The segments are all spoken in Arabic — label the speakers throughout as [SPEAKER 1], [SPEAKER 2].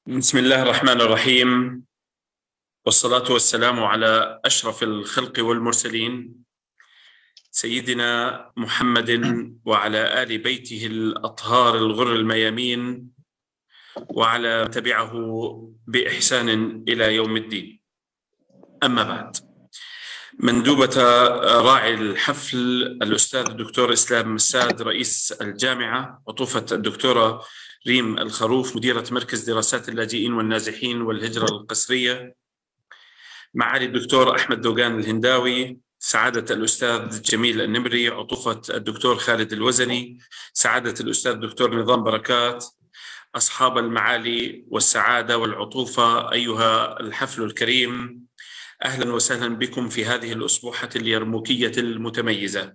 [SPEAKER 1] بسم الله الرحمن الرحيم، والصلاة والسلام على أشرف الخلق والمرسلين سيدنا محمد وعلى آل بيته الأطهار الغر الميامين وعلى من تبعه بإحسان إلى يوم الدين. أما بعد، مندوبة راعي الحفل الأستاذ الدكتور إسلام مساد رئيس الجامعة، وطوفة الدكتورة ريم الخروف مديرة مركز دراسات اللاجئين والنازحين والهجرة القسرية، معالي الدكتور أحمد دوغان الهنداوي، سعادة الأستاذ جميل النمري، عطوفة الدكتور خالد الوزني، سعادة الأستاذ الدكتور نظام بركات، أصحاب المعالي والسعادة والعطوفة، أيها الحفل الكريم، أهلا وسهلا بكم في هذه الأسبوحة اليرموكية المتميزة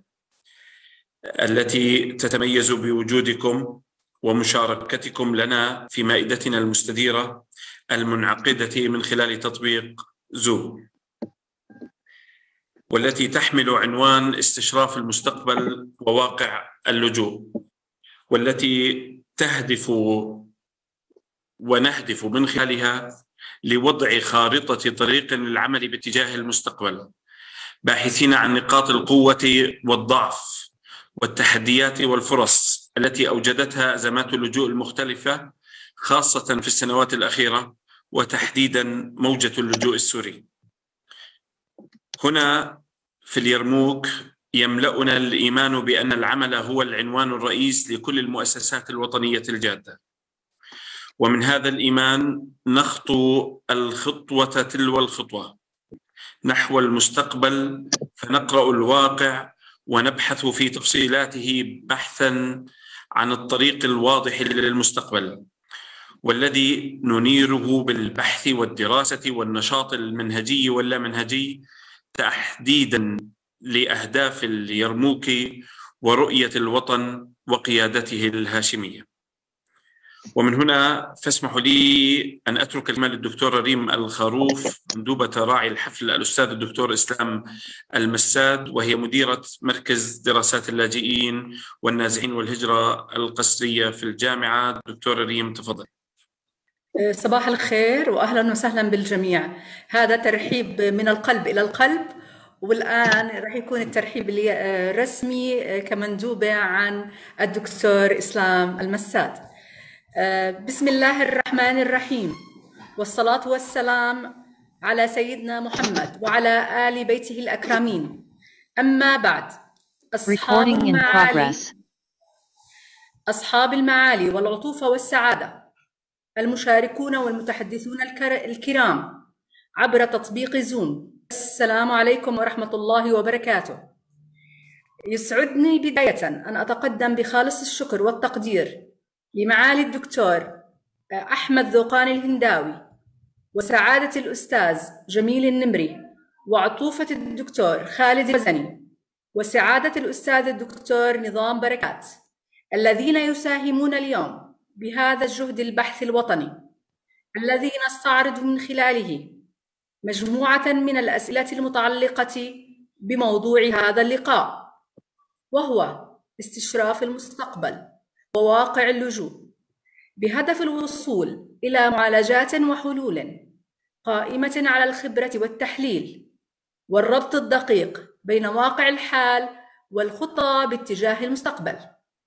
[SPEAKER 1] التي تتميز بوجودكم ومشاركتكم لنا في مائدتنا المستديرة المنعقدة من خلال تطبيق زوم، والتي تحمل عنوان استشراف المستقبل وواقع اللجوء، والتي تهدف ونهدف من خلالها لوضع خارطة طريق للعمل باتجاه المستقبل، باحثين عن نقاط القوة والضعف والتحديات والفرص التي أوجدتها أزمات اللجوء المختلفة، خاصة في السنوات الأخيرة، وتحديدا موجة اللجوء السوري. هنا في اليرموك يملأنا الإيمان بأن العمل هو العنوان الرئيس لكل المؤسسات الوطنية الجادة، ومن هذا الإيمان نخطو الخطوة تلو الخطوة نحو المستقبل، فنقرأ الواقع ونبحث في تفصيلاته بحثا عن الطريق الواضح للمستقبل، والذي ننيره بالبحث والدراسة والنشاط المنهجي واللامنهجي تحديدا لأهداف اليرموك ورؤية الوطن وقيادته الهاشمية. ومن هنا فاسمحوا لي أن أترك الكلمة للدكتورة ريم الخروف مندوبة راعي الحفل الأستاذ الدكتور إسلام المساد، وهي مديرة مركز دراسات اللاجئين والنازحين والهجرة القسرية في الجامعة. دكتورة ريم تفضل.
[SPEAKER 2] صباح الخير وأهلا وسهلا بالجميع. هذا ترحيب من القلب إلى القلب، والآن راح يكون الترحيب الرسمي كمندوبة عن الدكتور إسلام المساد. بسم الله الرحمن الرحيم، والصلاة والسلام على سيدنا محمد وعلى آل بيته الأكرمين. أما بعد، أصحاب المعالي والعطوفة والسعادة، المشاركون والمتحدثون الكرام عبر تطبيق زوم، السلام عليكم ورحمة الله وبركاته. يسعدني بداية أن أتقدم بخالص الشكر والتقدير لمعالي الدكتور أحمد دوغان الهنداوي، وسعادة الأستاذ جميل النمري، وعطوفة الدكتور خالد الوزني، وسعادة الأستاذ الدكتور نظام بركات، الذين يساهمون اليوم بهذا الجهد البحث الوطني الذي نستعرض من خلاله مجموعة من الأسئلة المتعلقة بموضوع هذا اللقاء، وهو استشراف المستقبل وواقع اللجوء، بهدف الوصول إلى معالجات وحلول قائمة على الخبرة والتحليل والربط الدقيق بين واقع الحال والخطة باتجاه المستقبل.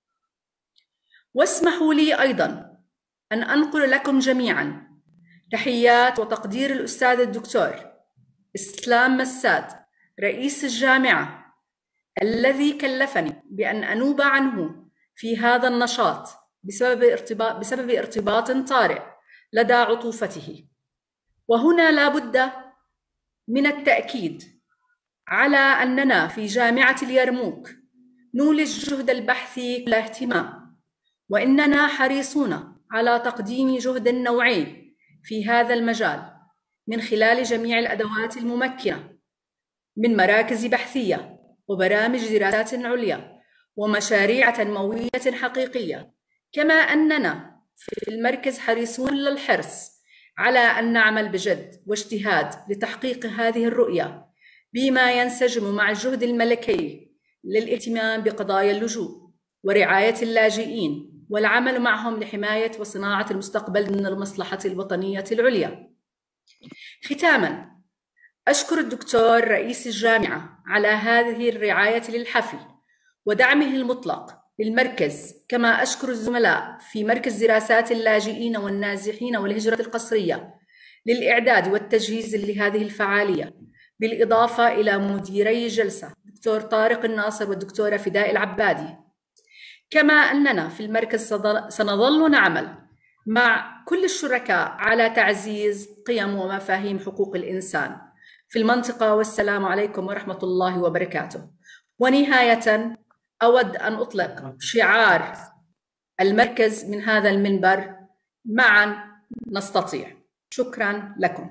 [SPEAKER 2] واسمحوا لي أيضاً أن أنقل لكم جميعاً تحيات وتقدير الأستاذ الدكتور إسلام مساد رئيس الجامعة، الذي كلفني بأن أنوب عنه في هذا النشاط بسبب ارتباط طارئ لدى عطوفته. وهنا لا بد من التأكيد على أننا في جامعة اليرموك نولج جهد البحث كل اهتمام، وإننا حريصون على تقديم جهد نوعي في هذا المجال من خلال جميع الأدوات الممكنة من مراكز بحثية وبرامج دراسات عليا ومشاريع تنموية حقيقية، كما أننا في المركز حريصون للحرص على أن نعمل بجد واجتهاد لتحقيق هذه الرؤية، بما ينسجم مع الجهد الملكي للاهتمام بقضايا اللجوء ورعاية اللاجئين والعمل معهم لحماية وصناعة المستقبل من المصلحة الوطنية العليا. ختاماً، أشكر الدكتور رئيس الجامعة على هذه الرعاية للحفل ودعمه المطلق للمركز، كما أشكر الزملاء في مركز دراسات اللاجئين والنازحين والهجرة القسرية للإعداد والتجهيز لهذه الفعالية، بالإضافة إلى مديري الجلسة دكتور طارق الناصر والدكتورة فداء العبادي. كما أننا في المركز سنظل نعمل مع كل الشركاء على تعزيز قيم ومفاهيم حقوق الإنسان في المنطقة، والسلام عليكم ورحمة الله وبركاته. ونهاية أود أن أطلق شعار المركز من هذا المنبر: معا نستطيع. شكرا لكم.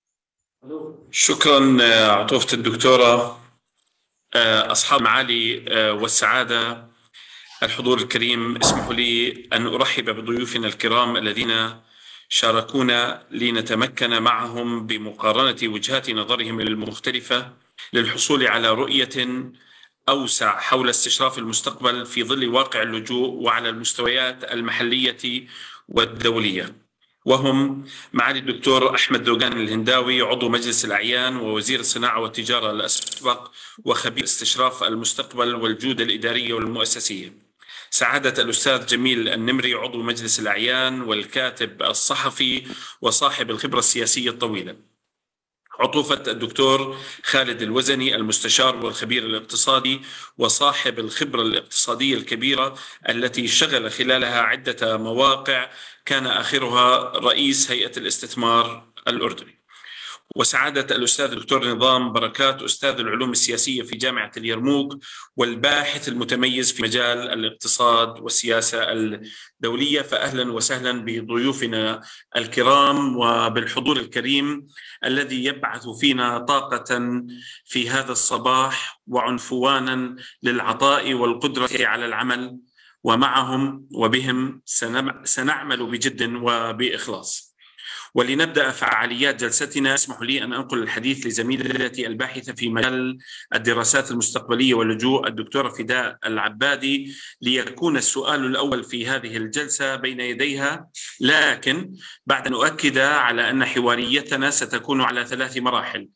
[SPEAKER 1] شكرا عطوفة الدكتورة. أصحاب المعالي والسعادة، الحضور الكريم، اسمحوا لي أن أرحب بضيوفنا الكرام الذين شاركونا لنتمكن معهم بمقارنة وجهات نظرهم المختلفة للحصول على رؤية أوسع حول استشراف المستقبل في ظل واقع اللجوء وعلى المستويات المحلية والدولية. وهم معالي الدكتور أحمد دوغان الهنداوي، عضو مجلس الأعيان ووزير الصناعة والتجارة الأسبق وخبير استشراف المستقبل والجودة الإدارية والمؤسسية. سعادة الأستاذ جميل النمري، عضو مجلس الأعيان والكاتب الصحفي وصاحب الخبرة السياسية الطويلة. عطوفة الدكتور خالد الوزني، المستشار والخبير الاقتصادي وصاحب الخبرة الاقتصادية الكبيرة التي شغل خلالها عدة مواقع، كان آخرها رئيس هيئة الاستثمار الأردني. وسعادة الأستاذ الدكتور نظام بركات، أستاذ العلوم السياسية في جامعة اليرموك والباحث المتميز في مجال الاقتصاد والسياسة الدولية. فأهلا وسهلا بضيوفنا الكرام وبالحضور الكريم الذي يبعث فينا طاقة في هذا الصباح وعنفوانا للعطاء والقدرة على العمل، ومعهم وبهم سنعمل بجد وبإخلاص. ولنبدأ فعاليات جلستنا، اسمحوا لي أن أنقل الحديث لزميلتي الباحثة في مجال الدراسات المستقبلية واللجوء الدكتورة فداء العبادي، ليكون السؤال الأول في هذه الجلسة بين يديها، لكن بعد أن أؤكد على أن حواريتنا ستكون على 3 مراحل.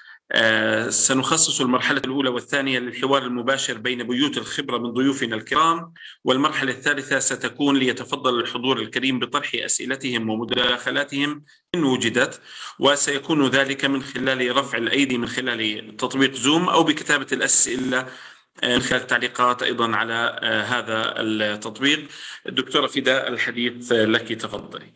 [SPEAKER 1] سنخصص المرحلة الأولى والثانية للحوار المباشر بين بيوت الخبرة من ضيوفنا الكرام، والمرحلة الثالثة ستكون ليتفضل الحضور الكريم بطرح أسئلتهم ومداخلاتهم إن وجدت، وسيكون ذلك من خلال رفع الأيدي من خلال تطبيق زوم أو بكتابة الأسئلة من خلال التعليقات أيضا على هذا التطبيق. الدكتورة فداء، الحديث لك، تفضلي.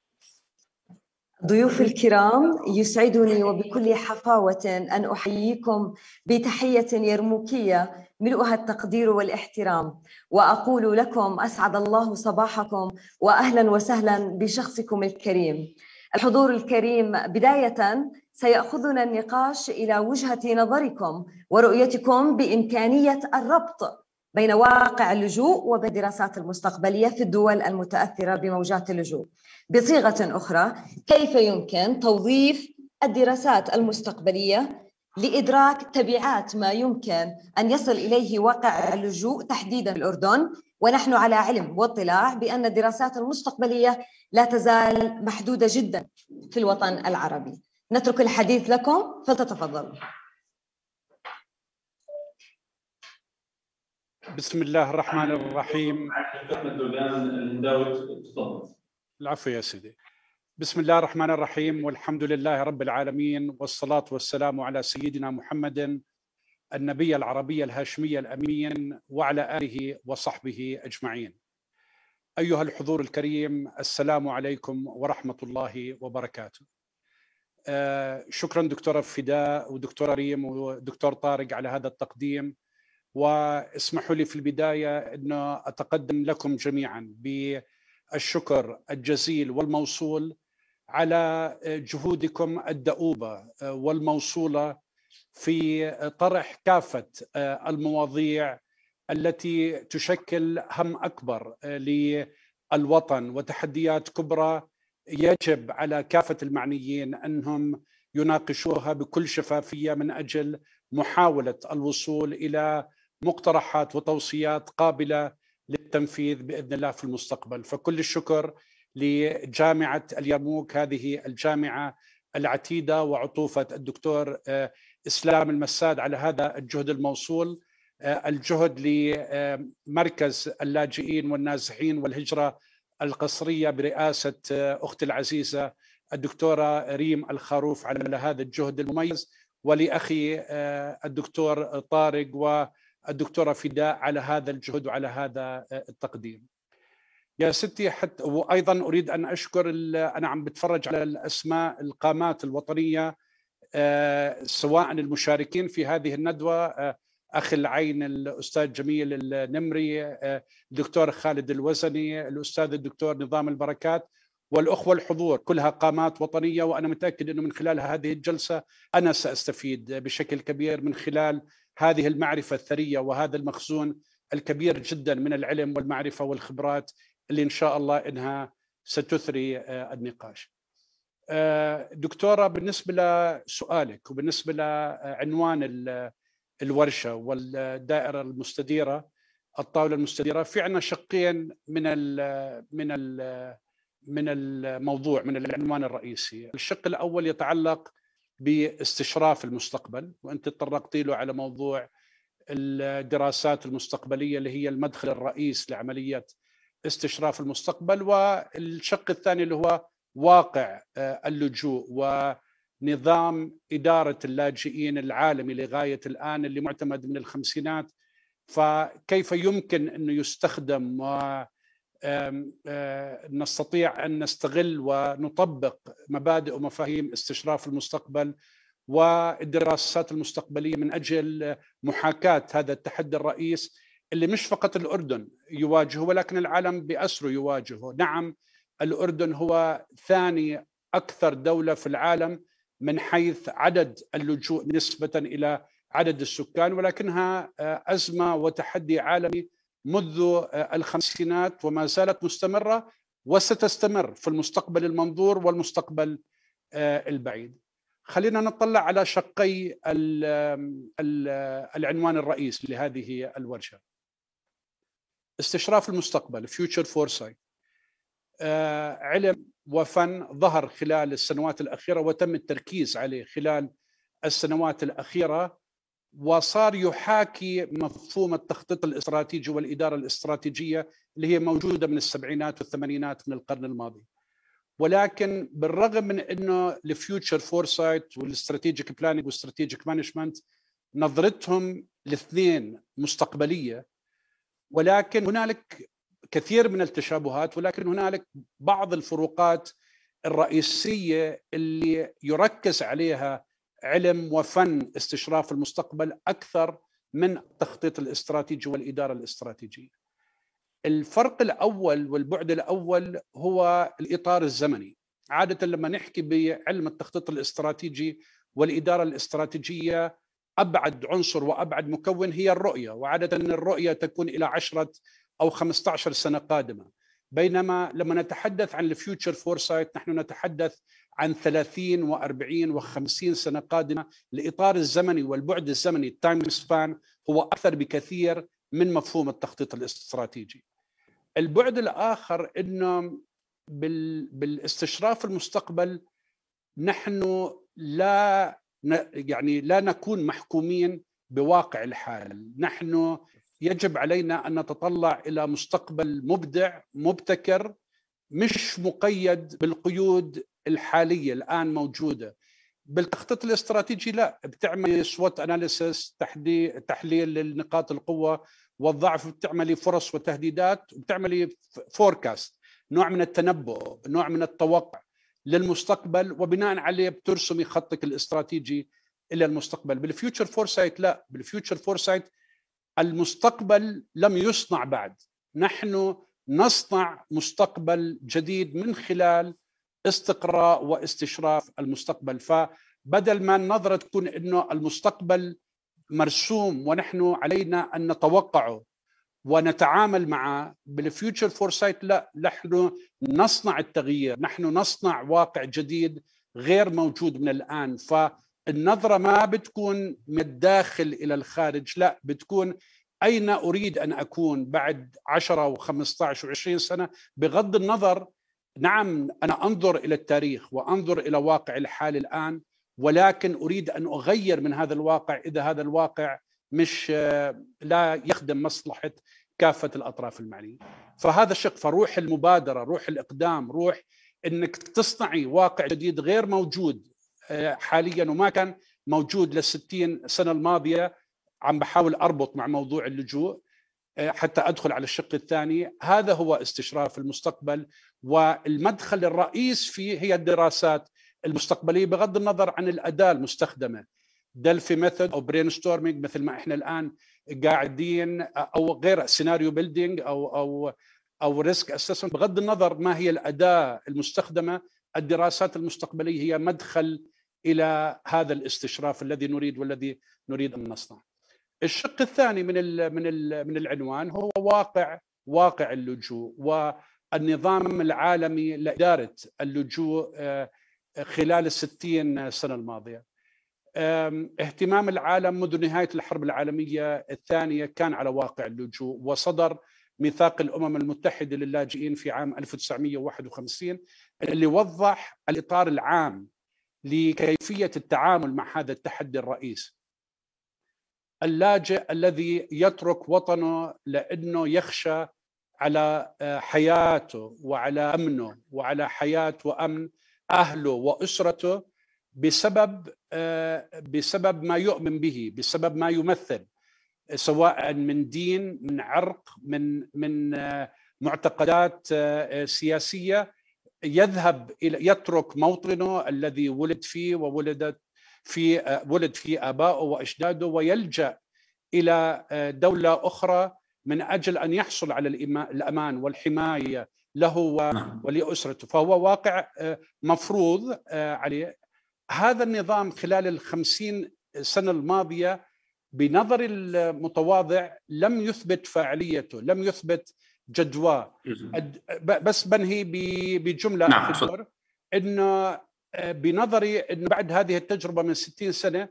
[SPEAKER 3] ضيوف الكرام، يسعدني وبكل حفاوة أن أحييكم بتحية يرموكية ملؤها التقدير والاحترام، وأقول لكم أسعد الله صباحكم وأهلا وسهلا بشخصكم الكريم. الحضور الكريم، بداية سيأخذنا النقاش إلى وجهة نظركم ورؤيتكم بإمكانية الربط بين واقع اللجوء وبين الدراسات المستقبلية في الدول المتأثرة بموجات اللجوء. بصيغة أخرى، كيف يمكن توظيف الدراسات المستقبلية لإدراك تبعات ما يمكن أن يصل إليه واقع اللجوء تحديداً في الأردن، ونحن على علم واطلاع بأن الدراسات المستقبلية لا تزال محدودة جداً في الوطن العربي. نترك الحديث لكم، فلتتفضلوا.
[SPEAKER 4] بسم الله الرحمن الرحيم. العفو يا سيدي. بسم الله الرحمن الرحيم، والحمد لله رب العالمين، والصلاة والسلام على سيدنا محمد النبي العربي الهاشمي الأمين وعلى آله وصحبه أجمعين. أيها الحضور الكريم، السلام عليكم ورحمة الله وبركاته. شكرا دكتورة فداء ودكتورة ريم ودكتور طارق على هذا التقديم، واسمحوا لي في البداية أنه أتقدم لكم جميعا بالشكر الجزيل والموصول على جهودكم الدؤوبة والموصولة في طرح كافة المواضيع التي تشكل هم أكبر للوطن وتحديات كبرى يجب على كافة المعنيين أنهم يناقشوها بكل شفافية من أجل محاولة الوصول إلى مقترحات وتوصيات قابلة للتنفيذ بإذن الله في المستقبل. فكل الشكر لجامعة اليرموك، هذه الجامعة العتيدة، وعطوفة الدكتور إسلام المساد على هذا الجهد الموصول. الجهد لمركز اللاجئين والنازحين والهجرة القصرية برئاسة أختي العزيزة الدكتورة ريم الخروف على هذا الجهد المميز، ولأخي الدكتور طارق والدكتورة فداء على هذا الجهد وعلى هذا التقديم. يا ستي، حتى وأيضا أريد أن أشكر، أنا عم بتفرج على الأسماء القامات الوطنية، سواء المشاركين في هذه الندوة، أخي العين الأستاذ جميل النمري، الدكتور خالد الوزني، الأستاذ الدكتور نظام البركات، والأخوة الحضور، كلها قامات وطنية. وأنا متأكد أنه من خلال هذه الجلسة أنا سأستفيد بشكل كبير من خلال هذه المعرفة الثرية وهذا المخزون الكبير جدا من العلم والمعرفة والخبرات اللي إن شاء الله إنها ستثري النقاش. دكتورة، بالنسبة لسؤالك وبالنسبة لعنوان الورشة والدائرة المستديرة، الطاولة المستديرة، في عنا شقين من الموضوع، من العنوان الرئيسي. الشق الأول يتعلق باستشراف المستقبل، وأنت تطرقتي له على موضوع الدراسات المستقبلية اللي هي المدخل الرئيس لعملية استشراف المستقبل. والشق الثاني اللي هو واقع اللجوء ونظام إدارة اللاجئين العالمي لغاية الآن اللي معتمد من الخمسينات، فكيف يمكن أنه يستخدم ونستطيع أن نستغل ونطبق مبادئ ومفاهيم استشراف المستقبل والدراسات المستقبلية من أجل محاكاة هذا التحدي الرئيس اللي مش فقط الأردن يواجهه ولكن العالم بأسره يواجهه. نعم، الأردن هو ثاني أكثر دولة في العالم من حيث عدد اللجوء نسبة إلى عدد السكان، ولكنها أزمة وتحدي عالمي منذ الخمسينات وما زالت مستمرة وستستمر في المستقبل المنظور والمستقبل البعيد. خلينا نطلع على شقي العنوان الرئيسي لهذه الورشة: استشراف المستقبل، Future Foresight. علم وفن ظهر خلال السنوات الأخيرة وتم التركيز عليه خلال السنوات الأخيرة، وصار يحاكي مفهوم التخطيط الاستراتيجي والإدارة الاستراتيجية اللي هي موجودة من السبعينات والثمانينات من القرن الماضي. ولكن بالرغم من أنه الفيوتشر فورسايت والاستراتيجيك بلانينج والاستراتيجيك مانجمنت نظرتهم الاثنين مستقبلية، ولكن هنالك كثير من التشابهات، ولكن هنالك بعض الفروقات الرئيسية اللي يركز عليها علم وفن استشراف المستقبل أكثر من التخطيط الاستراتيجي والإدارة الاستراتيجية. الفرق الأول والبعد الأول هو الإطار الزمني. عادة لما نحكي بعلم التخطيط الاستراتيجي والإدارة الاستراتيجية أبعد عنصر وأبعد مكون هي الرؤية، وعادة الرؤية تكون إلى 10 أو 15 سنة قادمة، بينما لما نتحدث عن الفيوتشر فورسايت نحن نتحدث عن 30 و40 و50 سنة قادمة. الإطار الزمني والبعد الزمني التايم سبان هو أكثر بكثير من مفهوم التخطيط الاستراتيجي. البعد الآخر إنه بالاستشراف المستقبل نحن لا نكون محكومين بواقع الحال. نحن يجب علينا أن نتطلع إلى مستقبل مبدع مبتكر، مش مقيد بالقيود الحالية الآن موجودة. بالتخطيط الاستراتيجي لا، بتعملي سوات أناليسيس، تحليل للنقاط القوة والضعف، بتعملي فرص وتهديدات، وبتعملي فوركاست، نوع من التنبؤ، نوع من التوقع للمستقبل، وبناء عليه بترسمي خطك الاستراتيجي إلى المستقبل. بالفيوتشر فورسايت لا، بالفيوتشر فورسايت المستقبل لم يصنع بعد، نحن نصنع مستقبل جديد من خلال استقراء واستشراف المستقبل. فبدل ما النظرة تكون إنه المستقبل مرسوم ونحن علينا أن نتوقعه ونتعامل معه، بالفيوتشر فورسايت لا، نحن نصنع التغيير، نحن نصنع واقع جديد غير موجود من الآن. فالنظرة ما بتكون من الداخل إلى الخارج، لا، بتكون أين أريد أن أكون بعد 10 و15 و20 سنة، بغض النظر. نعم أنا أنظر إلى التاريخ وأنظر إلى واقع الحال الآن، ولكن أريد أن أغير من هذا الواقع إذا هذا الواقع مش لا يخدم مصلحة كافة الأطراف المعنية. فهذا شق، فروح المبادرة، روح الإقدام، روح أنك تصنعي واقع جديد غير موجود حاليا وما كان موجود لل60 سنة الماضية. عم بحاول أربط مع موضوع اللجوء حتى أدخل على الشق الثاني. هذا هو استشراف المستقبل، والمدخل الرئيس فيه هي الدراسات المستقبلية بغض النظر عن الأداة المستخدمة، دلفي ميثود أو برين ستورمينج مثل ما إحنا الآن قاعدين، أو غير سيناريو بيلدينج أو ريسك أسسمنت. بغض النظر ما هي الأداة المستخدمة، الدراسات المستقبلية هي مدخل إلى هذا الاستشراف الذي نريد والذي نريد أن نصنع. الشق الثاني من العنوان هو واقع اللجوء والنظام العالمي لإدارة اللجوء خلال 60 سنة الماضية. اهتمام العالم منذ نهاية الحرب العالمية الثانية كان على واقع اللجوء، وصدر ميثاق الأمم المتحدة للاجئين في عام 1951 اللي وضح الإطار العام لكيفية التعامل مع هذا التحدي الرئيسي. اللاجئ الذي يترك وطنه لأنه يخشى على حياته وعلى أمنه وعلى حياة وأمن أهله وأسرته بسبب ما يؤمن به، بسبب ما يمثل، سواء من دين، من عرق، من معتقدات سياسية، يترك موطنه الذي ولد فيه ولد فيه آباؤه وأجداده، ويلجأ إلى دولة أخرى من أجل أن يحصل على الأمان والحماية له ولأسرته. فهو واقع مفروض عليه. هذا النظام خلال 50 سنة الماضية بنظر المتواضع لم يثبت فاعليته، لم يثبت جدواه. بس بنهي بجملة أخيرة، إنه بنظري إنه بعد هذه التجربة من 60 سنة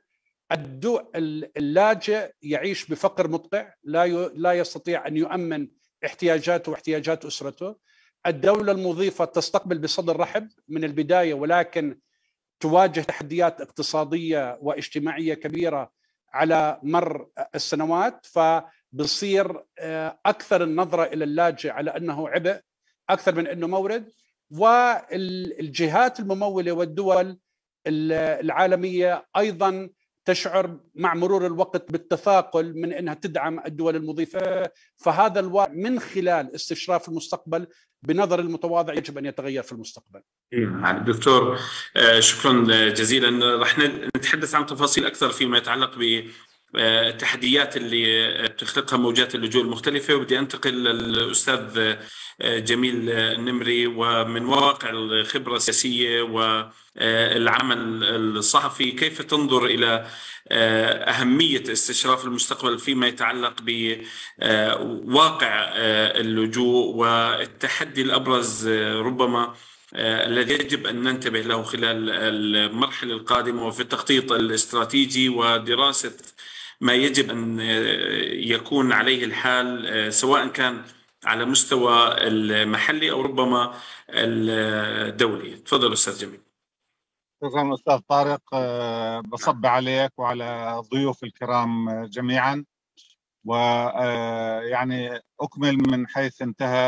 [SPEAKER 4] اللاجئ يعيش بفقر مدقع، لا يستطيع أن يؤمن احتياجاته واحتياجات أسرته. الدولة المضيفة تستقبل بصدر رحب من البداية، ولكن تواجه تحديات اقتصادية واجتماعية كبيرة على مر السنوات، فبصير أكثر النظرة إلى اللاجئ على أنه عبء أكثر من أنه مورد. والجهات الممولة والدول العالمية أيضا تشعر مع مرور الوقت بالتثاقل من أنها تدعم الدول المضيفة. فهذا الواقع من خلال استشراف المستقبل بنظر المتواضع يجب أن يتغير في المستقبل.
[SPEAKER 1] دكتور شكرا جزيلا. رح نتحدث عن تفاصيل أكثر فيما يتعلق بالتحديات اللي تخلقها موجات اللجوء المختلفة، وبدي أنتقل للأستاذ جميل النمري، ومن واقع الخبرة السياسية والعمل الصحفي كيف تنظر إلى أهمية استشراف المستقبل فيما يتعلق بواقع اللجوء والتحدي الأبرز ربما الذي يجب أن ننتبه له خلال المرحلة القادمة، وفي التخطيط الاستراتيجي ودراسة ما يجب أن يكون عليه الحال، سواء كان على مستوى المحلي أو ربما الدولي. تفضل أستاذ جميل.
[SPEAKER 5] شكرا أستاذ طارق، بصب عليك وعلى ضيوف الكرام جميعا، ويعني أكمل من حيث انتهى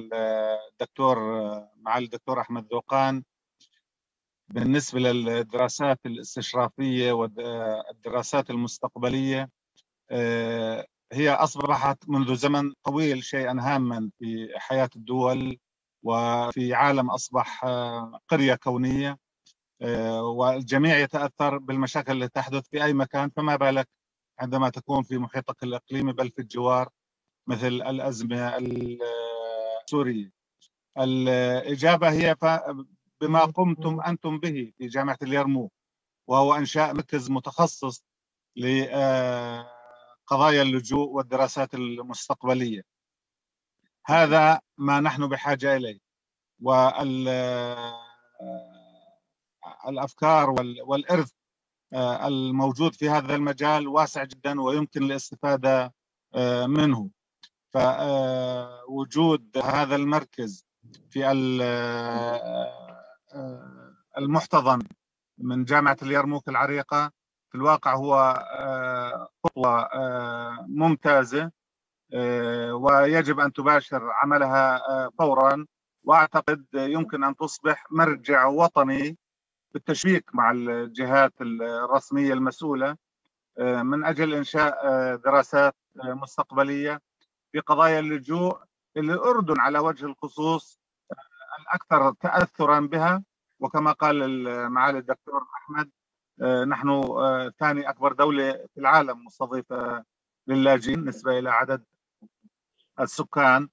[SPEAKER 5] معالي الدكتور أحمد ذوقان. بالنسبة للدراسات الاستشرافية والدراسات المستقبلية، هي أصبحت منذ زمن طويل شيئا هاما في حياة الدول، وفي عالم أصبح قرية كونية، والجميع يتأثر بالمشاكل التي تحدث في أي مكان، فما بالك عندما تكون في محيطك الإقليمي بل في الجوار، مثل الأزمة السورية. الإجابة هي بما قمتم أنتم به في جامعة اليرموك، وهو إنشاء مركز متخصص لقضايا اللجوء والدراسات المستقبلية. هذا ما نحن بحاجة إليه، والأفكار والإرث الموجود في هذا المجال واسع جدا، ويمكن الاستفادة منه. فوجود هذا المركز في المحتضن من جامعة اليرموك العريقة في الواقع هو خطوة ممتازة، ويجب أن تباشر عملها فورا، وأعتقد يمكن أن تصبح مرجع وطني بالتشبيك مع الجهات الرسمية المسؤولة من أجل إنشاء دراسات مستقبلية في قضايا اللجوء اللي الأردن على وجه الخصوص الأكثر تأثرا بها. وكما قال معالي الدكتور أحمد، نحن ثاني أكبر دولة في العالم مستضيفة للاجئين نسبة إلى عدد السكان،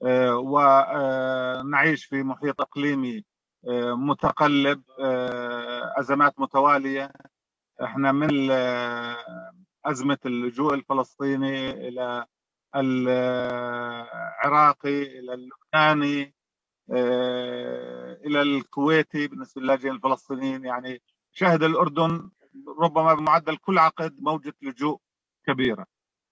[SPEAKER 5] ونعيش في محيط إقليمي متقلب، أزمات متوالية. احنا من أزمة اللجوء الفلسطيني إلى العراقي إلى اللبناني إلى الكويتي بالنسبة للاجئين الفلسطينيين، يعني شهد الأردن ربما بمعدل كل عقد موجة لجوء كبيرة.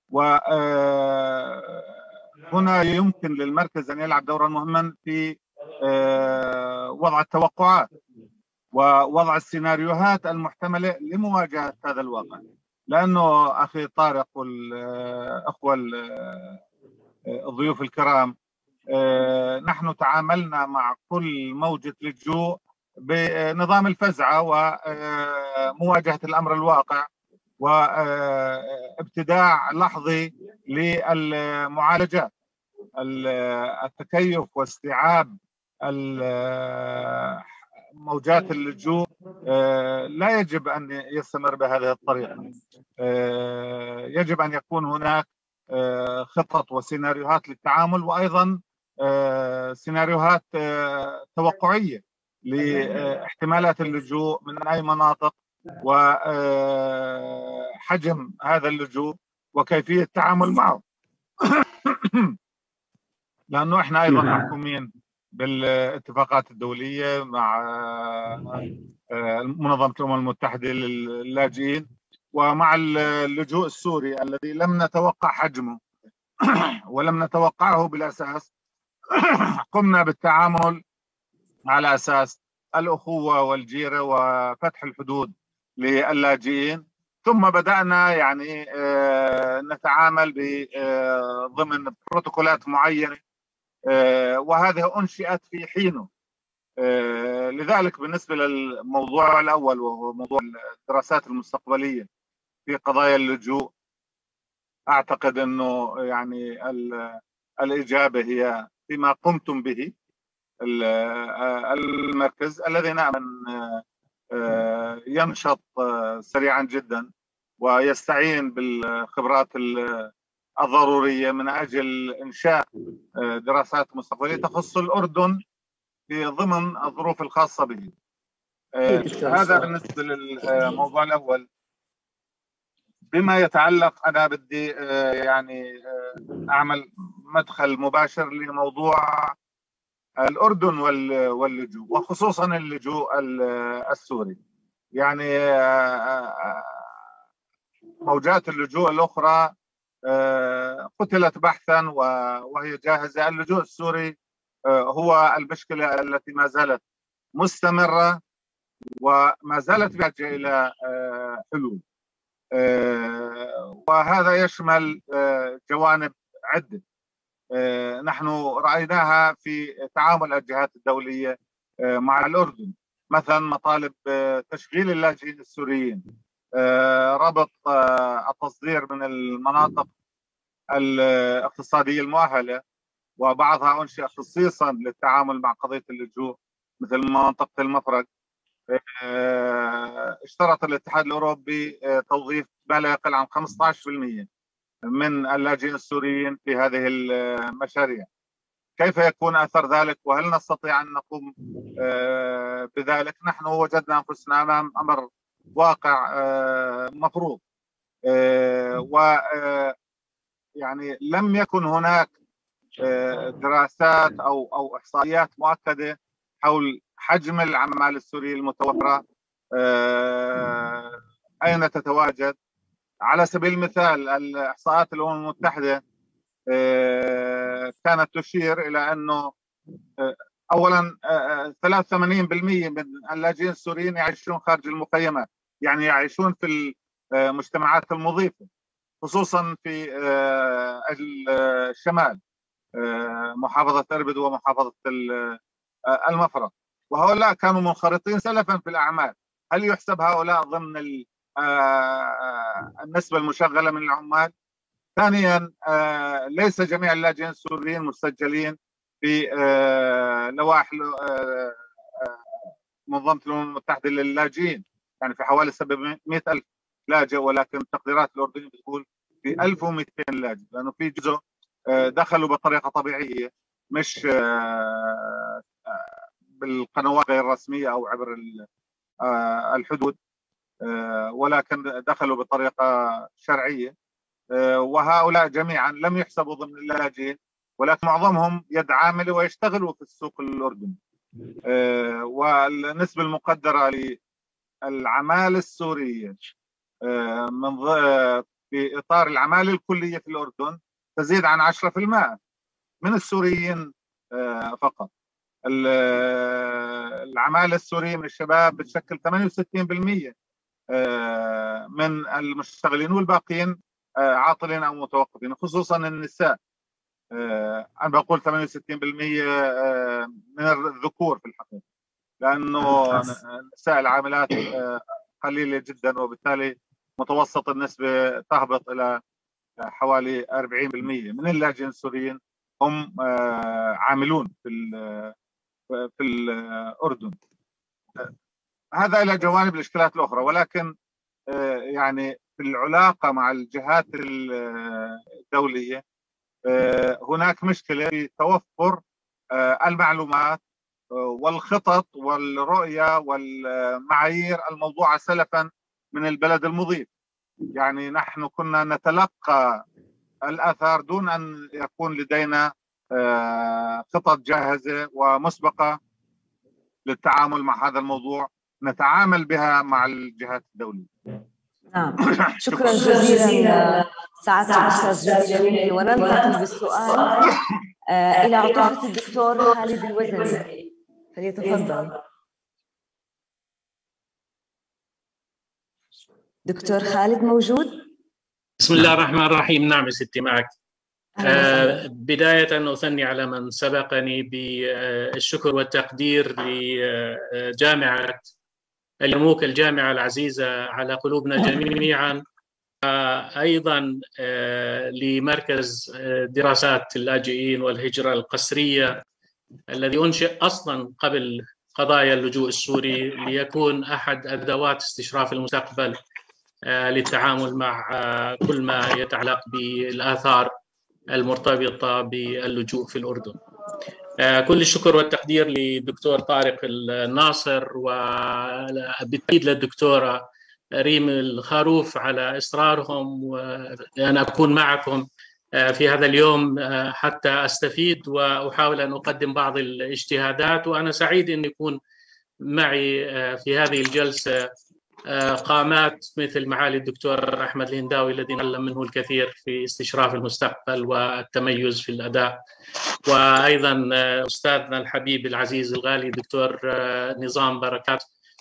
[SPEAKER 5] وهنا يمكن للمركز أن يلعب دورا مهما في وضع التوقعات ووضع السيناريوهات المحتملة لمواجهة هذا الواقع. لأنه أخي طارق والأخوة الضيوف الكرام، نحن تعاملنا مع كل موجة لجوء بنظام الفزعة ومواجهة الأمر الواقع وابتداع لحظي للمعالجات. التكيف واستيعاب موجات اللجوء لا يجب أن يستمر بهذه الطريقة. يجب أن يكون هناك خطط وسيناريوهات للتعامل، وأيضا سيناريوهات توقعية لاحتمالات اللجوء من أي مناطق وحجم هذا اللجوء وكيفية التعامل معه. لأنه إحنا أيضا محكومين بالاتفاقات الدولية مع منظمة الأمم المتحدة للاجئين ومع اللجوء السوري الذي لم نتوقع حجمه ولم نتوقعه بالأساس. قمنا بالتعامل على أساس الأخوة والجيرة وفتح الحدود للاجئين، ثم بدأنا يعني نتعامل ضمن بروتوكولات معينة، وهذه أنشئت في حينه. لذلك بالنسبة للموضوع الأول وهو موضوع الدراسات المستقبلية في قضايا اللجوء، أعتقد أنه يعني الإجابة هي فيما قمتم به المركز الذي نأمل ينشط سريعا جدا ويستعين بالخبرات الضرورية من أجل إنشاء دراسات مستقبلية تخص الأردن في ضمن الظروف الخاصة به. هذا بالنسبة للموضوع الأول. بما يتعلق، أنا بدي يعني أعمل مدخل مباشر لموضوع الأردن واللجوء، وخصوصا اللجوء السوري. يعني موجات اللجوء الأخرى قتلت بحثا وهي جاهزة. اللجوء السوري هو المشكلة التي ما زالت مستمرة وما زالت بحاجة إلى حلول، وهذا يشمل جوانب عدة نحن رأيناها في تعامل الجهات الدولية مع الأردن، مثلا مطالب تشغيل اللاجئين السوريين، ربط التصدير من المناطق الاقتصادية المؤهلة، وبعضها أنشئ خصيصا للتعامل مع قضية اللجوء مثل منطقة المفرق. اشترط الاتحاد الأوروبي توظيف ما لا يقل عن 15% من اللاجئين السوريين في هذه المشاريع. كيف يكون أثر ذلك وهل نستطيع أن نقوم بذلك؟ نحن وجدنا أنفسنا أمام أمر واقع مفروض، ويعني لم يكن هناك دراسات أو إحصائيات مؤكدة حول حجم العمال السوري المتوفرة، أين تتواجد، على سبيل المثال الإحصاءات الأمم المتحدة كانت تشير إلى أنه أولا 83% من اللاجئين السوريين يعيشون خارج المخيمات، يعني يعيشون في المجتمعات المضيفة، خصوصا في الشمال، محافظة إربد ومحافظة المفرق، وهؤلاء كانوا منخرطين سلفا في الأعمال. هل يحسب هؤلاء ضمن النسبة المشغلة من العمال؟ ثانيا، ليس جميع اللاجئين السوريين مسجلين في لوائح منظمة الأمم المتحدة للاجئين، يعني في حوالي 700,000 لاجئ، ولكن التقديرات الأردنية بتقول في 1200 لاجئ، لأنه في جزء دخلوا بطريقة طبيعية، مش بالقنوات غير الرسمية أو عبر الحدود، ولكن دخلوا بطريقة شرعية، وهؤلاء جميعا لم يحسبوا ضمن اللاجئين، ولكن معظمهم يد عاملة ويشتغلوا في السوق الأردني. والنسبة المقدرة للعمالة السورية في إطار العمالة الكلية في الأردن تزيد عن 10% من السوريين فقط. العمالة السورية من الشباب بتشكل 68% من المشتغلين، والباقيين عاطلين أو متوقفين، خصوصا النساء. أنا بقول 68% من الذكور في الحقيقة، لأنه النساء العاملات قليلة جدا، وبالتالي متوسط النسبة تهبط إلى حوالي 40% من اللاجئين السوريين هم عاملون في الأردن. هذا إلى جوانب الإشكالات الأخرى، ولكن يعني في العلاقة مع الجهات الدولية هناك مشكلة في توفر المعلومات والخطط والرؤية والمعايير الموضوعة سلفا من البلد المضيف. يعني نحن كنا نتلقى الآثار دون أن يكون لدينا خطط جاهزة ومسبقة للتعامل مع هذا الموضوع نتعامل بها مع الجهات الدولية.
[SPEAKER 3] نعم، شكرا جزيلا سعادة الأستاذ جميل. وننتقل بالسؤال إلى عطوفة الدكتور خالد الوزني، فليتفضل. دكتور خالد موجود؟
[SPEAKER 6] بسم الله الرحمن الرحيم. نعم يا ستي معك. بداية أثني على من سبقني بالشكر والتقدير لجامعة اليرموك، الجامعة العزيزة على قلوبنا جميعا، أيضا لمركز دراسات اللاجئين والهجرة القسرية الذي أنشئ أصلا قبل قضايا اللجوء السوري ليكون أحد أدوات استشراف المستقبل للتعامل مع كل ما يتعلق بالآثار المرتبطة باللجوء في الأردن. كل الشكر والتقدير للدكتور طارق الناصر وبالتأكيد للدكتورة ريم الخروف على إصرارهم وأن أكون معكم في هذا اليوم حتى أستفيد وأحاول أن أقدم بعض الاجتهادات. وأنا سعيد أن يكون معي في هذه الجلسة قامات مثل معالي الدكتور أحمد الهنداوي الذي نتعلم منه الكثير في استشراف المستقبل والتميز في الأداء، وأيضا أستاذنا الحبيب العزيز الغالي دكتور نظام بركات،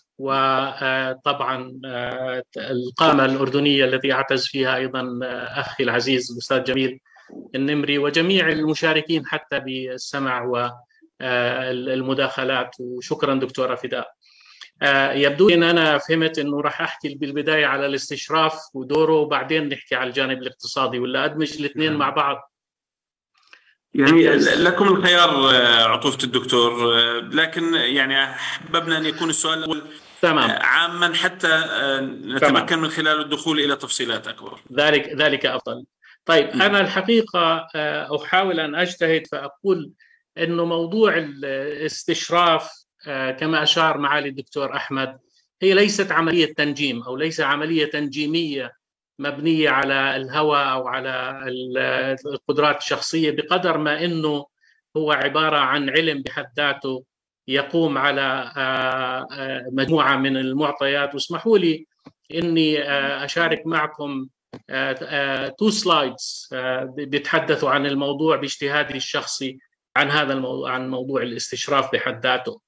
[SPEAKER 6] وطبعا القامة الأردنية التي أعتز فيها أيضا أخي العزيز الأستاذ جميل النمري، وجميع المشاركين حتى بالسمع والمداخلات. وشكرا دكتورة فداء. يبدو أن أنا فهمت أنه راح أحكي بالبداية على الاستشراف ودوره وبعدين نحكي على الجانب الاقتصادي، ولا أدمج الاثنين مع بعض؟
[SPEAKER 1] يعني لكم الخيار عطوفة الدكتور، لكن يعني أحببنا أن يكون السؤال الأول
[SPEAKER 6] تمام
[SPEAKER 1] عاما حتى نتمكن من خلال الدخول إلى تفصيلات أكبر.
[SPEAKER 6] ذلك أفضل. طيب أنا الحقيقة أحاول أن أجتهد فأقول أنه موضوع الاستشراف كما أشار معالي الدكتور أحمد هي ليست عملية تنجيم أو ليس عملية تنجيمية مبنية على الهوى أو على القدرات الشخصية، بقدر ما أنه هو عبارة عن علم بحد ذاته يقوم على مجموعة من المعطيات. واسمحوا لي أني أشارك معكم 2 سلايدز بيتحدثوا عن الموضوع باجتهادي الشخصي عن هذا الموضوع، عن موضوع الاستشراف بحد ذاته.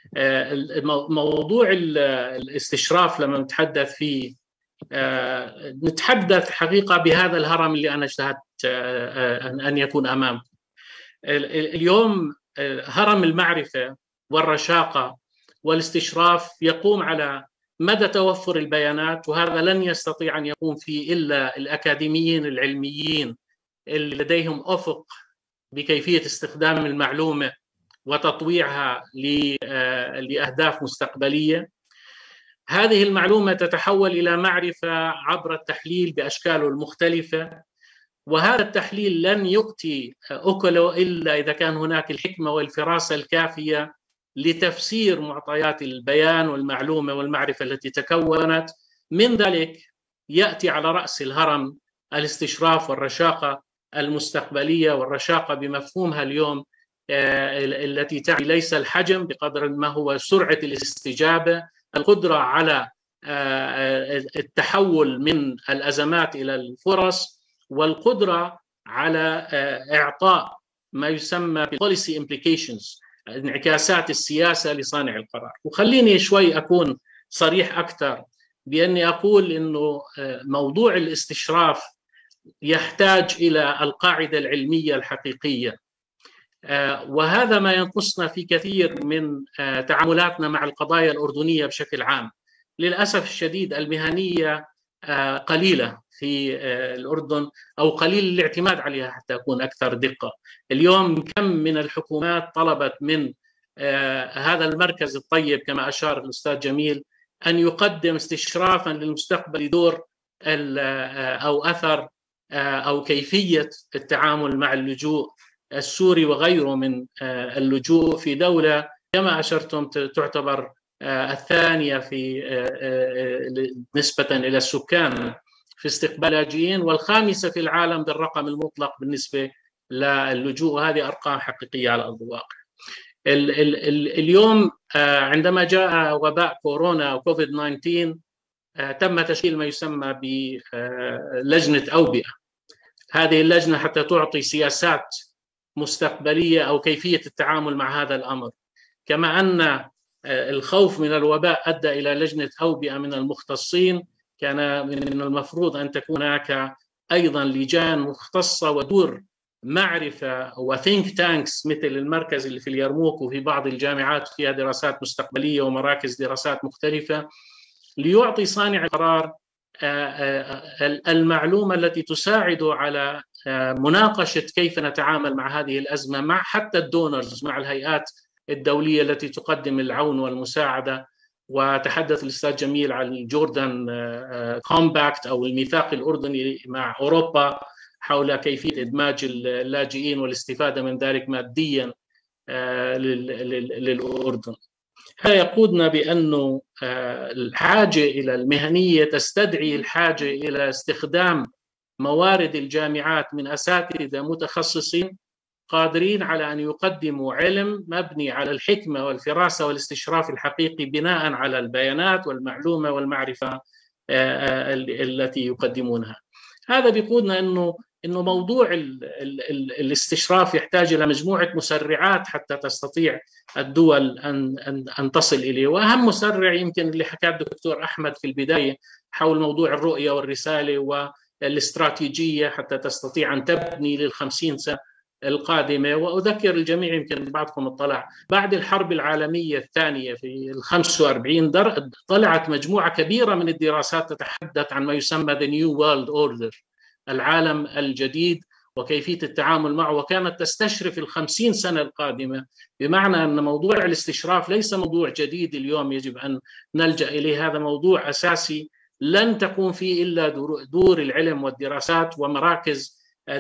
[SPEAKER 6] موضوع الاستشراف لما نتحدث فيه نتحدث حقيقة بهذا الهرم اللي أنا اجتهدت أن يكون أمامكم اليوم. هرم المعرفة والرشاقة والاستشراف يقوم على مدى توفر البيانات، وهذا لن يستطيع أن يقوم فيه إلا الأكاديميين العلميين اللي لديهم أفق بكيفية استخدام المعلومة وتطويعها لأهداف مستقبلية. هذه المعلومة تتحول إلى معرفة عبر التحليل بأشكاله المختلفة، وهذا التحليل لن يؤتي أكله إلا إذا كان هناك الحكمة والفراسة الكافية لتفسير معطيات البيان والمعلومة والمعرفة التي تكونت. من ذلك يأتي على رأس الهرم الاستشراف والرشاقة المستقبلية، والرشاقة بمفهومها اليوم التي تعني ليس الحجم بقدر ما هو سرعة الاستجابة، القدرة على التحول من الأزمات إلى الفرص، والقدرة على إعطاء ما يسمى policy implications، انعكاسات السياسة لصانع القرار. وخليني شوي أكون صريح أكثر بأني أقول إنه موضوع الاستشراف يحتاج إلى القاعدة العلمية الحقيقية، وهذا ما ينقصنا في كثير من تعاملاتنا مع القضايا الأردنية بشكل عام. للأسف الشديد المهنية قليلة في الأردن، أو قليل الاعتماد عليها حتى أكون أكثر دقة. اليوم كم من الحكومات طلبت من هذا المركز الطيب كما أشار الأستاذ جميل أن يقدم استشرافا للمستقبل يدور أو أثر أو كيفية التعامل مع اللجوء السوري وغيره من اللجوء في دولة كما أشرتم تعتبر الثانية في نسبة إلى السكان في استقبال لاجئين، والخامسة في العالم بالرقم المطلق بالنسبة للجوء. هذه أرقام حقيقية على أرض الواقع. اليوم عندما جاء وباء كورونا وكوفيد 19 تم تشكيل ما يسمى بلجنة أوبئة. هذه اللجنة حتى تعطي سياسات مستقبلية أو كيفية التعامل مع هذا الأمر. كما أن الخوف من الوباء أدى إلى لجنة أوبئة من المختصين، كان من المفروض أن تكون هناك أيضا لجان مختصة ودور معرفة وثينك تانكس مثل المركز اللي في اليرموك وفي بعض الجامعات فيها دراسات مستقبلية ومراكز دراسات مختلفة، ليعطي صانع القرار المعلومة التي تساعد على مناقشة كيف نتعامل مع هذه الأزمة، مع حتى الدونرز، مع الهيئات الدولية التي تقدم العون والمساعدة. وتحدث الأستاذ جميل عن الجوردان كومباكت أو الميثاق الأردني مع أوروبا حول كيفية إدماج اللاجئين والاستفادة من ذلك ماديا للأردن. هذا يقودنا بأنه الحاجة إلى المهنية تستدعي الحاجة إلى استخدام موارد الجامعات من أساتذة متخصصين قادرين على أن يقدموا علم مبني على الحكمة والفراسة والاستشراف الحقيقي بناء على البيانات والمعلومة والمعرفة التي يقدمونها. هذا بيقودنا أنه موضوع الاستشراف يحتاج إلى مجموعة مسرعات حتى تستطيع الدول أن تصل إليه. وأهم مسرع يمكن اللي حكاه الدكتور أحمد في البداية حول موضوع الرؤية والرسالة والاستراتيجية حتى تستطيع أن تبني لل50 سنة القادمة. وأذكر الجميع، يمكن بعضكم اطلع، بعد الحرب العالمية الثانية في 45 طلعت مجموعة كبيرة من الدراسات تتحدث عن ما يسمى The New World Order، العالم الجديد وكيفية التعامل معه، وكانت تستشرف 50 سنة القادمة. بمعنى أن موضوع الاستشراف ليس موضوع جديد اليوم يجب أن نلجأ إليه، هذا موضوع أساسي لن تقوم فيه إلا دور العلم والدراسات ومراكز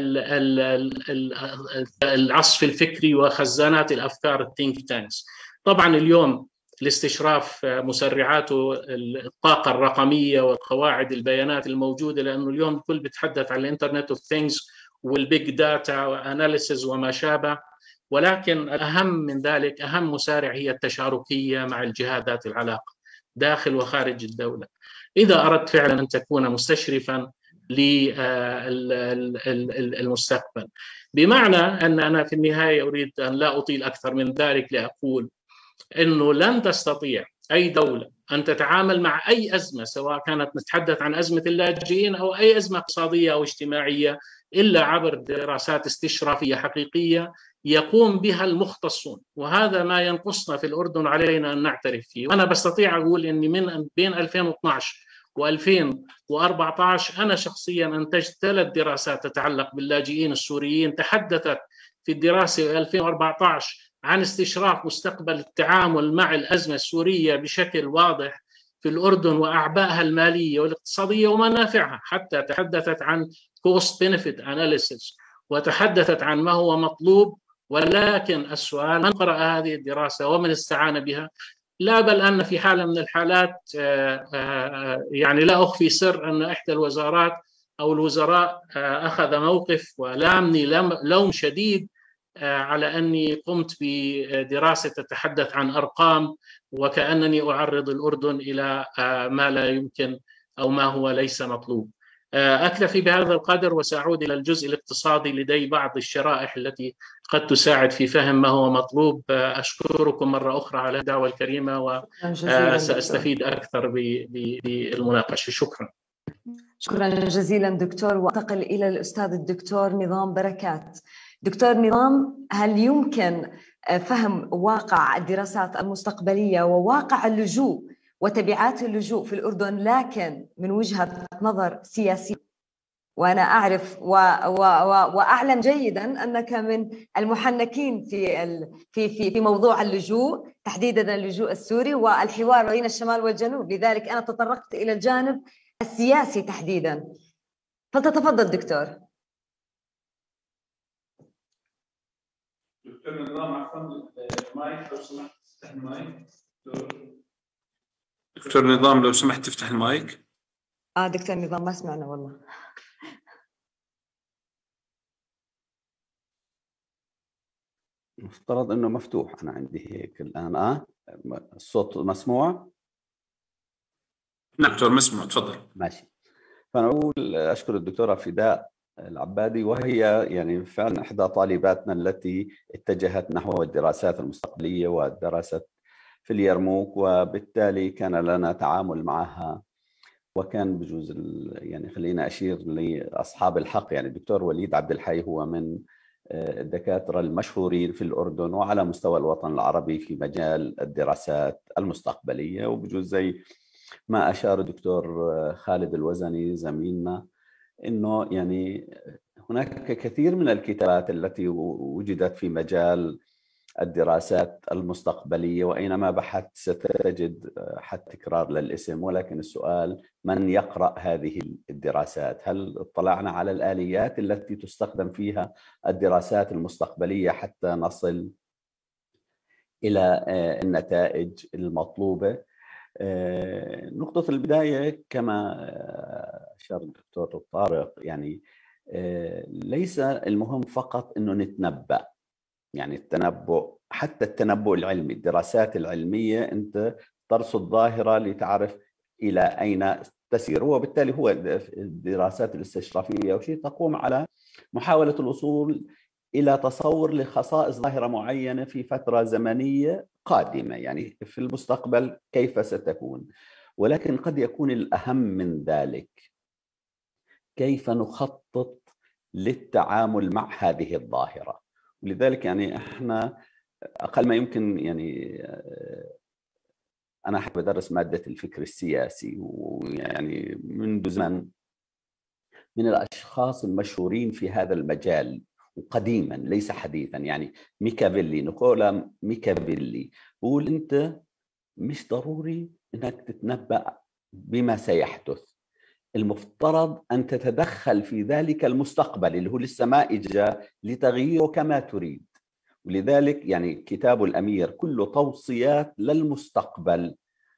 [SPEAKER 6] العصف الفكري وخزانات الأفكار الثينك تانكس. طبعا اليوم الاستشراف مسرعاته الطاقة الرقمية وقواعد البيانات الموجودة، لأنه اليوم الكل بيتحدث عن الانترنت اوف ثينجز والبيج داتا واناليسز وما شابه، ولكن الأهم من ذلك، أهم مسارع هي التشاركية مع الجهات ذات العلاقة داخل وخارج الدولة. إذا أردت فعلا أن تكون مستشرفا للمستقبل. بمعنى أن أنا في النهاية أريد أن لا أطيل أكثر من ذلك لأقول أنه لن تستطيع أي دولة أن تتعامل مع أي أزمة، سواء كانت نتحدث عن أزمة اللاجئين أو أي أزمة اقتصادية أو اجتماعية، إلا عبر دراسات استشرافية حقيقية يقوم بها المختصون. وهذا ما ينقصنا في الأردن، علينا أن نعترف فيه. وأنا بستطيع أقول أني من بين 2012 و2014 أنا شخصيا أنتجت 3 دراسات تتعلق باللاجئين السوريين، تحدثت في الدراسة 2014 عن استشراف مستقبل التعامل مع الأزمة السورية بشكل واضح في الأردن وأعبائها المالية والاقتصادية ومنافعها، حتى تحدثت عن cost benefit analysis وتحدثت عن ما هو مطلوب. ولكن السؤال، من قرأ هذه الدراسة ومن استعان بها؟ لا، بل أن في حالة من الحالات يعني لا أخفي سر أن إحدى الوزارات أو الوزراء أخذ موقف ولامني لوم شديد على أني قمت بدراسة تتحدث عن أرقام وكأنني أعرض الأردن إلى ما لا يمكن أو ما هو ليس مطلوب. أكتفي بهذا القدر وسأعود إلى الجزء الاقتصادي لدي بعض الشرائح التي قد تساعد في فهم ما هو مطلوب. أشكركم مرة أخرى على الدعوة الكريمة وسأستفيد أكثر بالمناقشة. شكرا.
[SPEAKER 3] شكرا جزيلا دكتور. وأنتقل إلى الأستاذ الدكتور نظام بركات. دكتور نظام، هل يمكن فهم واقع الدراسات المستقبلية وواقع اللجوء وتبعات اللجوء في الأردن لكن من وجهة نظر سياسية؟ وأنا أعرف وأعلم جيدا أنك من المحنكين في موضوع اللجوء، تحديدا اللجوء السوري والحوار بين الشمال والجنوب، لذلك أنا تطرقت إلى الجانب السياسي تحديدا. فلتتفضل دكتور.
[SPEAKER 1] دكتور نظام، عفوا المايك لو سمحت تفتح المايك. دكتور نظام لو سمحت تفتح المايك.
[SPEAKER 3] دكتور نظام ما سمعنا والله.
[SPEAKER 7] مفترض انه مفتوح، انا عندي هيك الان. الصوت مسموع؟
[SPEAKER 1] نعم دكتور مسموع، تفضل.
[SPEAKER 7] ماشي. فانا اقول اشكر الدكتوره فداء العبادي، وهي يعني فعلا احدى طالباتنا التي اتجهت نحو الدراسات المستقبليه والدراسه في اليرموك، وبالتالي كان لنا تعامل معها. وكان بجوز يعني خلينا اشير لاصحاب الحق، يعني الدكتور وليد عبد الحي هو من الدكاتره المشهورين في الاردن وعلى مستوى الوطن العربي في مجال الدراسات المستقبليه. وبجوز زي ما اشار الدكتور خالد الوزني زميلنا، انه يعني هناك كثير من الكتابات التي وجدت في مجال الدراسات المستقبلية، وأينما بحثت ستجد حتى تكرار للاسم. ولكن السؤال، من يقرأ هذه الدراسات؟ هل اطلعنا على الآليات التي تستخدم فيها الدراسات المستقبلية حتى نصل إلى النتائج المطلوبة؟ نقطة البداية كما أشار الدكتور طارق، يعني ليس المهم فقط أنه نتنبأ، يعني التنبؤ، حتى التنبؤ العلمي، الدراسات العلمية أنت ترصد ظاهرة لتعرف إلى أين تسير، وبالتالي هو الدراسات الاستشرافية أو شيء تقوم على محاولة الوصول إلى تصور لخصائص ظاهرة معينة في فترة زمنية قادمة، يعني في المستقبل كيف ستكون. ولكن قد يكون الأهم من ذلك كيف نخطط للتعامل مع هذه الظاهرة. ولذلك يعني احنا اقل ما يمكن، يعني انا احب ادرس ماده الفكر السياسي، ويعني منذ زمن من الاشخاص المشهورين في هذا المجال قديما ليس حديثا، يعني ميكافيلي، نيكولا ميكافيلي، بقول انت مش ضروري انك تتنبأ بما سيحدث، المفترض أن تتدخل في ذلك المستقبل اللي هو لسه ما إجا لتغييره كما تريد. ولذلك يعني كتاب الأمير كله توصيات للمستقبل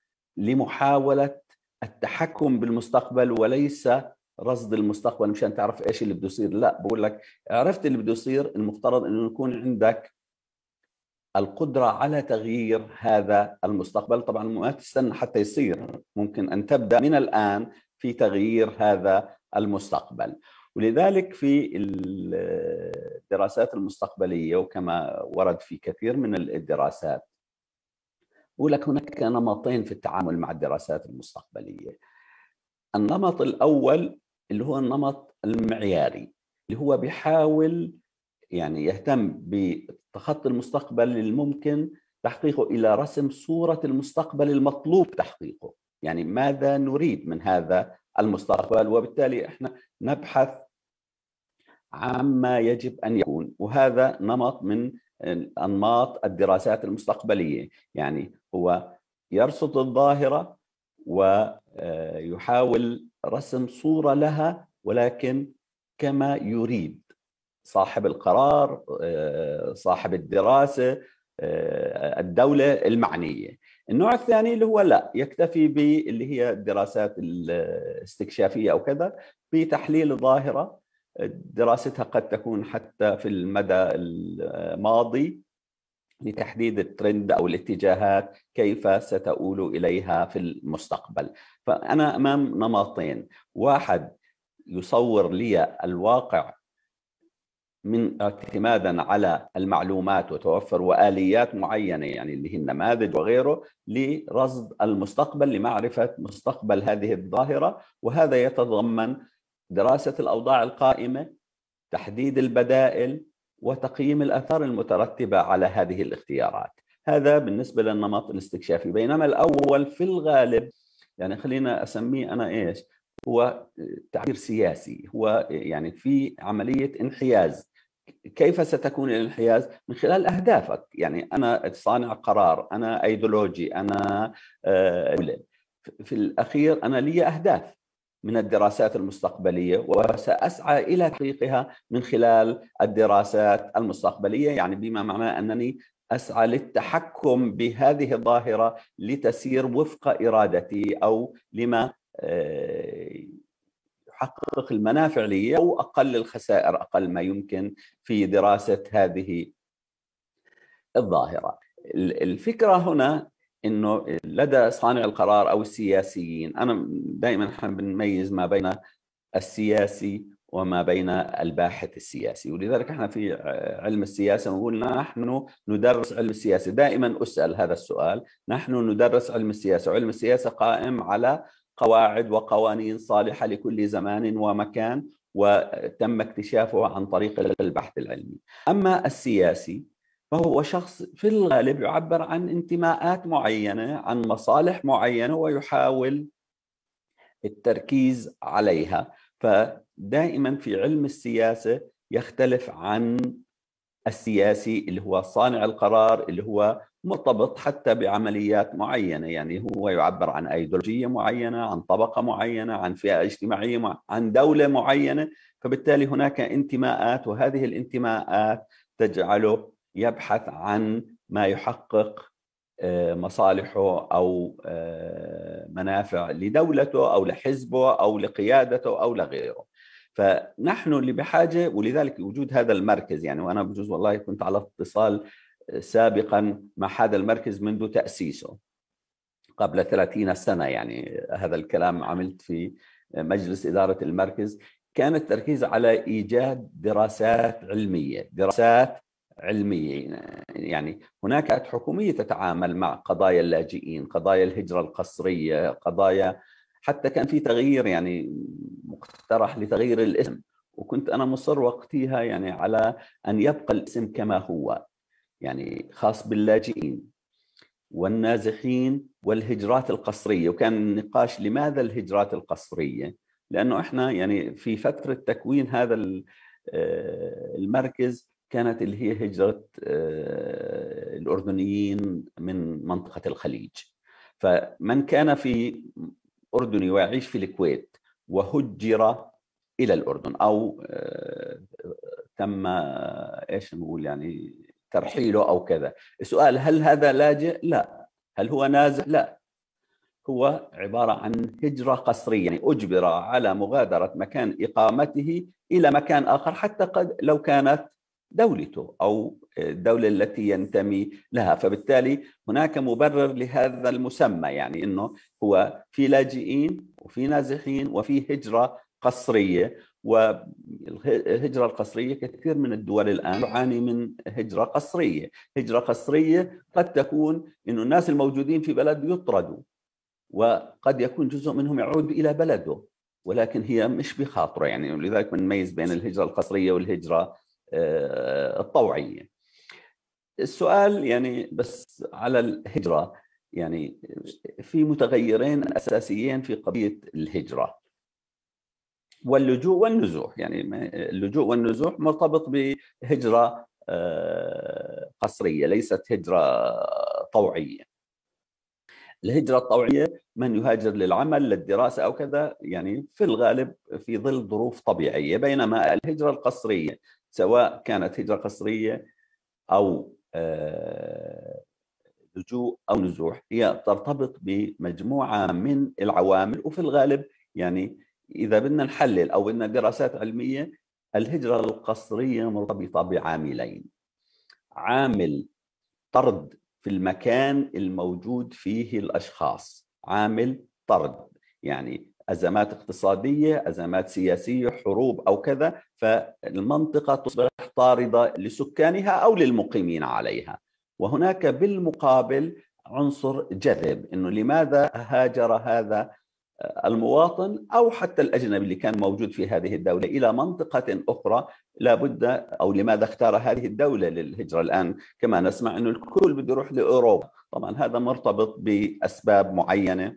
[SPEAKER 7] لمحاولة التحكم بالمستقبل، وليس رصد المستقبل مشان تعرف إيش اللي بده يصير. لا، بقول لك عرفت اللي بده يصير، المفترض أنه يكون عندك القدرة على تغيير هذا المستقبل. طبعا ما تستنى حتى يصير، ممكن أن تبدأ من الآن في تغيير هذا المستقبل. ولذلك في الدراسات المستقبلية وكما ورد في كثير من الدراسات يقول لك هناك نمطين في التعامل مع الدراسات المستقبلية. النمط الأول اللي هو النمط المعياري، اللي هو بيحاول يعني يهتم بتخطي المستقبل الممكن تحقيقه إلى رسم صورة المستقبل المطلوب تحقيقه، يعني ماذا نريد من هذا المستقبل، وبالتالي احنا نبحث عما يجب أن يكون. وهذا نمط من أنماط الدراسات المستقبلية، يعني هو يرصد الظاهرة ويحاول رسم صورة لها ولكن كما يريد صاحب القرار، صاحب الدراسة، الدولة المعنية. النوع الثاني اللي هو لا يكتفي باللي هي الدراسات الاستكشافية أو كذا بتحليل الظاهرة، دراستها قد تكون حتى في المدى الماضي لتحديد الترند أو الاتجاهات كيف ستؤول إليها في المستقبل. فأنا أمام نمطين، واحد يصور لي الواقع من اعتمادا على المعلومات وتوفر وآليات معينة، يعني اللي هي النماذج وغيره، لرصد المستقبل لمعرفة مستقبل هذه الظاهرة، وهذا يتضمن دراسة الأوضاع القائمة، تحديد البدائل، وتقييم الآثار المترتبة على هذه الاختيارات. هذا بالنسبة للنمط الاستكشافي. بينما الأول في الغالب يعني خلينا أسميه أنا إيش، هو تعبير سياسي، هو يعني في عملية انحياز. كيف ستكون الانحياز؟ من خلال أهدافك، يعني أنا صانع قرار، أنا أيديولوجي، أنا في الأخير أنا لي أهداف من الدراسات المستقبلية وسأسعى إلى تحقيقها من خلال الدراسات المستقبلية، يعني بما معناه أنني أسعى للتحكم بهذه الظاهرة لتسير وفق إرادتي أو لما يحقق المنافع لي أو أقل الخسائر أقل ما يمكن في دراسة هذه الظاهرة. الفكرة هنا إنه لدى صانع القرار أو السياسيين، أنا دائما بنميز ما بين السياسي وما بين الباحث السياسي، ولذلك احنا في علم السياسة نقول نحن ندرس علم السياسة. دائما أسأل هذا السؤال، نحن ندرس علم السياسة، وعلم السياسة قائم على قواعد وقوانين صالحة لكل زمان ومكان، وتم اكتشافه عن طريق البحث العلمي. أما السياسي فهو شخص في الغالب يعبر عن انتماءات معينة، عن مصالح معينة، ويحاول التركيز عليها. فدائما في علم السياسة يختلف عن السياسي اللي هو صانع القرار، اللي هو مرتبط حتى بعمليات معينة، يعني هو يعبر عن أيديولوجية معينة، عن طبقة معينة، عن فئة اجتماعية معينة، عن دولة معينة. فبالتالي هناك انتماءات، وهذه الانتماءات تجعله يبحث عن ما يحقق مصالحه أو منافع لدولته أو لحزبه أو لقيادته أو لغيره. فنحن اللي بحاجة، ولذلك وجود هذا المركز، يعني وأنا بجوز والله كنت على اتصال سابقا مع هذا المركز منذ تأسيسه قبل 30 سنة، يعني هذا الكلام عملت في مجلس إدارة المركز. كان التركيز على إيجاد دراسات علمية، يعني هناك حكومية تتعامل مع قضايا اللاجئين، قضايا الهجرة القسرية، قضايا حتى كان في تغيير يعني مقترح لتغيير الاسم، وكنت أنا مصر وقتها يعني على أن يبقى الاسم كما هو، يعني خاص باللاجئين والنازحين والهجرات القسرية. وكان النقاش لماذا الهجرات القسرية؟ لأنه إحنا يعني في فترة تكوين هذا المركز كانت اللي هي هجرة الأردنيين من منطقة الخليج. فمن كان في أردني ويعيش في الكويت وهجر إلى الأردن أو تم إيش نقول يعني ترحيله أو كذا، السؤال هل هذا لاجئ؟ لا. هل هو نازح؟ لا. هو عبارة عن هجرة قسرية، يعني أجبر على مغادرة مكان إقامته إلى مكان آخر، حتى قد لو كانت دولته أو الدولة التي ينتمي لها. فبالتالي هناك مبرر لهذا المسمى، يعني أنه هو في لاجئين وفي نازحين وفي هجرة قسرية، والهجرة القسرية كثير من الدول الآن تعاني من هجرة قسرية. هجرة قسرية قد تكون إنه الناس الموجودين في بلد يطردوا، وقد يكون جزء منهم يعود إلى بلده، ولكن هي مش بخاطره يعني. ولذلك بنميز بين الهجرة القسرية والهجرة الطوعية. السؤال يعني بس على الهجرة، يعني في متغيرين أساسيين في قضية الهجرة: واللجوء والنزوح. يعني اللجوء والنزوح مرتبط بهجرة قسرية، ليست هجرة طوعية. الهجرة الطوعية من يهاجر للعمل، للدراسة أو كذا، يعني في الغالب في ظل ظروف طبيعية، بينما الهجرة القسرية سواء كانت هجرة قسرية أو لجوء أو نزوح هي ترتبط بمجموعة من العوامل. وفي الغالب يعني إذا بدنا نحلل أو بدنا دراسات علمية، الهجرة القسرية مرتبطة بعاملين: عامل طرد في المكان الموجود فيه الأشخاص، عامل طرد يعني أزمات اقتصادية، أزمات سياسية، حروب أو كذا، فالمنطقة تصبح طاردة لسكانها أو للمقيمين عليها. وهناك بالمقابل عنصر جذب، إنه لماذا هاجر هذا المواطن أو حتى الأجنبي اللي كان موجود في هذه الدولة إلى منطقة أخرى، لابد أو لماذا اختار هذه الدولة للهجرة. الآن كما نسمع أنه الكل بده يروح لأوروبا، طبعا هذا مرتبط بأسباب معينة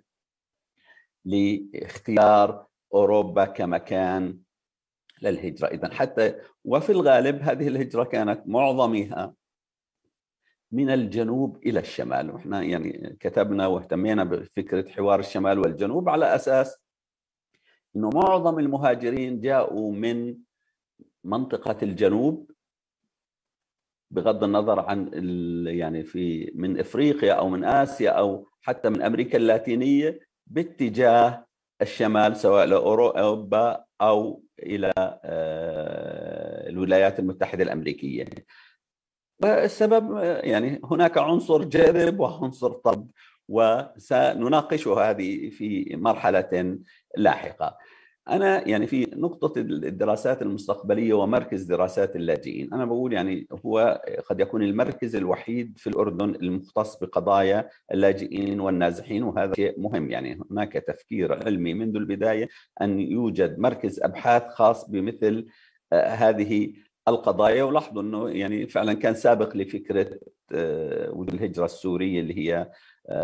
[SPEAKER 7] لاختيار أوروبا كمكان للهجرة. إذن حتى وفي الغالب هذه الهجرة كانت معظمها من الجنوب إلى الشمال، وإحنا يعني كتبنا واهتمينا بفكرة حوار الشمال والجنوب على أساس إنه معظم المهاجرين جاءوا من منطقة الجنوب، بغض النظر عن يعني من إفريقيا أو من آسيا أو حتى من أمريكا اللاتينية، باتجاه الشمال سواء لأوروبا أو إلى الولايات المتحدة الأمريكية. والسبب يعني هناك عنصر جذب وعنصر طرد، وسنناقش هذه في مرحلة لاحقة. أنا يعني في نقطة الدراسات المستقبلية ومركز دراسات اللاجئين، أنا بقول يعني هو قد يكون المركز الوحيد في الأردن المختص بقضايا اللاجئين والنازحين، وهذا شيء مهم. يعني هناك تفكير علمي منذ البداية أن يوجد مركز أبحاث خاص بمثل هذه القضايا. ولاحظوا أنه يعني فعلا كان سابق لفكرة وجود الهجرة السورية اللي هي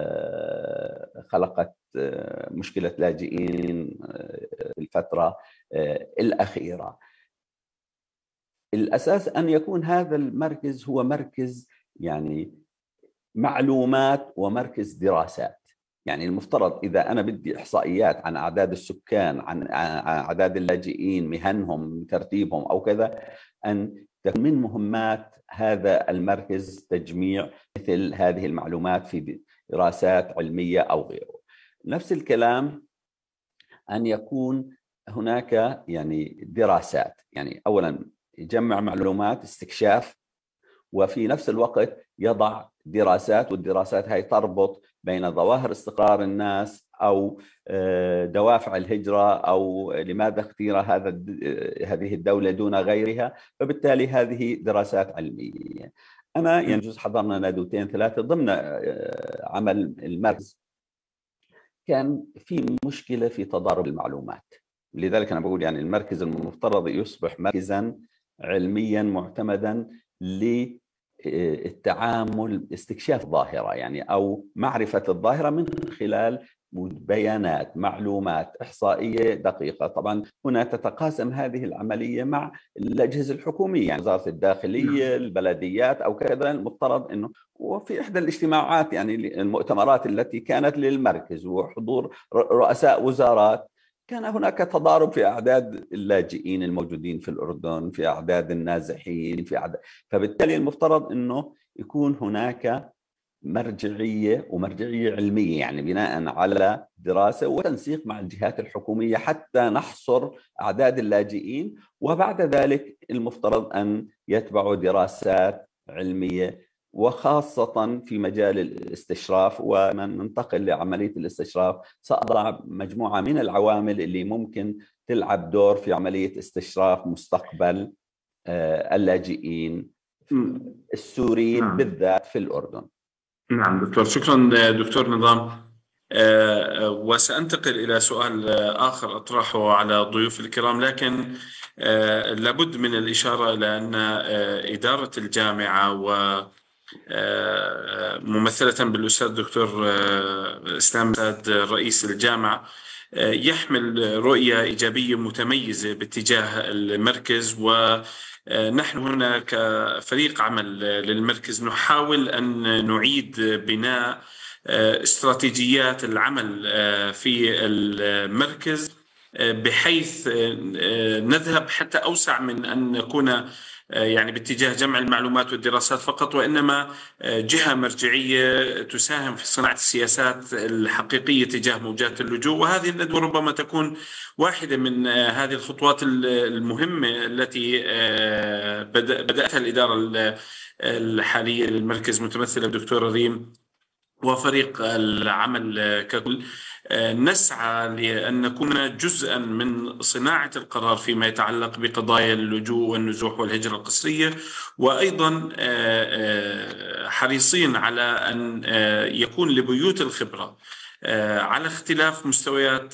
[SPEAKER 7] خلقت مشكلة لاجئين الفترة الأخيرة. الأساس أن يكون هذا المركز هو مركز يعني معلومات ومركز دراسات. يعني المفترض إذا أنا بدي إحصائيات عن أعداد السكان، عن أعداد اللاجئين، مهنهم، ترتيبهم أو كذا، أن تكون من مهمات هذا المركز تجميع مثل هذه المعلومات في دراسات علمية أو غيره. نفس الكلام أن يكون هناك يعني دراسات، يعني أولا يجمع معلومات استكشاف، وفي نفس الوقت يضع دراسات، والدراسات هاي تربط بين ظواهر استقرار الناس أو دوافع الهجرة أو لماذا اختير هذه الدولة دون غيرها، فبالتالي هذه دراسات علمية. أنا يجوز حضرنا ندوتين ثلاثة ضمن عمل المركز، كان في مشكلة في تضارب المعلومات. لذلك أنا بقول يعني المركز المفترض يصبح مركزا علميا معتمدا للتعامل استكشاف ظاهرة يعني أو معرفة الظاهرة من خلال بيانات، معلومات إحصائية دقيقة. طبعا هنا تتقاسم هذه العملية مع الأجهزة الحكومية، يعني وزارة الداخلية، البلديات أو كذا. المفترض أنه وفي إحدى الاجتماعات يعني المؤتمرات التي كانت للمركز وحضور رؤساء وزارات، كان هناك تضارب في أعداد اللاجئين الموجودين في الأردن، في أعداد النازحين، في أعداد. فبالتالي المفترض أنه يكون هناك مرجعية ومرجعية علمية، يعني بناء على دراسة وتنسيق مع الجهات الحكومية حتى نحصر أعداد اللاجئين، وبعد ذلك المفترض أن يتبعوا دراسات علمية وخاصة في مجال الاستشراف. وننتقل لعملية الاستشراف سأضع مجموعة من العوامل اللي ممكن تلعب دور في عملية استشراف مستقبل اللاجئين السوريين بالذات في الأردن.
[SPEAKER 1] نعم دكتور، شكرا دكتور نظام. وسأنتقل إلى سؤال آخر أطرحه على ضيوف الكرام، لكن لابد من الإشارة إلى أن إدارة الجامعة وممثلة بالأستاذ دكتور إسلام المساد رئيس الجامعة يحمل رؤية إيجابية متميزة باتجاه المركز، ونحن هنا كفريق عمل للمركز نحاول أن نعيد بناء استراتيجيات العمل في المركز بحيث نذهب حتى أوسع من أن نكون يعني باتجاه جمع المعلومات والدراسات فقط، وإنما جهة مرجعية تساهم في صناعة السياسات الحقيقية تجاه موجات اللجوء. وهذه الندوة ربما تكون واحدة من هذه الخطوات المهمة التي بدأتها الإدارة الحالية للمركز متمثلة بدكتورة ريم وفريق العمل ككل. نسعى لأن نكون جزءا من صناعة القرار فيما يتعلق بقضايا اللجوء والنزوح والهجرة القسرية، وأيضا حريصين على أن يكون لبيوت الخبرة على اختلاف مستويات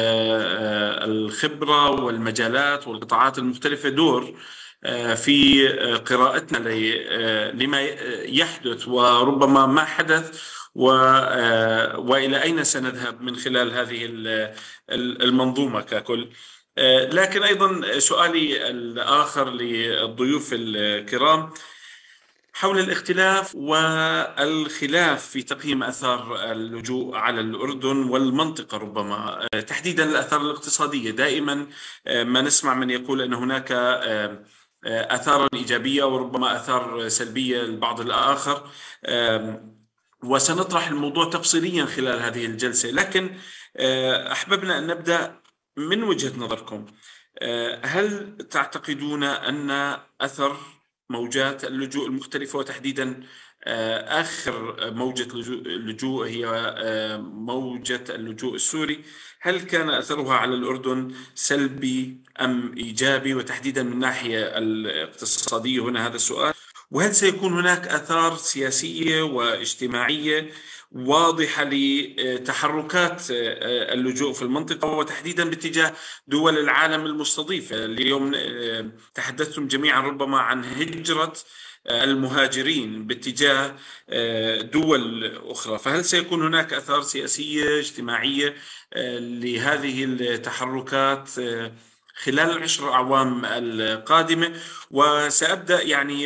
[SPEAKER 1] الخبرة والمجالات والقطاعات المختلفة دور في قراءتنا لما يحدث وربما ما حدث وإلى أين سنذهب من خلال هذه المنظومة ككل. لكن أيضا سؤالي الآخر للضيوف الكرام حول الاختلاف والخلاف في تقييم آثار اللجوء على الأردن والمنطقة، ربما تحديدا الآثار الاقتصادية. دائما ما نسمع من يقول أن هناك آثار إيجابية وربما آثار سلبية للبعض الآخر، وسنطرح الموضوع تفصيليا خلال هذه الجلسة. لكن أحببنا أن نبدأ من وجهة نظركم. هل تعتقدون أن أثر موجات اللجوء المختلفة وتحديدا آخر موجة اللجوء هي موجة اللجوء السوري، هل كان أثرها على الأردن سلبي أم إيجابي، وتحديدا من الناحية الاقتصادية؟ هنا هذا السؤال. وهل سيكون هناك آثار سياسية واجتماعية واضحة لتحركات اللجوء في المنطقة وتحديدا باتجاه دول العالم المستضيفة؟ اليوم تحدثتم جميعا ربما عن هجرة المهاجرين باتجاه دول أخرى، فهل سيكون هناك آثار سياسية اجتماعية لهذه التحركات خلال 10 أعوام القادمة؟ وسأبدأ يعني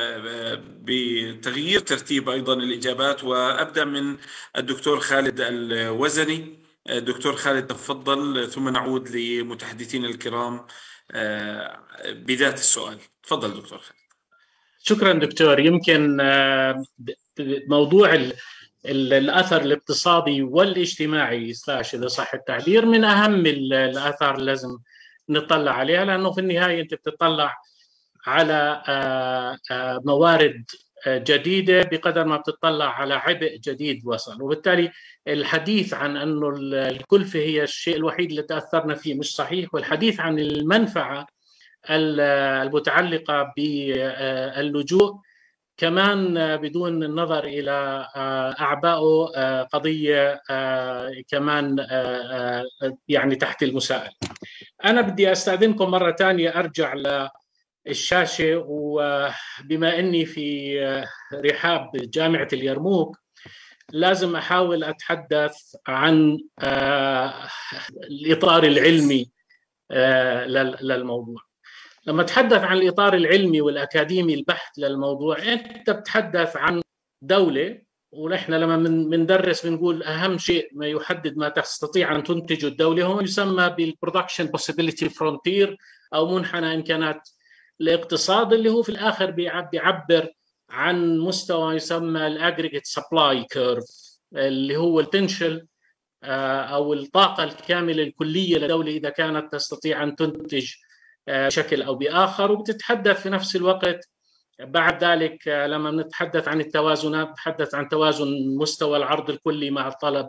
[SPEAKER 1] بتغيير ترتيب أيضا الإجابات، وأبدأ من الدكتور خالد الوزني. دكتور خالد تفضل، ثم نعود لمتحدثين الكرام بذات السؤال. تفضل دكتور خالد.
[SPEAKER 6] شكرا دكتور. يمكن موضوع الأثر الاقتصادي والاجتماعي إذا صح التعبير من أهم الآثار اللي لازم نطلع عليها، لأنه في النهاية أنت بتطلع على موارد جديدة بقدر ما بتطلع على عبء جديد وصل. وبالتالي الحديث عن أنه الكلفة هي الشيء الوحيد اللي تأثرنا فيه مش صحيح، والحديث عن المنفعة المتعلقة باللجوء كمان بدون النظر إلى أعبائه قضية كمان يعني تحت المساءلة. أنا بدي أستأذنكم مرة تانية أرجع للشاشة، وبما أني في رحاب جامعة اليرموك لازم أحاول أتحدث عن الإطار العلمي للموضوع. لما تحدث عن الإطار العلمي والأكاديمي البحث للموضوع، أنت بتحدث عن دولة، ونحن لما بندرس بنقول أهم شيء ما يحدد ما تستطيع أن تنتجه الدولة هو يسمى بالبرودكشن بوسيبيليتي فرونتير أو منحنى إمكانات الاقتصاد، اللي هو في الآخر بيعبر عن مستوى يسمى الأجريجيت سبلاي كيرف، اللي هو البوتنشل أو الطاقة الكاملة الكلية للدولة إذا كانت تستطيع أن تنتج بشكل أو بآخر. وبتتحدث في نفس الوقت بعد ذلك لما نتحدث عن التوازنات نتحدث عن توازن مستوى العرض الكلي مع الطلب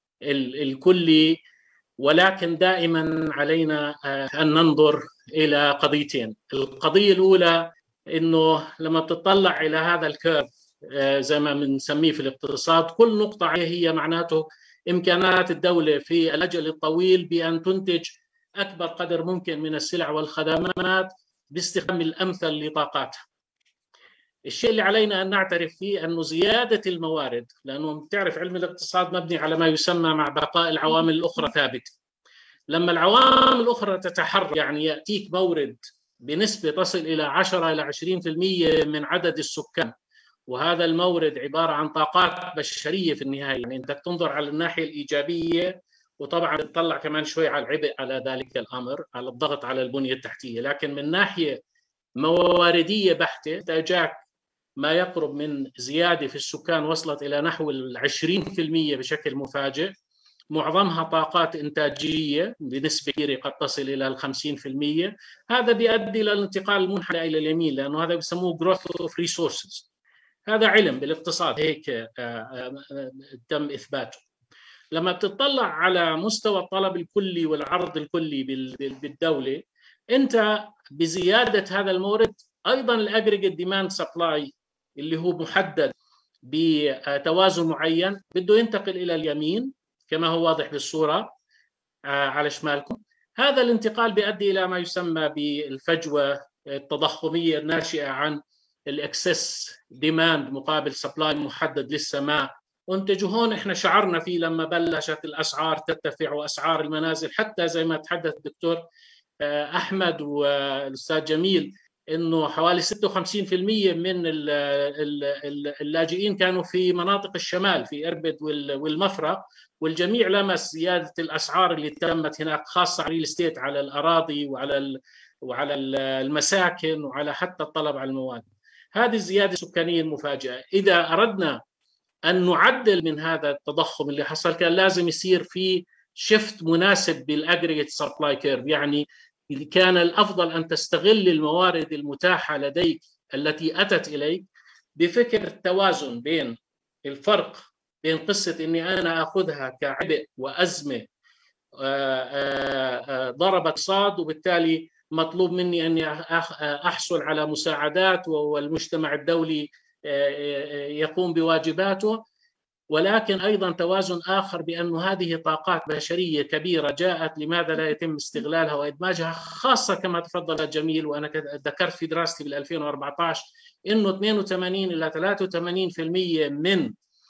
[SPEAKER 6] الكلي، ولكن دائما علينا أن ننظر إلى قضيتين. القضية الأولى إنه لما بتطلع إلى هذا الكيرف زي ما بنسميه في الاقتصاد، كل نقطة هي معناته إمكانات الدولة في الأجل الطويل بأن تنتج أكبر قدر ممكن من السلع والخدمات باستخدام الأمثل لطاقاتها. الشيء اللي علينا أن نعترف فيه أنه زيادة الموارد، لأنه بتعرف علم الاقتصاد مبني على ما يسمى مع بقاء العوامل الأخرى ثابتة. لما العوامل الأخرى تتحرك، يعني يأتيك مورد بنسبة تصل إلى 10 إلى 20% من عدد السكان، وهذا المورد عبارة عن طاقات بشرية في النهاية، يعني أنت تنظر على الناحية الإيجابية، وطبعا تطلع كمان شوي على العبء على ذلك الأمر، على الضغط على البنية التحتية، لكن من ناحية مواردية بحتة تجاك ما يقرب من زيادة في السكان وصلت إلى نحو 20% بشكل مفاجئ، معظمها طاقات إنتاجية بنسبة كبيرة قد تصل إلى 50%. هذا بيؤدي إلى الانتقال المنحنى إلى اليمين، لأنه هذا بيسموه growth of resources. هذا علم بالاقتصاد هيك تم إثباته. لما بتطلع على مستوى الطلب الكلي والعرض الكلي بالدولة، أنت بزيادة هذا المورد أيضا الأجريجيت ديماند سبلاي اللي هو محدد بتوازن معين بده ينتقل إلى اليمين كما هو واضح بالصورة على شمالكم. هذا الانتقال بيؤدي إلى ما يسمى بالفجوة التضخمية الناشئة عن الإكسس ديماند مقابل سبلاي محدد لسه ما أنتج. هون إحنا شعرنا فيه لما بلشت الأسعار ترتفع وأسعار المنازل، حتى زي ما تحدث الدكتور أحمد والأستاذ جميل إنه حوالي 56% من اللاجئين كانوا في مناطق الشمال في إربد والمفرق، والجميع لمس زيادة الأسعار اللي تمت هناك، خاصة على الستيت، على الأراضي وعلى المساكن وعلى حتى الطلب على المواد. هذه الزيادة السكانية المفاجئة إذا أردنا أن نعدل من هذا التضخم اللي حصل كان لازم يصير في شفت مناسب بالأجريجيت سبلاي كيرف، يعني كان الأفضل أن تستغل الموارد المتاحة لديك التي أتت إليك بفكر التوازن بين الفرق بين قصة أني أنا أخذها كعبء وأزمة ضربت اقتصاد وبالتالي مطلوب مني أني أحصل على مساعدات والمجتمع الدولي يقوم بواجباته، ولكن أيضا توازن آخر بأن هذه طاقات بشرية كبيرة جاءت، لماذا لا يتم استغلالها وإدماجها، خاصة كما تفضل جميل وأنا ذكرت في دراستي بال 2014 إنه 82 إلى 83% من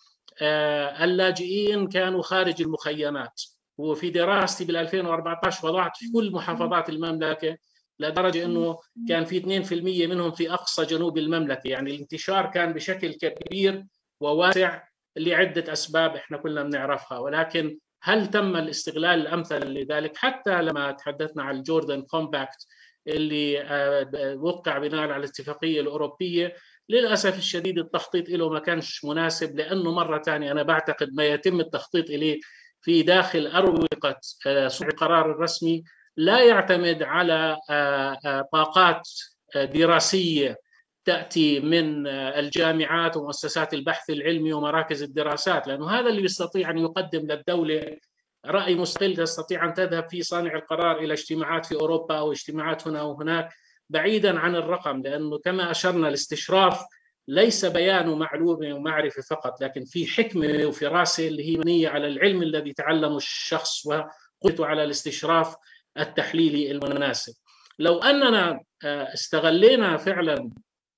[SPEAKER 6] اللاجئين كانوا خارج المخيمات. وفي دراستي بال 2014 وضعت في كل محافظات المملكة، لدرجة أنه كان في 2% منهم في أقصى جنوب المملكة، يعني الانتشار كان بشكل كبير وواسع لعدة أسباب إحنا كلنا بنعرفها. ولكن هل تم الاستغلال الأمثل لذلك؟ حتى لما تحدثنا عن الجوردن كومباكت اللي وقع بناء على الاتفاقية الأوروبية، للأسف الشديد التخطيط له ما كانش مناسب، لأنه مرة ثانية أنا بعتقد ما يتم التخطيط إليه في داخل أروقة صنع القرار الرسمي لا يعتمد على طاقات دراسية تأتي من الجامعات ومؤسسات البحث العلمي ومراكز الدراسات، لأنه هذا اللي يستطيع أن يقدم للدولة رأي مستقل تستطيع أن تذهب في صانع القرار إلى اجتماعات في أوروبا أو اجتماعات هنا وهناك بعيدا عن الرقم، لأنه كما أشرنا الاستشراف ليس بيان معلومة ومعرفة فقط، لكن في حكمة وفراسة اللي هي مبنية على العلم الذي تعلمه الشخص وقدرته على الاستشراف التحليلي المناسب. لو أننا استغلينا فعلا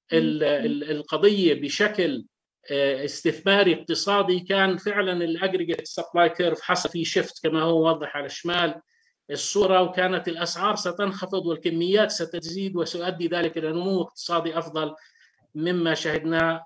[SPEAKER 6] القضية بشكل استثماري اقتصادي كان فعلا الأجريجيت سبلاي كيرف حصل فيه شفت كما هو واضح على شمال الصورة، وكانت الأسعار ستنخفض والكميات ستزيد وسيؤدي ذلك إلى نمو اقتصادي أفضل مما شهدناه،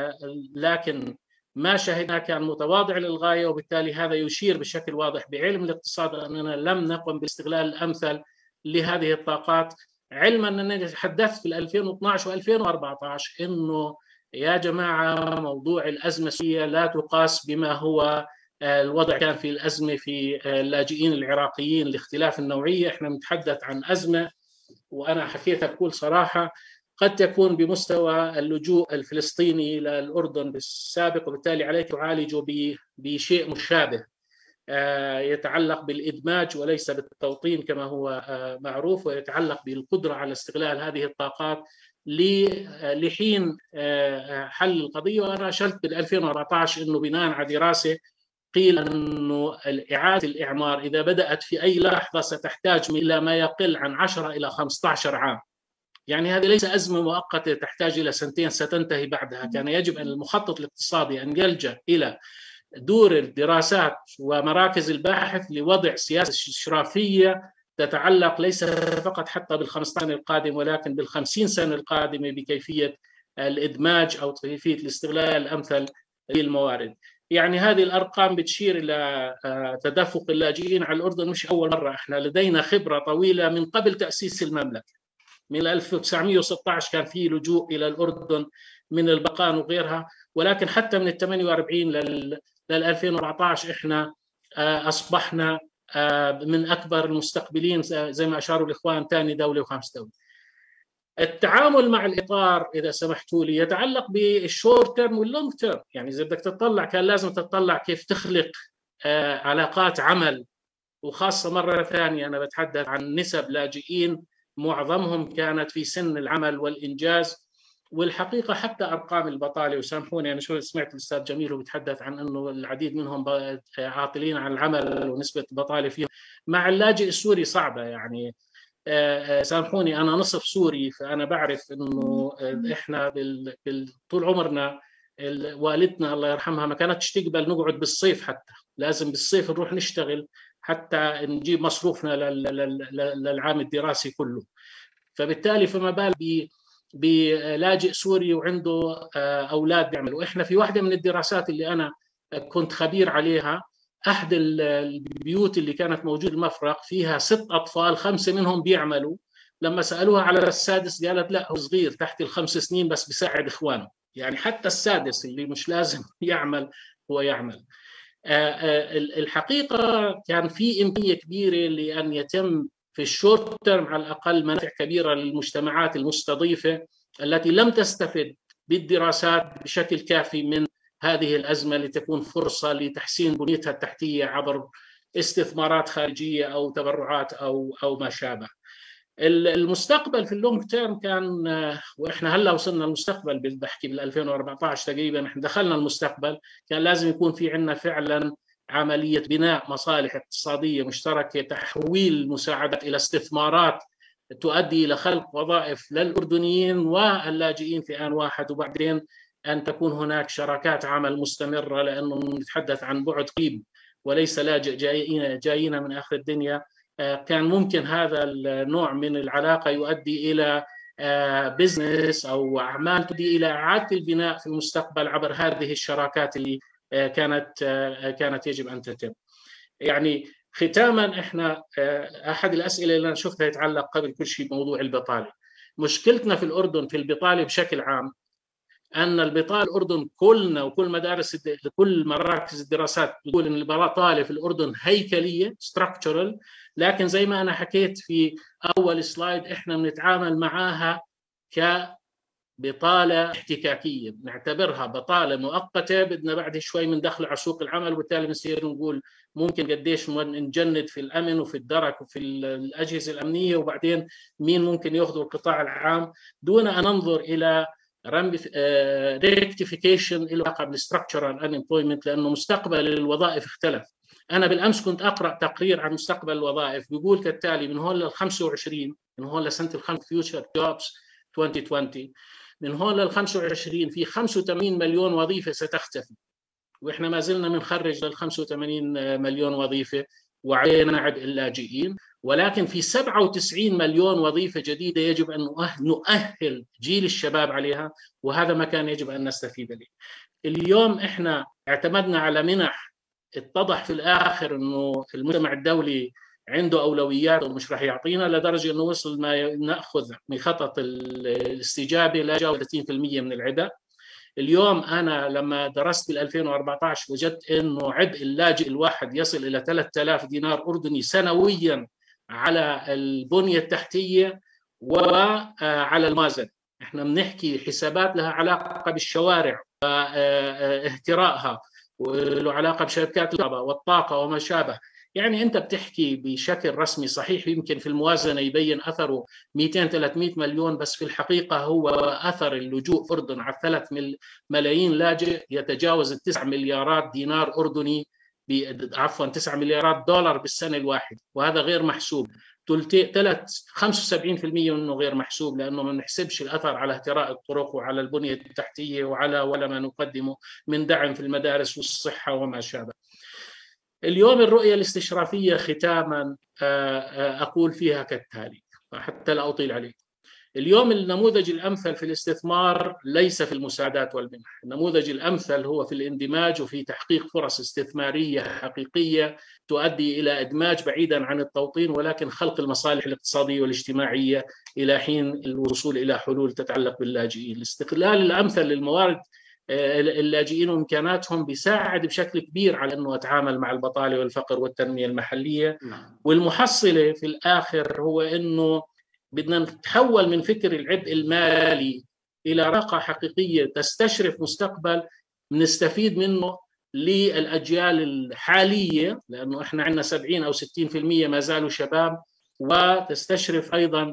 [SPEAKER 6] لكن ما شهدناه كان متواضع للغاية، وبالتالي هذا يشير بشكل واضح بعلم الاقتصاد أننا لم نقم بالاستغلال الأمثل لهذه الطاقات، علما أنني تحدثت في 2012 و2014 إنه يا جماعة موضوع الأزمة السورية لا تقاس بما هو الوضع كان في الأزمة في اللاجئين العراقيين لاختلاف النوعية. إحنا نتحدث عن أزمة، وأنا حكيتها بكل صراحة، قد تكون بمستوى اللجوء الفلسطيني إلى الأردن بالسابق، وبالتالي عليه تعالجه بشيء مشابه يتعلق بالإدماج وليس بالتوطين كما هو معروف، ويتعلق بالقدرة على استغلال هذه الطاقات لحين حل القضية. وأنا أشرت بال 2014 أنه بناء على دراسة قيل أنه إعادة الإعمار إذا بدأت في أي لحظة ستحتاج إلى ما يقل عن 10 إلى 15 عام. يعني هذه ليس أزمة مؤقتة تحتاج إلى سنتين ستنتهي بعدها. كان يجب أن المخطط الاقتصادي أن يلجأ إلى دور الدراسات ومراكز الباحث لوضع سياسة إشرافية تتعلق ليس فقط حتى بال15 سنة القادمة، ولكن بال50 سنة القادمة بكيفية الإدماج أو كيفية الاستغلال الأمثل للموارد. يعني هذه الأرقام بتشير إلى تدفق اللاجئين على الأردن مش أول مرة. إحنا لدينا خبرة طويلة من قبل تأسيس المملكة. من 1916 كان في لجوء إلى الأردن من البقان وغيرها، ولكن حتى من 48 لل 2014 إحنا أصبحنا من أكبر المستقبلين زي ما أشاروا الإخوان، ثاني دولة وخامس دولة. التعامل مع الإطار إذا سمحتوا لي يتعلق بالشورت تيرم واللونج تيرم. يعني إذا بدك تطلع كان لازم تطلع كيف تخلق علاقات عمل، وخاصة مرة ثانية أنا بتحدث عن نسب لاجئين معظمهم كانت في سن العمل والإنجاز. والحقيقة حتى أرقام البطالة، وسامحوني أنا شو سمعت الأستاذ جميل وبيتحدث عن أنه العديد منهم عاطلين عن العمل ونسبة البطالة فيهم مع اللاجئ السوري صعبة. يعني سامحوني أنا نصف سوري، فأنا بعرف أنه إحنا طول عمرنا والدنا الله يرحمها ما كانتش تقبل نقعد بالصيف، حتى لازم بالصيف نروح نشتغل حتى نجيب مصروفنا للعام الدراسي كله. فبالتالي فما بال بلاجئ سوري وعنده أولاد بيعملوا. إحنا في واحدة من الدراسات اللي أنا كنت خبير عليها، أحد البيوت اللي كانت موجود المفرق فيها 6 أطفال، 5 منهم بيعملوا. لما سألوها على السادس قالت لا هو صغير تحت ال5 سنين بس بيساعد إخوانه. يعني حتى السادس اللي مش لازم يعمل هو يعمل. الحقيقة كان في إمكانية كبيرة لأن يتم في الشورت تيرم على الأقل منافع كبيرة للمجتمعات المستضيفة التي لم تستفد بالدراسات بشكل كافي من هذه الأزمة، لتكون فرصة لتحسين بنيتها التحتية عبر استثمارات خارجية أو تبرعات أو ما شابه. المستقبل في اللونج تيرم كان، وإحنا هلا وصلنا المستقبل بحكي بال 2014 تقريبا إحنا دخلنا المستقبل، كان لازم يكون في عندنا فعلا عملية بناء مصالح اقتصادية مشتركة، تحويل مساعدات إلى استثمارات تؤدي إلى خلق وظائف للأردنيين واللاجئين في آن واحد، وبعدين أن تكون هناك شراكات عمل مستمرة، لأنه نتحدث عن بعد قريب وليس لاجئ جايين من آخر الدنيا. كان ممكن هذا النوع من العلاقة يؤدي إلى بزنس أو أعمال تؤدي إلى إعادة البناء في المستقبل عبر هذه الشراكات اللي كانت يجب أن تتم. يعني ختاما، إحنا أحد الأسئلة اللي أنا شفتها يتعلق قبل كل شيء بموضوع البطالة. مشكلتنا في الأردن في البطالة بشكل عام أن البطالة الأردن كلنا وكل مدارس كل مراكز الدراسات بتقول أن البطالة في الأردن هيكلية structural، لكن زي ما أنا حكيت في أول سلايد إحنا بنتعامل معها كبطالة احتكاكية، بنعتبرها بطالة مؤقتة بدنا بعد شوي من دخل على سوق العمل، وبالتالي بنصير نقول ممكن قديش نجند في الأمن وفي الدرك وفي الأجهزة الأمنية، وبعدين مين ممكن يأخذوا القطاع العام، دون أن ننظر إلى ريكتيفيكيشن له علاقه بالستراكشرال انمبلويمنت، لانه مستقبل الوظائف اختلف. انا بالامس كنت اقرا تقرير عن مستقبل الوظائف بيقول كالتالي: من هون لل 25 من هون لسنه فيوتشر جوبز 2020 من هون لل 25 في 85 مليون وظيفه ستختفي، واحنا ما زلنا بنخرج لل 85 مليون وظيفه وعلينا عبء اللاجئين، ولكن في 97 مليون وظيفة جديدة يجب أن نؤهل جيل الشباب عليها، وهذا ما كان يجب أن نستفيد به. اليوم إحنا اعتمدنا على منح، اتضح في الآخر أنه المجتمع الدولي عنده أولويات ومش راح يعطينا، لدرجة أنه وصل ما نأخذ من خطط الاستجابة لا يجاوز 30% من العبء. اليوم أنا لما درست بال 2014 وجدت أنه عبء اللاجئ الواحد يصل إلى 3000 دينار أردني سنوياً على البنية التحتية وعلى الموازنة. احنا بنحكي حسابات لها علاقة بالشوارع واهترائها، وله علاقة بشركات الكهرباء والطاقة وما شابه. يعني أنت بتحكي بشكل رسمي صحيح، يمكن في الموازنة يبين أثره 200-300 مليون، بس في الحقيقة هو أثر اللجوء في الأردن على 3 ملايين لاجئ يتجاوز 9 مليارات دينار أردني، عفوا 9 مليارات دولار بالسنة الواحدة، وهذا غير محسوب. 75% منه غير محسوب، لأنه ما نحسبش الأثر على اهتراء الطرق وعلى البنية التحتية ولا ما نقدمه من دعم في المدارس والصحة وما شابه. اليوم الرؤية الاستشرافية ختاما أقول فيها كالتالي حتى لا أطيل عليكم. اليوم النموذج الأمثل في الاستثمار ليس في المساعدات والمنح، النموذج الأمثل هو في الاندماج وفي تحقيق فرص استثمارية حقيقية تؤدي إلى إدماج بعيدا عن التوطين، ولكن خلق المصالح الاقتصادية والاجتماعية إلى حين الوصول إلى حلول تتعلق باللاجئين. الاستغلال الأمثل للموارد اللاجئين وإمكاناتهم بيساعد بشكل كبير على أنه أتعامل مع البطالة والفقر والتنمية المحلية. والمحصلة في الآخر هو أنه بدنا نتحول من فكر العبء المالي إلى علاقة حقيقية تستشرف مستقبل نستفيد منه للأجيال الحالية، لأنه إحنا عندنا 70 أو 60% ما زالوا شباب، وتستشرف أيضا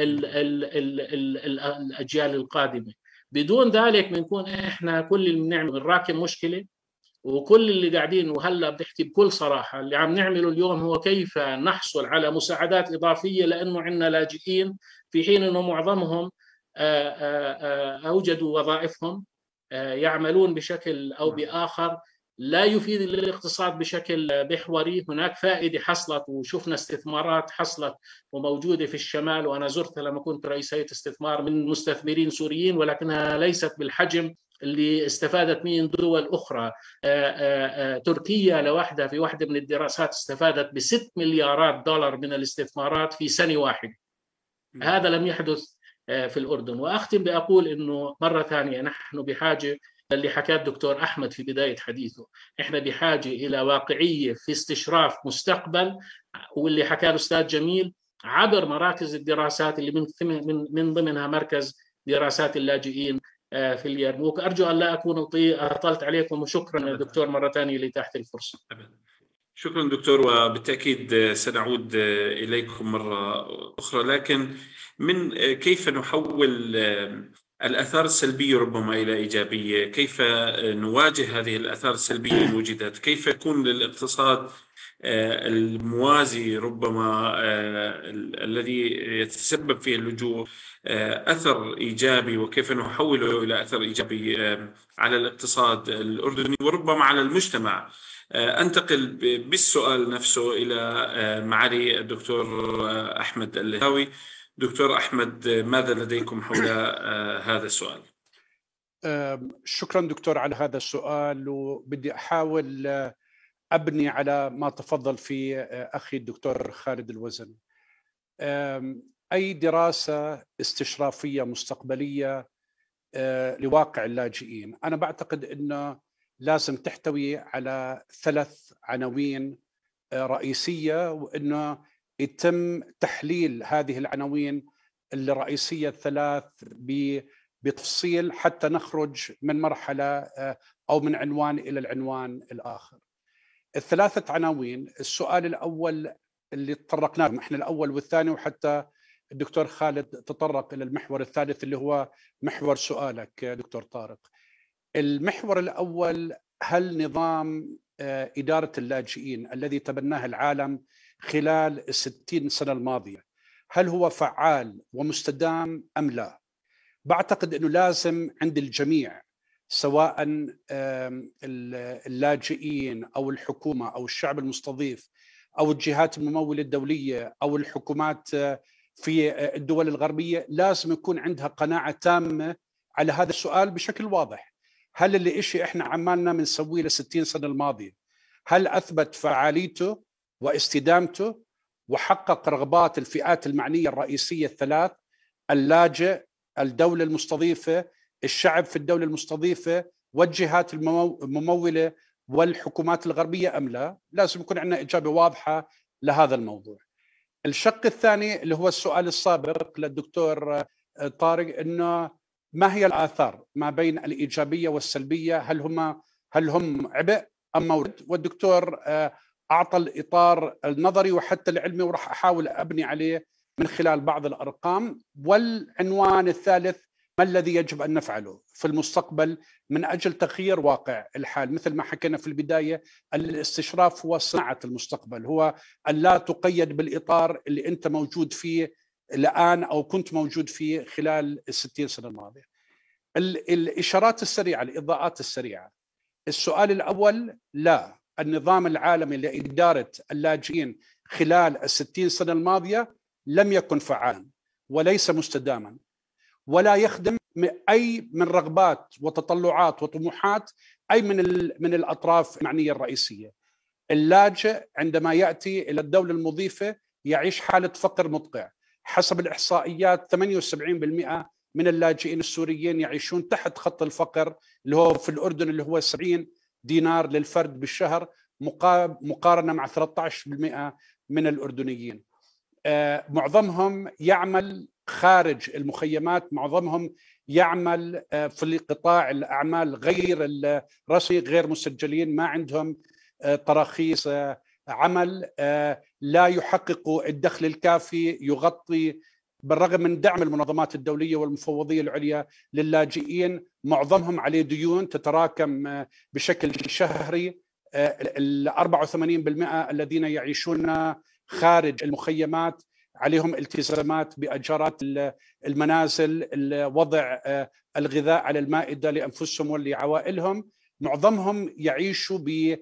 [SPEAKER 6] الأجيال القادمة. بدون ذلك بنكون إحنا كل اللي بنعمل نراكم مشكلة، وكل اللي قاعدين وهلا بحكي بكل صراحه اللي عم نعمله اليوم هو كيف نحصل على مساعدات اضافيه، لانه عندنا لاجئين في حين انه معظمهم اوجدوا وظائفهم، يعملون بشكل او باخر لا يفيد الاقتصاد بشكل محوري. هناك فائده حصلت وشفنا استثمارات حصلت وموجوده في الشمال، وانا زرتها لما كنت رئيس هيئه استثمار من مستثمرين سوريين، ولكنها ليست بالحجم اللي استفادت من دول أخرى. تركيا لوحدها في واحدة من الدراسات استفادت ب6 مليارات دولار من الاستثمارات في سنة واحدة. هذا لم يحدث في الأردن. وأختم بأقول أنه مرة ثانية نحن بحاجة اللي حكاه الدكتور أحمد في بداية حديثه، إحنا بحاجة إلى واقعية في استشراف مستقبل، واللي حكاه الأستاذ جميل عبر مراكز الدراسات اللي من ضمنها مركز دراسات اللاجئين في اليرموك. أرجو أن لا أكون أطلت عليكم، وشكرا دكتور مرة ثانية لإتاحة الفرصة.
[SPEAKER 1] شكرا دكتور، وبالتأكيد سنعود إليكم مرة أخرى، لكن من كيف نحول الآثار السلبية ربما إلى إيجابية؟ كيف نواجه هذه الآثار السلبية إن وجدت؟ كيف يكون للاقتصاد الموازي ربما الذي يتسبب فيه اللجوء أثر إيجابي، وكيف نحوله إلى أثر إيجابي على الاقتصاد الأردني وربما على المجتمع؟ أنتقل بالسؤال نفسه إلى معالي الدكتور أحمد اللهاوي. دكتور أحمد، ماذا لديكم حول هذا السؤال؟
[SPEAKER 4] شكرا دكتور على هذا السؤال، وبدي أحاول أبني على ما تفضل فيه أخي الدكتور خالد الوزن. أي دراسة استشرافية مستقبلية لواقع اللاجئين أنا بعتقد أنه لازم تحتوي على 3 عناوين رئيسية، وأنه يتم تحليل هذه العناوين الرئيسية ال3 بتفصيل حتى نخرج من مرحلة أو من عنوان إلى العنوان الآخر. ال3 عناوين، السؤال الأول اللي تطرقنا له احنا الأول والثاني، وحتى الدكتور خالد تطرق إلى المحور الثالث اللي هو محور سؤالك دكتور طارق. المحور الأول، هل نظام إدارة اللاجئين الذي تبناه العالم خلال 60 سنة الماضية هل هو فعال ومستدام أم لا؟ بعتقد أنه لازم عند الجميع، سواء اللاجئين أو الحكومة أو الشعب المستضيف أو الجهات الممولة الدولية أو الحكومات في الدول الغربية، لازم يكون عندها قناعة تامة على هذا السؤال بشكل واضح. هل اللي إشي إحنا عمالنا بنسويه ل60 سنة الماضية هل أثبت فعاليته واستدامته وحقق رغبات الفئات المعنية الرئيسية ال3: اللاجئ، الدولة المستضيفة، الشعب في الدولة المستضيفة، والجهات الممولة والحكومات الغربية أم لا؟ لازم يكون عندنا إجابة واضحة لهذا الموضوع. الشق الثاني اللي هو السؤال السابق للدكتور طارق انه ما هي الآثار ما بين الإيجابية والسلبية؟ هل هم عبء أم مورد؟ والدكتور أعطى الإطار النظري وحتى العلمي، وراح أحاول أبني عليه من خلال بعض الأرقام. والعنوان الثالث: ما الذي يجب أن نفعله في المستقبل من أجل تغيير واقع الحال؟ مثل ما حكينا في البداية، الاستشراف هو صناعة المستقبل، هو أن لا تقيد بالإطار اللي أنت موجود فيه الآن أو كنت موجود فيه خلال 60 سنة الماضية. الإشارات السريعة، الإضاءات السريعة. السؤال الأول: لا، النظام العالمي لإدارة اللاجئين خلال 60 سنة الماضية لم يكن فعالا وليس مستداما، ولا يخدم أي من رغبات وتطلعات وطموحات أي من الأطراف المعنية الرئيسية. اللاجئ عندما يأتي إلى الدولة المضيفة يعيش حالة فقر مدقع. حسب الإحصائيات 78% من اللاجئين السوريين يعيشون تحت خط الفقر، اللي هو في الأردن اللي هو 70 دينار للفرد بالشهر، مقارنة مع 13% من الأردنيين. معظمهم يعمل خارج المخيمات، معظمهم يعمل في قطاع الأعمال غير الرسمي، غير مسجلين، ما عندهم تراخيص عمل، لا يحققوا الدخل الكافي يغطي، بالرغم من دعم المنظمات الدولية والمفوضية العليا للاجئين، معظمهم عليه ديون تتراكم بشكل شهري. ال 84% الذين يعيشون خارج المخيمات عليهم التزامات بأجارات المنازل، وضع الغذاء على المائدة لأنفسهم ولعوائلهم. معظمهم يعيشوا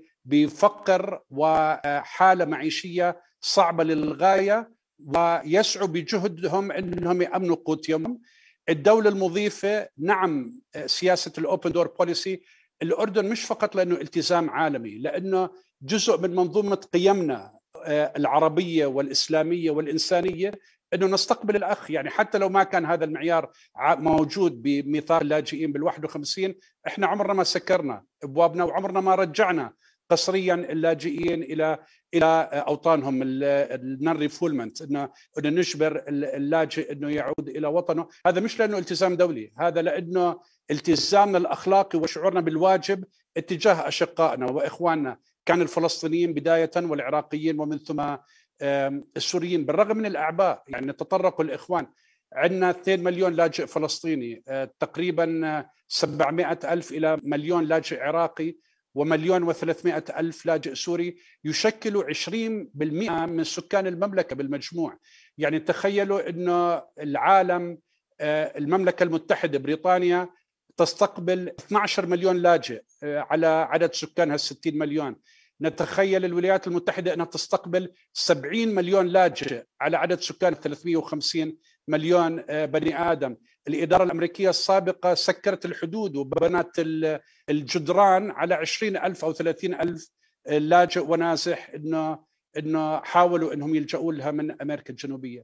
[SPEAKER 4] بفقر وحالة معيشية صعبة للغاية، ويسعوا بجهدهم أنهم يأمنوا قوت يومهم. الدولة المضيفة، نعم، سياسة الأوبن دور بوليسي، الأردن مش فقط لأنه التزام عالمي، لأنه جزء من منظومة قيمنا العربية والإسلامية والإنسانية أنه نستقبل الأخ. يعني حتى لو ما كان هذا المعيار موجود بميثاق اللاجئين بال51، إحنا عمرنا ما سكرنا أبوابنا وعمرنا ما رجعنا قسريا اللاجئين إلى أوطانهم، النون ريفولمنت، إنه نجبر اللاجئ إنه يعود إلى وطنه. هذا مش لأنه التزام دولي، هذا لأنه التزامنا الأخلاقي وشعورنا بالواجب اتجاه أشقائنا وإخواننا، كان الفلسطينيين بداية والعراقيين ومن ثم السوريين. بالرغم من الأعباء، يعني تطرقوا الإخوان، عندنا 2 مليون لاجئ فلسطيني، تقريبا 700,000 إلى مليون لاجئ عراقي، و1,300,000 لاجئ سوري، يشكلوا 20% من سكان المملكة بالمجموع. يعني تخيلوا أنه العالم، المملكة المتحدة بريطانيا تستقبل 12 مليون لاجئ على عدد سكانها 60 مليون. نتخيل الولايات المتحدة أنها تستقبل 70 مليون لاجئ على عدد سكان 350 مليون بني آدم. الإدارة الأمريكية السابقة سكرت الحدود وبنت الجدران على 20,000 أو 30,000 لاجئ ونازح، إنه حاولوا إنهم يلجؤوا لها من أمريكا الجنوبية.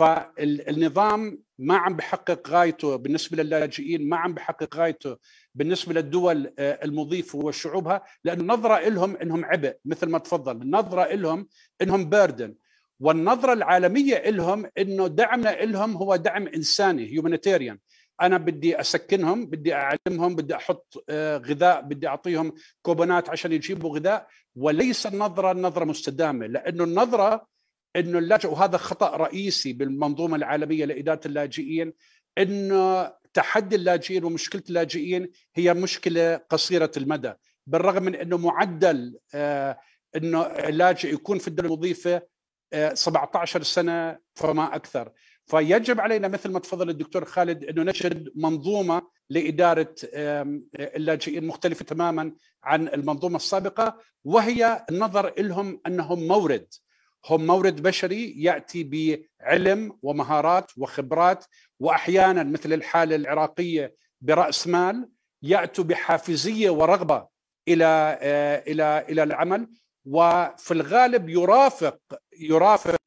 [SPEAKER 4] فالنظام ما عم بحقق غايته بالنسبة للاجئين، ما عم بحقق غايته بالنسبة للدول المضيفة وشعوبها، لأن نظرة لهم إنهم عبء، مثل ما تفضل، النظرة لهم إنهم بيردن، والنظرة العالمية لهم إنه دعمنا لهم هو دعم إنساني، هيومانيتيريان. أنا بدي أسكنهم، بدي أعلمهم، بدي أحط غذاء، بدي أعطيهم كوبونات عشان يجيبوا غذاء، وليس النظرة مستدامة. لأنه النظرة إنه اللاجئ، وهذا خطأ رئيسي بالمنظومة العالمية لإدارة اللاجئين، إنه تحدي اللاجئين ومشكلة اللاجئين هي مشكلة قصيرة المدى، بالرغم من إنه معدل إنه اللاجئ يكون في الدولة المضيفة 17 سنة فما أكثر. فيجب علينا مثل ما تفضل الدكتور خالد أنه نجد منظومة لإدارة اللاجئين مختلفة تماما عن المنظومة السابقة، وهي النظر لهم أنهم هم مورد بشري يأتي بعلم ومهارات وخبرات، وأحيانا مثل الحالة العراقية برأس مال، يأتوا بحافزية ورغبة إلى العمل. وفي الغالب يرافق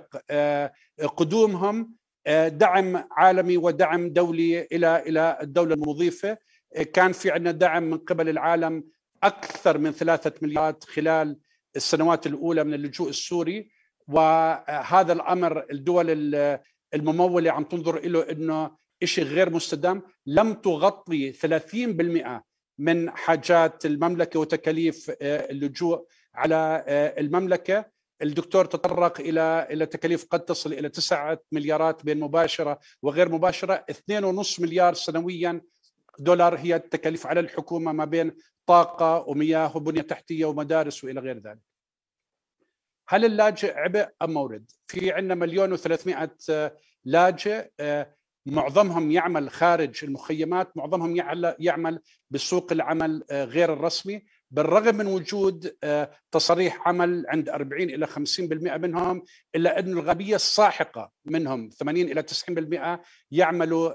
[SPEAKER 4] قدومهم دعم عالمي ودعم دولي إلى الدولة المضيفة. كان في عندنا دعم من قبل العالم أكثر من 3 مليارات خلال السنوات الأولى من اللجوء السوري، وهذا الأمر الدول الممولة عم تنظر إله أنه شيء غير مستدام، لم تغطي 30% من حاجات المملكة وتكاليف اللجوء على المملكة. الدكتور تطرق إلى تكاليف قد تصل إلى 9 مليارات بين مباشرة وغير مباشرة. 2.5 مليار سنويا دولار هي التكاليف على الحكومة ما بين طاقة ومياه وبنية تحتية ومدارس وإلى غير ذلك. هل اللاجئ عبء أم مورد؟ في عندنا 1,300,000 لاجئ، معظمهم يعمل خارج المخيمات، معظمهم يعمل بسوق العمل غير الرسمي، بالرغم من وجود تصريح عمل عند 40 إلى 50% منهم، إلا أن الغالبية الساحقة منهم 80 إلى 90% يعملوا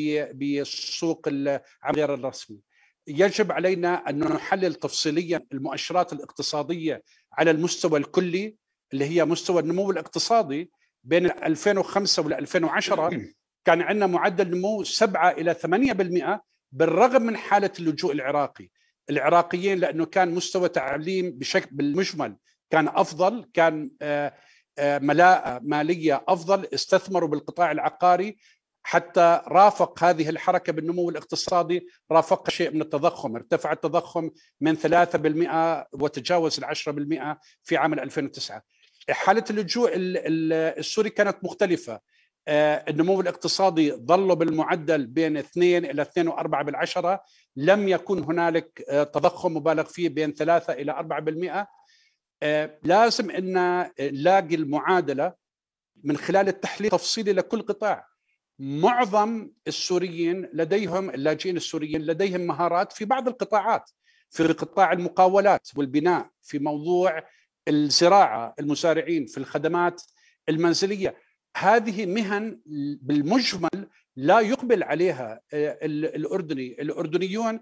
[SPEAKER 4] بسوق العمل غير الرسمي. يجب علينا أن نحلل تفصيليا المؤشرات الاقتصادية على المستوى الكلي اللي هي مستوى النمو الاقتصادي. بين 2005 و 2010 كان عندنا معدل نمو 7 إلى 8%، بالرغم من حالة اللجوء العراقي. العراقيين لأنه كان مستوى تعليم بشكل بالمجمل كان أفضل، كان ملاءة مالية أفضل، استثمروا بالقطاع العقاري، حتى رافق هذه الحركة بالنمو الاقتصادي رافق شيء من التضخم. ارتفع التضخم من 3% وتجاوز 10% في عام 2009. حالة اللجوء السوري كانت مختلفة. النمو الاقتصادي ظل بالمعدل بين 2 إلى 2.4%، لم يكن هنالك تضخم مبالغ فيه بين 3 إلى 4%. لازم أن نلاقي المعادلة من خلال التحليل التفصيلي لكل قطاع. معظم السوريين لديهم، اللاجئين السوريين لديهم مهارات في بعض القطاعات، في قطاع المقاولات والبناء، في موضوع الزراعة، المزارعين، في الخدمات المنزلية. هذه مهن بالمجمل لا يقبل عليها الأردنيون.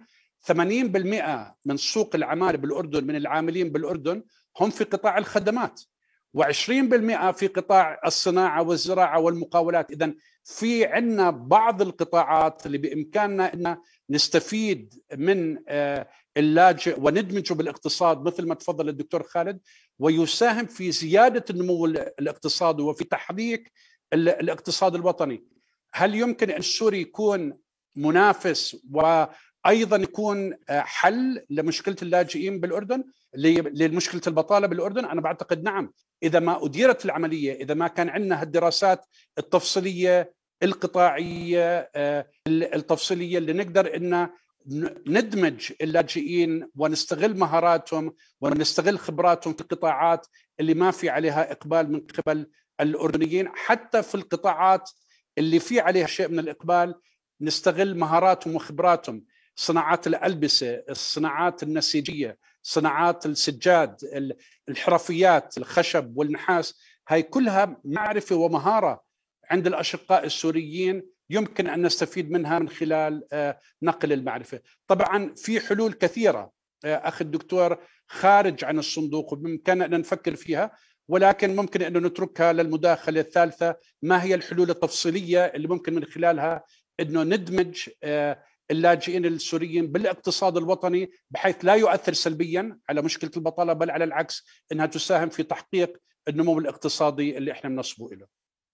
[SPEAKER 4] 80% من سوق العمالة بالأردن، من العاملين بالأردن، هم في قطاع الخدمات، و20% في قطاع الصناعة والزراعة والمقاولات. إذن في عنا بعض القطاعات اللي بإمكاننا أن نستفيد من اللاجئ وندمجه بالاقتصاد مثل ما تفضل الدكتور خالد، ويساهم في زيادة النمو الاقتصادي وفي تحريك الاقتصاد الوطني. هل يمكن أن السوري يكون منافس وأيضا يكون حل لمشكلة اللاجئين بالأردن، لمشكلة البطالة بالأردن؟ أنا بعتقد نعم، إذا ما أديرت العملية، إذا ما كان عندنا الدراسات التفصيلية القطاعية التفصيلية اللي نقدر أن ندمج اللاجئين ونستغل مهاراتهم ونستغل خبراتهم في القطاعات اللي ما في عليها إقبال من قبل الأردنيين. حتى في القطاعات اللي في عليها شيء من الإقبال نستغل مهاراتهم وخبراتهم، صناعات الألبسة، الصناعات النسيجية، صناعات السجاد، الحرفيات، الخشب والنحاس. هاي كلها معرفة ومهارة عند الأشقاء السوريين يمكن أن نستفيد منها من خلال نقل المعرفة. طبعا في حلول كثيرة أخي الدكتور خارج عن الصندوق وبإمكاننا أن نفكر فيها، ولكن ممكن أن نتركها للمداخلة الثالثة. ما هي الحلول التفصيلية اللي ممكن من خلالها أنه ندمج اللاجئين السوريين بالاقتصاد الوطني بحيث لا يؤثر سلبيا على مشكلة البطالة، بل على العكس أنها تساهم في تحقيق النمو الاقتصادي اللي احنا بنصبه له.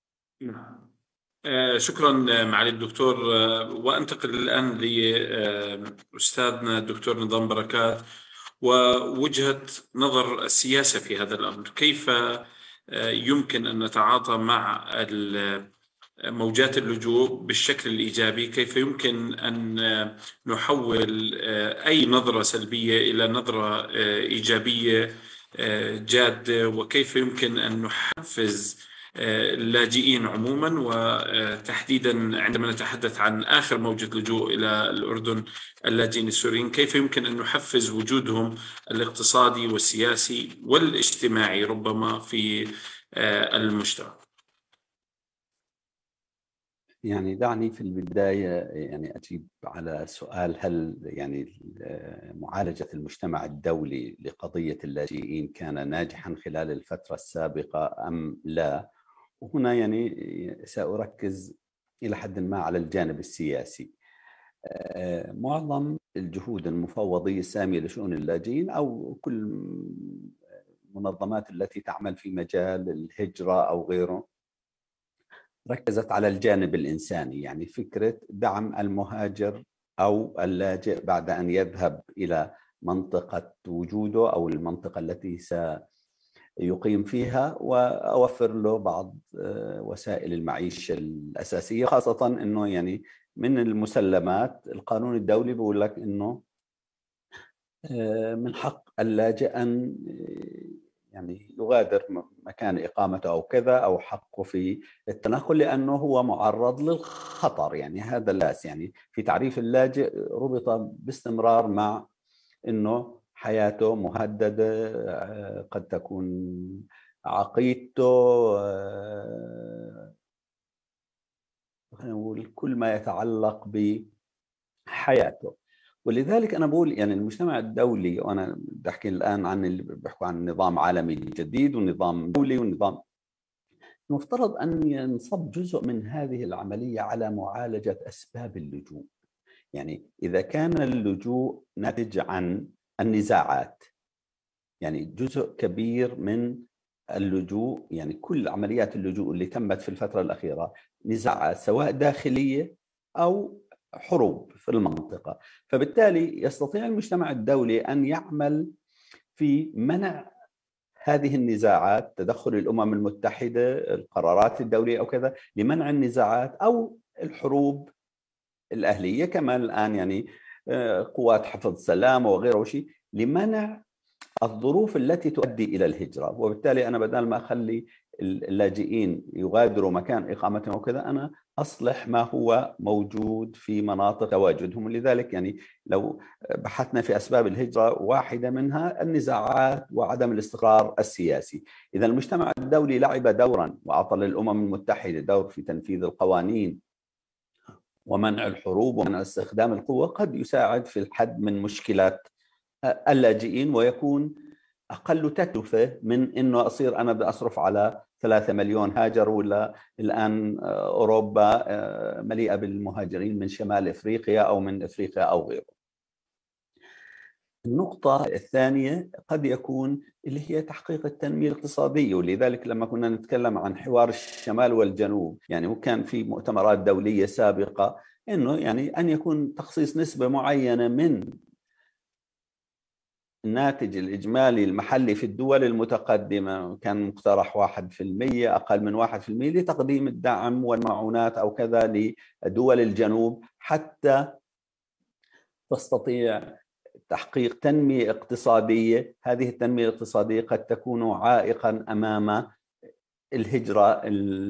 [SPEAKER 1] شكرا معالي الدكتور. وانتقل الآن لأستاذنا الدكتور نظام بركات ووجهة نظر السياسة في هذا الأمر. كيف يمكن أن نتعاطى مع موجات اللجوء بالشكل الإيجابي؟ كيف يمكن أن نحول أي نظرة سلبية إلى نظرة إيجابية جادة؟ وكيف يمكن أن نحفز اللاجئين عموما، وتحديدا عندما نتحدث عن آخر موجة لجوء إلى الأردن اللاجئين السوريين، كيف يمكن أن نحفز وجودهم الاقتصادي والسياسي والاجتماعي ربما في المجتمع؟
[SPEAKER 7] يعني دعني في البداية يعني أجيب على سؤال هل يعني معالجة المجتمع الدولي لقضية اللاجئين كان ناجحا خلال الفترة السابقة أم لا؟ وهنا يعني سأركز إلى حد ما على الجانب السياسي. معظم الجهود المفوضية السامية لشؤون اللاجئين أو كل المنظمات التي تعمل في مجال الهجرة أو غيره ركزت على الجانب الإنساني، يعني فكرة دعم المهاجر أو اللاجئ بعد أن يذهب إلى منطقة وجوده أو المنطقة التي سيقيم فيها، وأوفر له بعض وسائل المعيشة الأساسية، خاصة أنه يعني من المسلمات القانون الدولي بيقول لك أنه من حق اللاجئ أن يعني يغادر مكان إقامته أو كذا، أو حقه في التنقل لأنه هو معرض للخطر. يعني هذا اللاس يعني في تعريف اللاجئ ربط باستمرار مع أنه حياته مهددة، قد تكون عقيدته، خلينا نقول كل ما يتعلق بحياته. ولذلك أنا بقول يعني المجتمع الدولي، وأنا بدي أحكي الآن عن اللي بيحكوا عن نظام عالمي جديد ونظام دولي والنظام، المفترض أن ينصب جزء من هذه العملية على معالجة أسباب اللجوء. يعني إذا كان اللجوء ناتج عن النزاعات، يعني جزء كبير من اللجوء، يعني كل عمليات اللجوء اللي تمت في الفترة الأخيرة نزاعات سواء داخلية أو حروب في المنطقة، فبالتالي يستطيع المجتمع الدولي أن يعمل في منع هذه النزاعات، تدخل الأمم المتحدة، القرارات الدولية أو كذا لمنع النزاعات أو الحروب الأهلية، كما الآن يعني قوات حفظ السلام وغيره شيء، لمنع الظروف التي تؤدي إلى الهجرة. وبالتالي أنا بدل ما أخلي اللاجئين يغادروا مكان إقامتهم وكذا، أنا أصلح ما هو موجود في مناطق تواجدهم. لذلك يعني لو بحثنا في أسباب الهجرة، واحدة منها النزاعات وعدم الاستقرار السياسي. إذا المجتمع الدولي لعب دورا وأعطى للأمم المتحدة دور في تنفيذ القوانين ومنع الحروب ومنع استخدام القوة، قد يساعد في الحد من مشكلات اللاجئين، ويكون أقل تكلفة من إنه أصير أنا بدي أصرف على 3 مليون هاجر، ولا الآن أوروبا مليئة بالمهاجرين من شمال إفريقيا أو من إفريقيا أو غيره. النقطة الثانية قد يكون اللي هي تحقيق التنمية الاقتصادية، ولذلك لما كنا نتكلم عن حوار الشمال والجنوب، يعني وكان في مؤتمرات دولية سابقة إنه يعني أن يكون تخصيص نسبة معينة من الناتج الإجمالي المحلي في الدول المتقدمة، كان مقترح 1%، أقل من 1%، لتقديم الدعم والمعونات أو كذا لدول الجنوب، حتى تستطيع تحقيق تنمية اقتصادية. هذه التنمية الاقتصادية قد تكون عائقا أمام الهجرة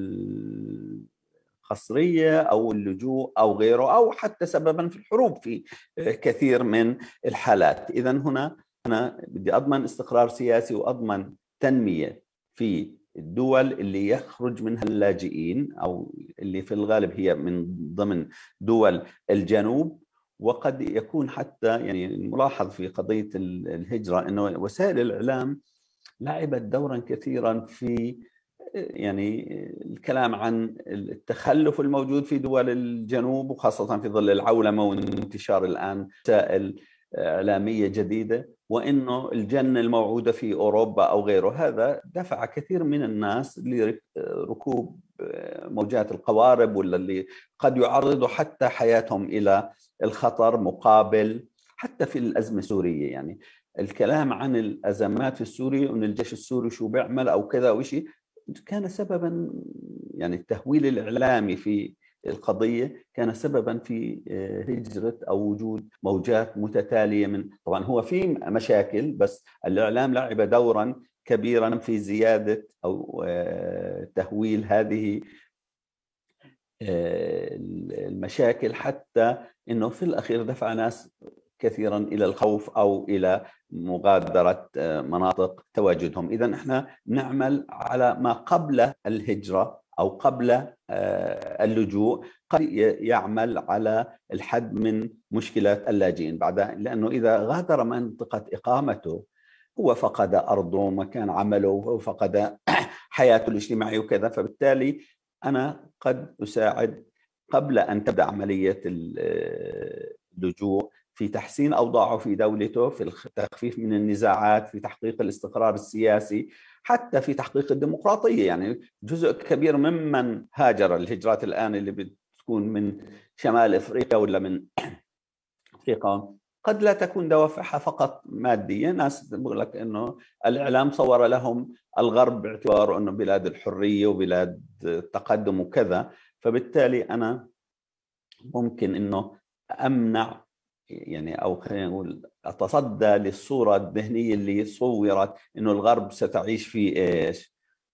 [SPEAKER 7] القسرية أو اللجوء أو غيره، أو حتى سببا في الحروب في كثير من الحالات. إذن هنا أنا بدي أضمن استقرار سياسي وأضمن تنمية في الدول اللي يخرج منها اللاجئين، أو اللي في الغالب هي من ضمن دول الجنوب. وقد يكون حتى يعني الملاحظ في قضية الهجرة أنه وسائل الإعلام لعبت دورا كثيرا في يعني الكلام عن التخلف الموجود في دول الجنوب، وخاصة في ظل العولمة وانتشار الآن وسائل إعلامية جديدة، وإنه الجنة الموعودة في أوروبا أو غيره. هذا دفع كثير من الناس لركوب موجات القوارب، ولا اللي قد يعرضوا حتى حياتهم إلى الخطر مقابل حتى في الأزمة السورية. يعني الكلام عن الأزمات في سوريا وأن الجيش السوري شو بيعمل أو كذا وشي، كان سببا يعني التهويل الإعلامي في القضية كان سببا في هجرة أو وجود موجات متتالية من، طبعا هو في مشاكل، بس الإعلام لعب دورا كبيرا في زيادة أو تهويل هذه المشاكل، حتى أنه في الأخير دفع ناس كثيرا إلى الخوف أو إلى مغادرة مناطق تواجدهم. إذن إحنا نعمل على ما قبل الهجرة أو قبل اللجوء، قد يعمل على الحد من مشكلة اللاجئين بعدها، لأنه إذا غادر منطقة إقامته هو فقد أرضه ومكان عمله وفقد حياته الاجتماعية وكذا، فبالتالي أنا قد أساعد قبل أن تبدأ عملية اللجوء في تحسين أوضاعه في دولته، في التخفيف من النزاعات، في تحقيق الاستقرار السياسي، حتى في تحقيق الديمقراطية. يعني جزء كبير ممن هاجر الهجرات الآن اللي بتكون من شمال إفريقيا ولا من أفريقيا قد لا تكون دوافعها فقط مادية. ناس بقول لك إنه الإعلام صور لهم الغرب باعتباره إنه بلاد الحرية وبلاد التقدم وكذا، فبالتالي أنا ممكن إنه أمنع يعني، أو خلينا نقول أتصدى للصورة الذهنية اللي صورت إنه الغرب ستعيش في إيش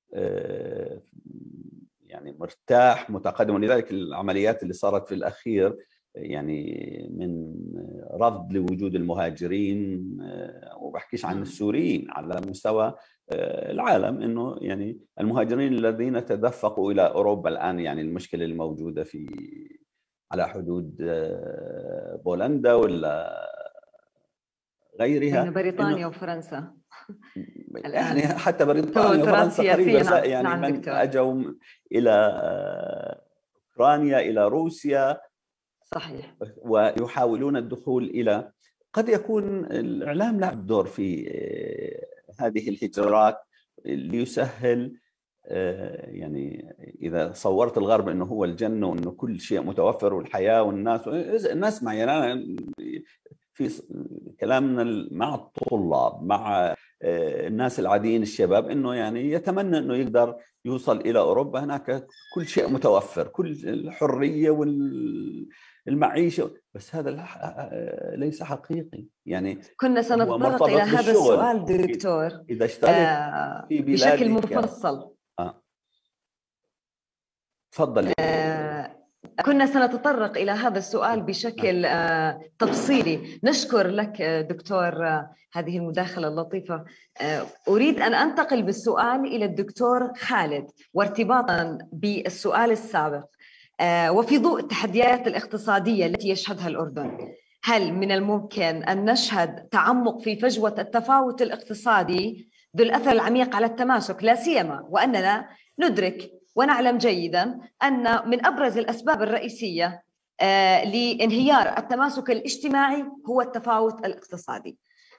[SPEAKER 7] يعني مرتاح متقدم. ولذلك العمليات اللي صارت في الأخير يعني من رفض لوجود المهاجرين، وبحكيش عن السوريين، على مستوى العالم، إنه يعني المهاجرين الذين تدفقوا إلى أوروبا الآن، يعني المشكلة الموجودة في على حدود بولندا ولا غيرها
[SPEAKER 3] بين بريطانيا وفرنسا
[SPEAKER 7] يعني حتى بريطانيا وفرنسا قريبة، يعني
[SPEAKER 3] نعم
[SPEAKER 7] من
[SPEAKER 3] دكتور.
[SPEAKER 7] أجوا إلى أوكرانيا إلى روسيا،
[SPEAKER 3] صحيح،
[SPEAKER 7] ويحاولون الدخول إلى، قد يكون الإعلام لعب دور في هذه الهجرات ليسهل. يعني إذا صورت الغرب إنه هو الجنة وإنه كل شيء متوفر والحياة والناس، نسمع يعني أنا في كلامنا مع الطلاب، مع الناس العاديين الشباب، إنه يعني يتمنى إنه يقدر يوصل إلى أوروبا، هناك كل شيء متوفر، كل الحرية والمعيشة، بس هذا ليس حقيقي. يعني
[SPEAKER 3] كنا سنتطرق إلى هذا السؤال دكتور
[SPEAKER 7] إذا اشتغلت في بلادك
[SPEAKER 3] بشكل مفصل.
[SPEAKER 7] تفضل.
[SPEAKER 3] كنا سنتطرق إلى هذا السؤال بشكل تفصيلي. نشكر لك دكتور هذه المداخلة اللطيفة. أريد أن أنتقل بالسؤال إلى الدكتور خالد، وارتباطاً بالسؤال السابق وفي ضوء التحديات الاقتصادية التي يشهدها الأردن، هل من الممكن أن نشهد تعمق في فجوة التفاوت الاقتصادي ذو الأثر العميق على التماسك، لا سيما وأننا ندرك ونعلم جيداً أن من أبرز الأسباب الرئيسية لانهيار التماسك الاجتماعي هو التفاوت الاقتصادي؟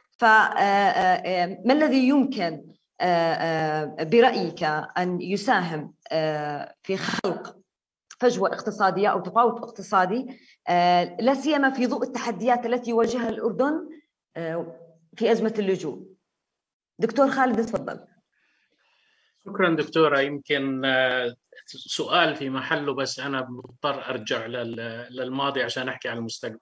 [SPEAKER 3] فما الذي يمكن برأيك أن يساهم في خلق فجوة اقتصادية أو تفاوت اقتصادي، لا سيما في ضوء التحديات التي يواجهها الأردن في أزمة اللجوء؟ دكتور خالد تفضل.
[SPEAKER 6] شكرا دكتورة. يمكن سؤال في محله، بس أنا مضطر أرجع للماضي عشان أحكي عن المستقبل.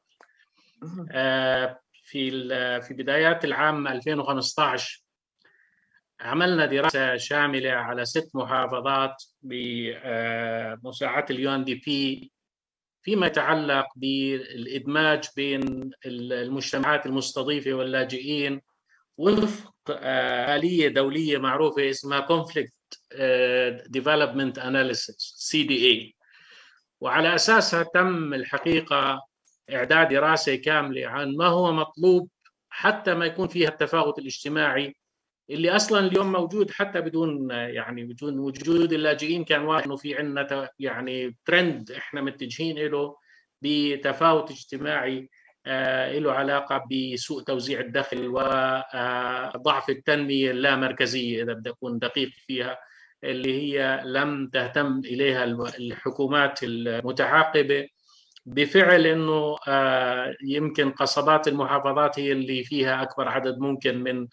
[SPEAKER 6] في بدايات العام 2015 عملنا دراسة شاملة على 6 محافظات بمساعدة الUNDP فيما يتعلق بالإدماج بين المجتمعات المستضيفة واللاجئين وفق آلية دولية معروفة اسمها Conflict Development Analysis CDA، وعلى أساسها تم الحقيقة إعداد دراسة كاملة عن ما هو مطلوب حتى ما يكون فيها التفاوت الاجتماعي اللي أصلا اليوم موجود، حتى بدون وجود اللاجئين. كان واضح إنه في عندنا يعني ترند إحنا متجهين له بتفاوت اجتماعي له علاقة بسوء توزيع الدخل وضعف التنمية اللامركزية، إذا بدي أكون دقيق فيها، اللي هي لم تهتم إليها الحكومات المتعاقبة بفعل. إنه يمكن قصبات المحافظات هي اللي فيها أكبر عدد ممكن من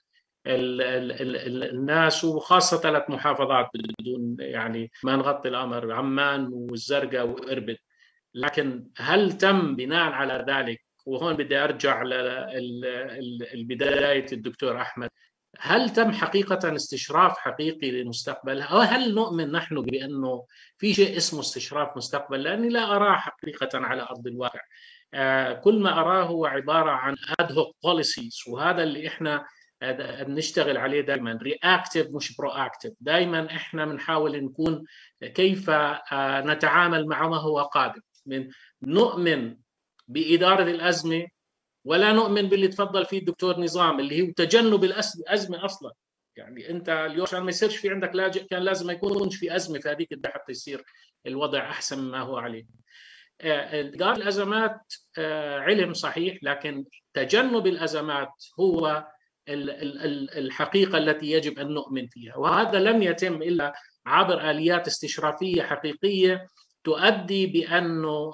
[SPEAKER 6] الناس، وخاصة 3 محافظات بدون يعني ما نغطي الأمر، عمان والزرقاء وإربد. لكن هل تم بناء على ذلك، وهون بدي أرجع لبداية الدكتور أحمد، هل تم حقيقة استشراف حقيقي للمستقبل؟ أو هل نؤمن نحن بأنه في شيء اسمه استشراف مستقبل؟ لأني لا أراه حقيقة على أرض الواقع. كل ما أراه هو عبارة عن ad hoc policies، وهذا اللي إحنا نشتغل عليه دائما، reactive مش proactive. دائما إحنا بنحاول نكون كيف نتعامل مع ما هو قادم. نؤمن بإدارة الأزمة، ولا نؤمن باللي تفضل فيه الدكتور نظام اللي هو تجنب الأزمة أصلا. يعني أنت اليوم عشان ما يصيرش في عندك لاجئ كان لازم ما يكونش في أزمة في هذيك حتى يصير الوضع أحسن مما هو عليه. إدارة الأزمات علم صحيح، لكن تجنب الأزمات هو الحقيقة التي يجب أن نؤمن فيها، وهذا لم يتم إلا عبر آليات استشرافية حقيقية تؤدي بأنه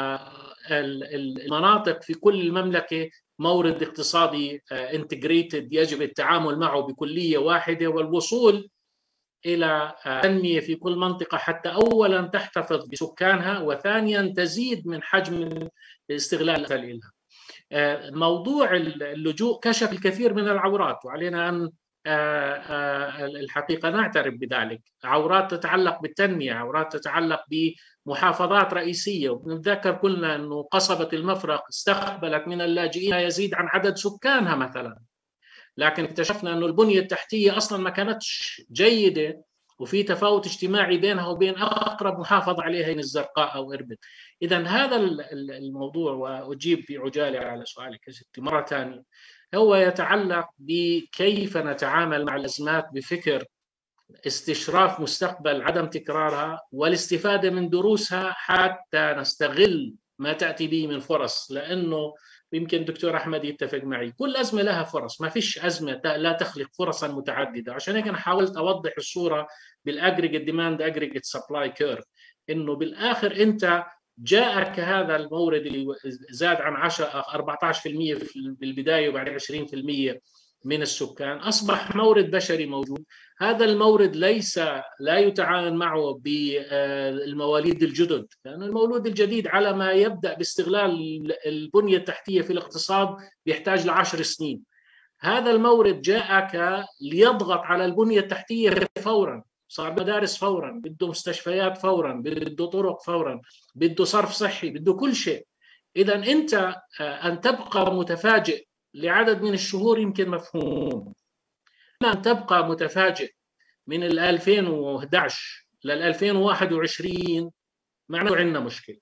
[SPEAKER 6] المناطق في كل المملكة مورد اقتصادي انتجريتد يجب التعامل معه بكلية واحدة، والوصول إلى تنمية في كل منطقة حتى أولا تحتفظ بسكانها، وثانيا تزيد من حجم الاستغلال لها. موضوع اللجوء كشف الكثير من العورات، وعلينا أن الحقيقة نعترف بذلك. عورات تتعلق بالتنمية، عورات تتعلق بمحافظات رئيسية، ونتذكر كلنا أنه قصبة المفرق استقبلت من اللاجئين يزيد عن عدد سكانها مثلا، لكن اكتشفنا أنه البنية التحتية أصلا ما كانتش جيدة، وفي تفاوت اجتماعي بينها وبين أقرب محافظة عليها الزرقاء أو إربد. إذن هذا الموضوع، وأجيب في عجالة على سؤالك يا ستي مرة ثانية، هو يتعلق بكيف نتعامل مع الأزمات بفكر استشراف مستقبل عدم تكرارها والاستفادة من دروسها حتى نستغل ما تأتي به من فرص. لأنه يمكن دكتور أحمد يتفق معي، كل أزمة لها فرص، ما فيش أزمة لا تخلق فرصا متعددة. عشان هيك أنا حاولت أوضح الصورة بالأجريجيت ديماند أجريجيت سبلاي كيرف، إنه بالآخر أنت جاءك هذا المورد اللي زاد عن 14% بالبداية وبعدين 20% من السكان، أصبح مورد بشري موجود. هذا المورد لا يتعامل معه بالمواليد الجدد، لأن المولود الجديد على ما يبدأ باستغلال البنية التحتية في الاقتصاد بيحتاج ل10 سنين. هذا المورد جاءك ليضغط على البنية التحتية فورا، صار مدارس فورا، بده مستشفيات فورا، بده طرق فورا، بده صرف صحي، بده كل شيء. إذا أنت أن تبقى متفاجئ لعدد من الشهور يمكن مفهوم، أن تبقى متفاجئ من 2011 لل 2021 معناه عندنا مشكلة.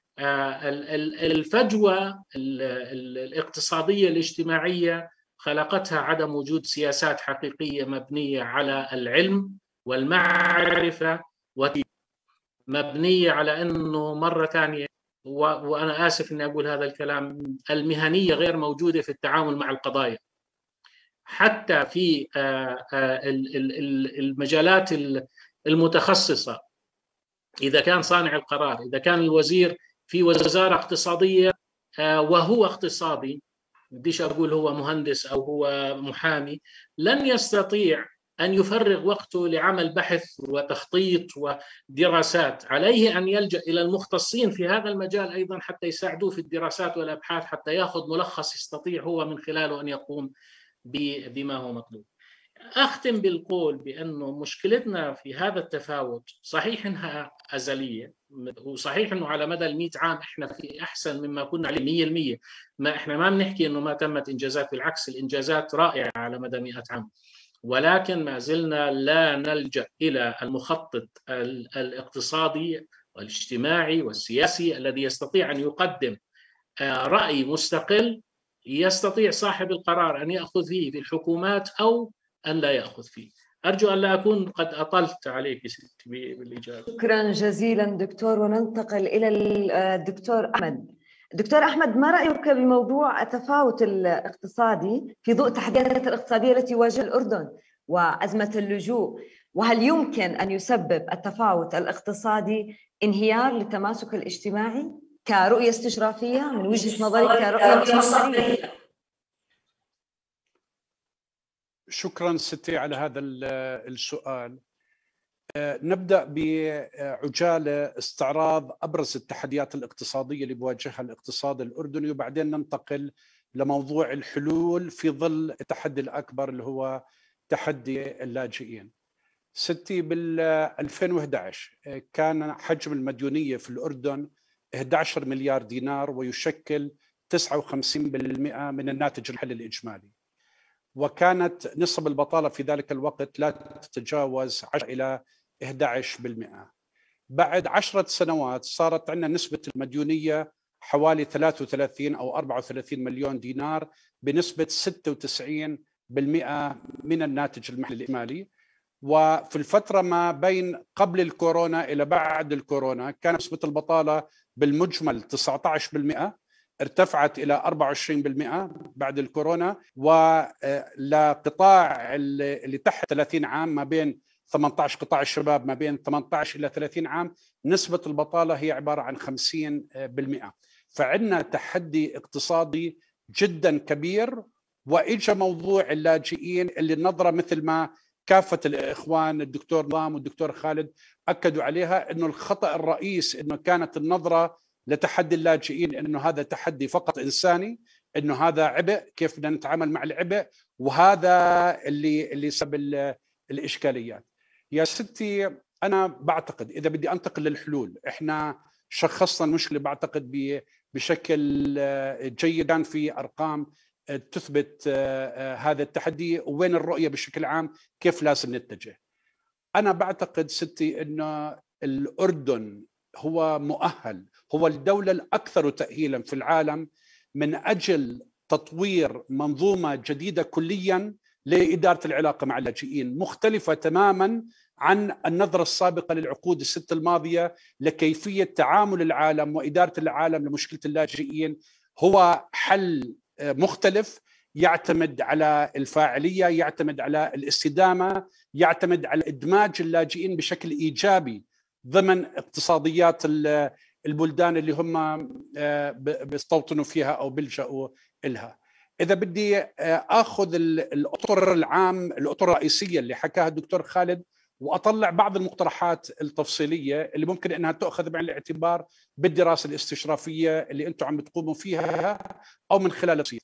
[SPEAKER 6] الفجوة الاقتصادية الاجتماعية خلقتها عدم وجود سياسات حقيقية مبنية على العلم والمعرفة، ومبنية على أنه مرة ثانية، وأنا آسف أني أقول هذا الكلام، المهنية غير موجودة في التعامل مع القضايا. حتى في المجالات المتخصصة، إذا كان صانع القرار، إذا كان الوزير في وزارة اقتصادية وهو اقتصادي، بديش أقول هو مهندس أو هو محامي، لن يستطيع أن يفرغ وقته لعمل بحث وتخطيط ودراسات. عليه أن يلجأ إلى المختصين في هذا المجال أيضا حتى يساعدوه في الدراسات والأبحاث، حتى يأخذ ملخص يستطيع هو من خلاله أن يقوم بما هو مطلوب. أختم بالقول بأنه مشكلتنا في هذا التفاوت صحيح أنها أزلية، وصحيح أنه على مدى 100 عام إحنا في أحسن مما كنا عليه 100%. إحنا ما بنحكي أنه ما تمت إنجازات، بالعكس الإنجازات رائعة على مدى 100 عام، ولكن ما زلنا لا نلجأ إلى المخطط الاقتصادي والاجتماعي والسياسي الذي يستطيع أن يقدم رأي مستقل يستطيع صاحب القرار أن يأخذ فيه في الحكومات أو أن لا يأخذ فيه. أرجو أن لا أكون قد أطلت عليك ستي بالإجابة.
[SPEAKER 3] شكرا جزيلا دكتور، وننتقل إلى الدكتور أحمد. دكتور أحمد، ما رأيك بموضوع التفاوت الاقتصادي في ضوء التحديات الاقتصادية التي تواجه الأردن وأزمة اللجوء؟ وهل يمكن أن يسبب التفاوت الاقتصادي انهيار للتماسك الاجتماعي كرؤية استشرافية من وجهة نظرك كرؤية مصدرية؟
[SPEAKER 4] شكرا ستي على هذا السؤال. نبدأ بعجالة استعراض أبرز التحديات الاقتصادية اللي بيواجهها الاقتصاد الأردني، وبعدين ننتقل لموضوع الحلول في ظل التحدي الأكبر اللي هو تحدي اللاجئين. ستي بال 2011 كان حجم المديونية في الأردن 11 مليار دينار، ويشكل 59% من الناتج المحلي الإجمالي، وكانت نسب البطالة في ذلك الوقت لا تتجاوز 10 إلى 11%. بعد 10 سنوات صارت عندنا نسبة المديونية حوالي 33 أو 34 مليون دينار بنسبة 96% من الناتج المحلي الإجمالي، وفي الفترة ما بين قبل الكورونا إلى بعد الكورونا كانت نسبة البطالة بالمجمل 19%، ارتفعت إلى 24% بعد الكورونا. ولقطاع اللي تحت 30 عام، ما بين 18 قطاع الشباب ما بين 18 إلى 30 عام، نسبة البطالة هي عبارة عن 50%. فعندنا تحدي اقتصادي جدا كبير. وإجا موضوع اللاجئين اللي النظرة مثل ما كافة الإخوان الدكتور نظام والدكتور خالد أكدوا عليها، أنه الخطأ الرئيس أنه كانت النظرة لتحدي اللاجئين أنه هذا تحدي فقط إنساني، أنه هذا عبء، كيف بدنا نتعامل مع العبء، وهذا اللي سبب الإشكاليات. يا ستي أنا بعتقد إذا بدي أنتقل للحلول، إحنا شخصنا المشكلة بعتقد بشكل جيد، في أرقام تثبت هذا التحدي، وين الرؤية بشكل عام كيف لازم نتجه. أنا بعتقد ستي أنه الأردن هو مؤهل، هو الدولة الأكثر تأهيلا في العالم من أجل تطوير منظومة جديدة كليا لإدارة العلاقة مع اللاجئين، مختلفة تماما عن النظرة السابقة للعقود الست الماضية لكيفية تعامل العالم وإدارة العالم لمشكلة اللاجئين. هو حل مختلف يعتمد على الفاعلية، يعتمد على الاستدامة، يعتمد على إدماج اللاجئين بشكل إيجابي ضمن اقتصاديات البلدان اللي هم بيستوطنوا فيها أو بيلجأوا إلها. إذا بدي أخذ الأطر الأطر الرئيسية اللي حكاها الدكتور خالد، وأطلع بعض المقترحات التفصيلية اللي ممكن أنها تأخذ بعين الاعتبار بالدراسة الاستشرافية اللي أنتم عم بتقوموا فيها أو من خلال الصيف.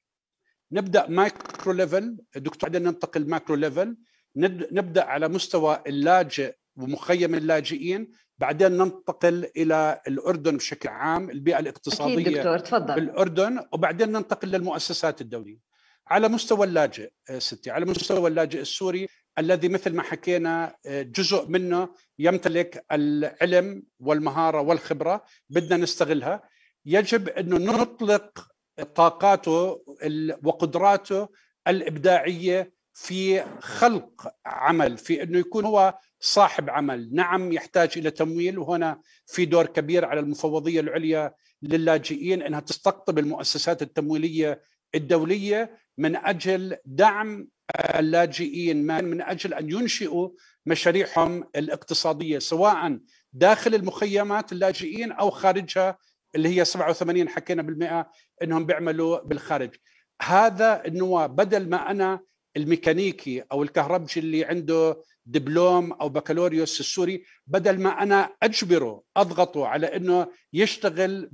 [SPEAKER 4] نبدأ مايكرو ليفل دكتور، بعدين ننتقل ماكرو ليفل، نبدأ على مستوى اللاجئ ومخيم اللاجئين، بعدين ننتقل إلى الأردن بشكل عام، البيئة الاقتصادية
[SPEAKER 3] أكيد دكتور، تفضل.
[SPEAKER 4] بالأردن، وبعدين ننتقل للمؤسسات الدولية. على مستوى اللاجئ ستي، على مستوى اللاجئ السوري الذي مثل ما حكينا جزء منه يمتلك العلم والمهارة والخبرة، بدنا نستغلها. يجب أنه نطلق طاقاته وقدراته الإبداعية في خلق عمل، في أنه يكون هو صاحب عمل. نعم يحتاج إلى تمويل، وهنا في دور كبير على المفوضية العليا للاجئين أنها تستقطب المؤسسات التمويلية الدولية من أجل دعم اللاجئين، من أجل أن ينشئوا مشاريعهم الاقتصادية سواء داخل المخيمات اللاجئين أو خارجها، اللي هي 87 حكينا بالمئة أنهم بيعملوا بالخارج. هذا أنه بدل ما أنا الميكانيكي أو الكهربجي اللي عنده دبلوم أو بكالوريوس السوري، بدل ما أنا أجبره أضغطه على أنه يشتغل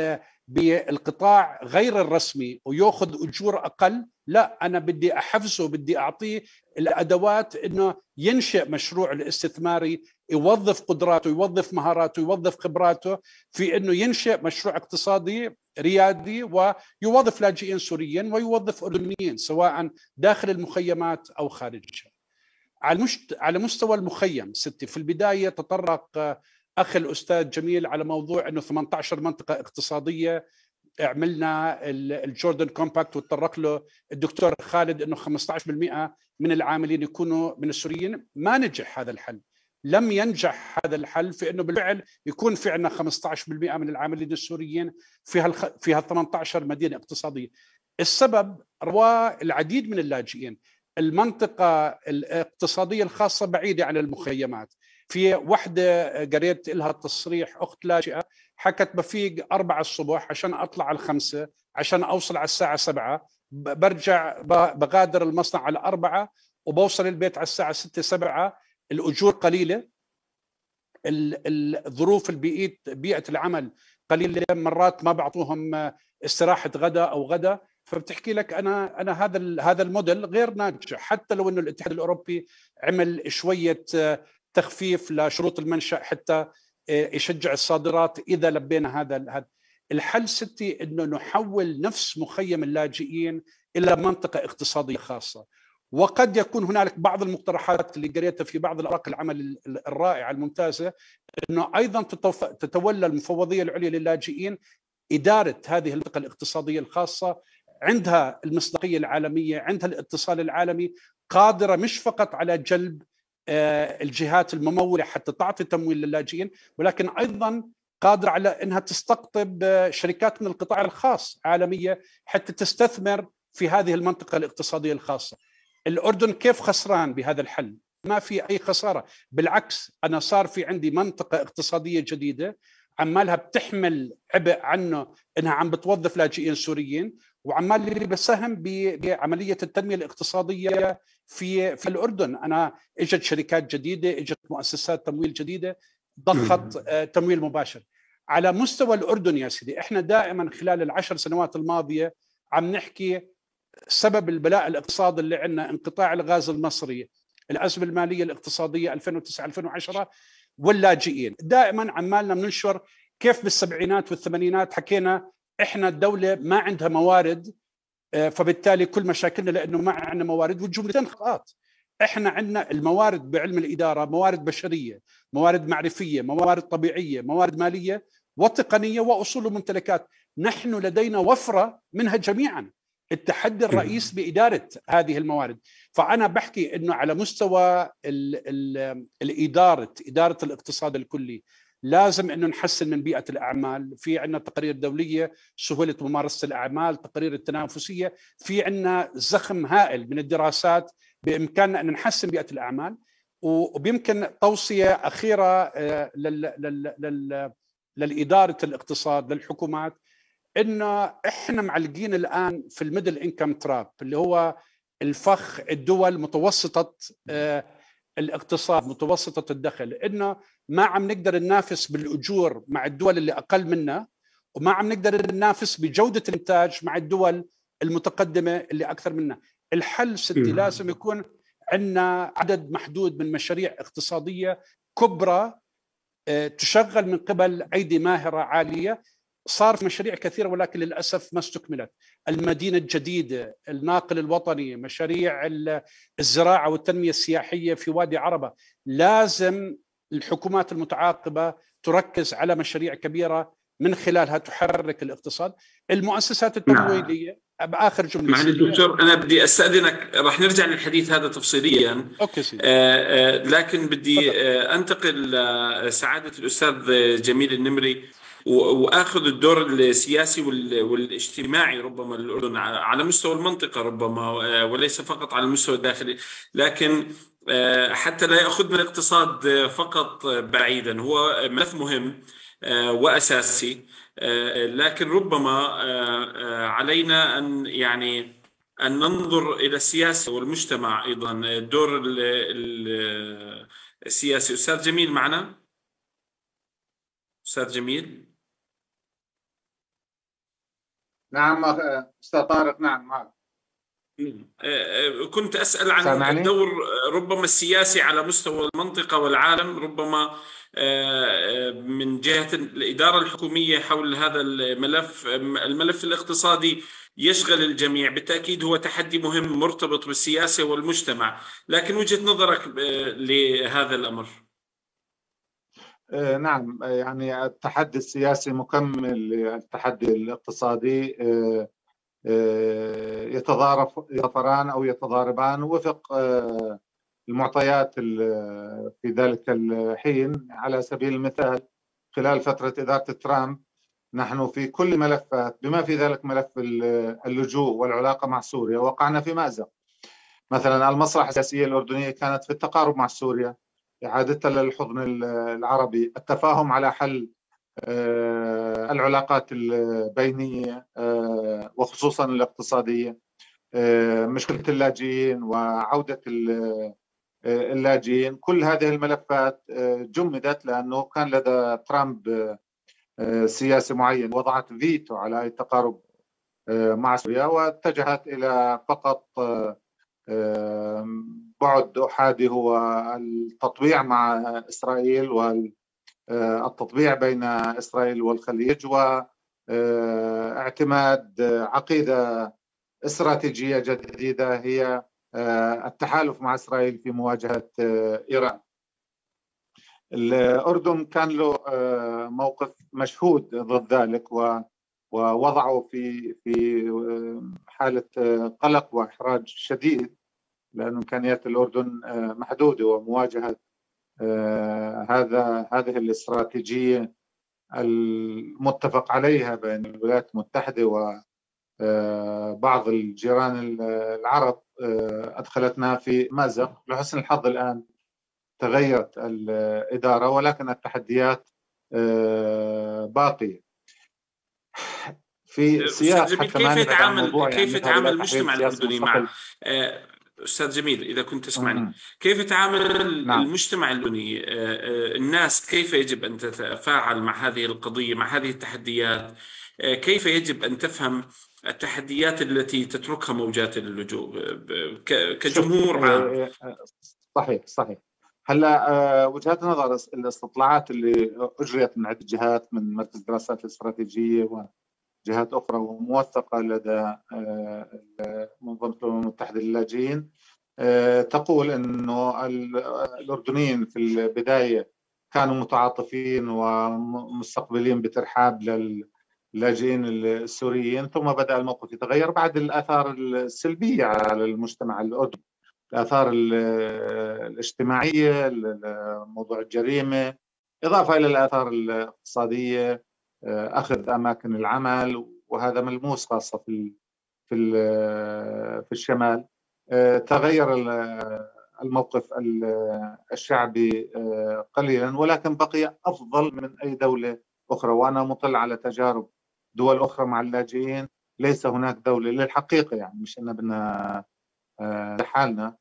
[SPEAKER 4] بالقطاع غير الرسمي ويأخذ أجور أقل، لا، أنا بدي أحفزه، بدي أعطيه الأدوات أنه ينشئ مشروع الاستثماري، يوظف قدراته، يوظف مهاراته، يوظف خبراته في أنه ينشئ مشروع اقتصادي ريادي، ويوظف لاجئين سوريين ويوظف أردنيين سواء داخل المخيمات أو خارجها. على مستوى المخيم ستي، في البداية تطرق أخي الأستاذ جميل على موضوع أنه 18 منطقة اقتصادية عملنا الجوردن كومباكت، وتطرق له الدكتور خالد أنه 15% من العاملين يكونوا من السوريين. ما نجح هذا الحل، لم ينجح هذا الحل في أنه بالفعل يكون في عندنا 15% من العاملين السوريين فيها 18 مدينة اقتصادية. السبب رواء العديد من اللاجئين. المنطقة الاقتصادية الخاصة بعيدة عن المخيمات. في وحدة قريت لها تصريح، أخت لاجئة حكت بفيق 4 الصبح عشان أطلع على 5 عشان أوصل على الساعة 7، برجع بغادر المصنع على 4 وبوصل البيت على الساعة 6-7. الأجور قليلة، الظروف بيئة العمل قليلة، مرات ما بعطوهم استراحة غداء أو غداء. فبتحكي لك أنا هذا الموديل غير ناجح، حتى لو إنه الاتحاد الأوروبي عمل شوية تخفيف لشروط المنشأ حتى يشجع الصادرات إذا لبينا هذا الحل ستي، إنه نحول نفس مخيم اللاجئين إلى منطقة اقتصادية خاصة. وقد يكون هنالك بعض المقترحات اللي قريتها في بعض الأوراق العمل الرائعة الممتازة، إنه أيضا تتولى المفوضية العليا للاجئين إدارة هذه المنطقة الاقتصادية الخاصة، عندها المصداقية العالمية، عندها الاتصال العالمي، قادرة مش فقط على جلب الجهات الممولة حتى تعطي تمويل للاجئين، ولكن أيضا قادرة على أنها تستقطب شركات من القطاع الخاص عالمية حتى تستثمر في هذه المنطقة الاقتصادية الخاصة. الأردن كيف خسران بهذا الحل؟ ما في أي خسارة، بالعكس أنا صار في عندي منطقة اقتصادية جديدة عمالها بتحمل عبء عنه أنها عم بتوظف لاجئين سوريين، وعمال اللي بساهم بعملية التنمية الاقتصادية في الأردن. أنا إجت شركات جديدة، إجت مؤسسات تمويل جديدة ضخت تمويل مباشر. على مستوى الأردن يا سيدي إحنا دائما خلال ال10 سنوات الماضية عم نحكي سبب البلاء الاقتصادي اللي عندنا انقطاع الغاز المصري، الأزمة المالية الاقتصادية 2009-2010 واللاجئين. دائما عمالنا بننشر كيف بالسبعينات والثمانينات حكينا إحنا الدولة ما عندها موارد، فبالتالي كل مشاكلنا لأنه ما عندنا موارد، والجملتين خطأت. إحنا عندنا الموارد بعلم الإدارة، موارد بشرية، موارد معرفية، موارد طبيعية، موارد مالية وتقنية وأصول وممتلكات. نحن لدينا وفرة منها جميعا. التحدي الرئيس بإدارة هذه الموارد. فأنا بحكي أنه على مستوى إدارة الاقتصاد الكلي لازم أنه نحسن من بيئة الأعمال. في عندنا تقارير دولية سهولة ممارسة الأعمال، تقارير التنافسية، في عندنا زخم هائل من الدراسات بإمكاننا أن نحسن بيئة الأعمال. وبيمكن توصية أخيرة للإدارة الاقتصاد للحكومات، إنه إحنا معلقين الآن في الميدل إنكم تراب اللي هو الفخ الدول متوسطة الاقتصاد، متوسطة الدخل، إنه ما عم نقدر ننافس بالأجور مع الدول اللي أقل منا، وما عم نقدر ننافس بجودة الإنتاج مع الدول المتقدمة اللي أكثر منا. الحل ستي لازم يكون عندنا عدد محدود من مشاريع اقتصادية كبرى تشغل من قبل أيدي ماهرة عالية. صار في مشاريع كثيرة ولكن للأسف ما استكملت. المدينة الجديدة، الناقل الوطني، مشاريع الزراعة والتنمية السياحية في وادي عربة. لازم الحكومات المتعاقبة تركز على مشاريع كبيرة من خلالها تحرك الاقتصاد. المؤسسات التمويلية بآخر جملة
[SPEAKER 1] معالي الدكتور، أنا بدي أستأذنك، رح نرجع للحديث هذا تفصيليا.
[SPEAKER 4] أوكي سيدي.
[SPEAKER 1] لكن بدي أنتقل لسعادة الأستاذ جميل النمري وأخذ الدور السياسي والاجتماعي ربما للأردن على مستوى المنطقة ربما، وليس فقط على المستوى الداخلي، لكن حتى لا يأخذنا الاقتصاد فقط بعيدا. هو ملف مهم وأساسي، لكن ربما علينا أن أن ننظر إلى السياسة والمجتمع أيضا، الدور السياسي. أستاذ جميل معنا؟ أستاذ جميل؟
[SPEAKER 5] نعم أستاذ طارق، نعم معك.
[SPEAKER 1] كنت أسأل عن الدور ربما السياسي على مستوى المنطقة والعالم، ربما من جهة الإدارة الحكومية حول هذا الملف الاقتصادي يشغل الجميع. بالتأكيد هو تحدي مهم مرتبط بالسياسة والمجتمع، لكن وجهة نظرك لهذا الأمر؟
[SPEAKER 5] نعم، يعني التحدي السياسي مكمل للتحدي الاقتصادي، يتضاربان أو يتضاربان وفق المعطيات في ذلك الحين. على سبيل المثال خلال فترة إدارة ترامب نحن في كل ملفات بما في ذلك ملف اللجوء والعلاقة مع سوريا وقعنا في مأزق. مثلا المصلحة السياسية الأردنية كانت في التقارب مع سوريا، إعادتها للحضن العربي، التفاهم على حل العلاقات البينية وخصوصا الاقتصادية، مشكلة اللاجئين وعودة اللاجئين. كل هذه الملفات جمدت لأنه كان لدى ترامب سياسة معينة وضعت فيتو على التقارب مع سوريا، واتجهت إلى فقط بعد أحادي هو التطبيع مع إسرائيل والتطبيع بين إسرائيل والخليج، واعتماد عقيدة استراتيجية جديدة هي التحالف مع إسرائيل في مواجهة إيران. الأردن كان له موقف مشهود ضد ذلك، ووضعه في حالة قلق وإحراج شديد لأن إمكانيات الأردن محدودة، ومواجهة هذه الاستراتيجية المتفق عليها بين الولايات المتحدة وبعض الجيران العرب أدخلتنا في مأزق. لحسن الحظ الآن تغيرت الإدارة، ولكن التحديات باقية. في سياق حتى ما نبعد عن الموضوع،
[SPEAKER 1] كيف يتعامل المجتمع الأردني مع أستاذ جميل إذا كنت تسمعني، كيف يتعامل المجتمع الأردني، الناس كيف يجب أن تتفاعل مع هذه القضية، مع هذه التحديات؟ كيف يجب أن تفهم التحديات التي تتركها موجات اللجوء كجمهور عام؟
[SPEAKER 5] صحيح. هلا وجهات نظر الاستطلاعات اللي أجريت من عدة جهات، من مركز الدراسات الاستراتيجية وجهات أخرى وموثقة لدى منظمة الأمم المتحدة للاجئين، تقول إنه الأردنيين في البداية كانوا متعاطفين ومستقبلين بترحاب للاجئين السوريين، ثم بدأ الموقف يتغير بعد الآثار السلبية على المجتمع الأردني، الآثار الاجتماعية، موضوع الجريمة، إضافة إلى الآثار الاقتصادية، أخذ أماكن العمل، وهذا ملموس خاصة في الشمال. تغير الموقف الشعبي قليلا، ولكن بقي أفضل من أي دولة أخرى. وأنا مطلع على تجارب دول أخرى مع اللاجئين، ليس هناك دولة للحقيقة، يعني مش إننا بدنا لحالنا،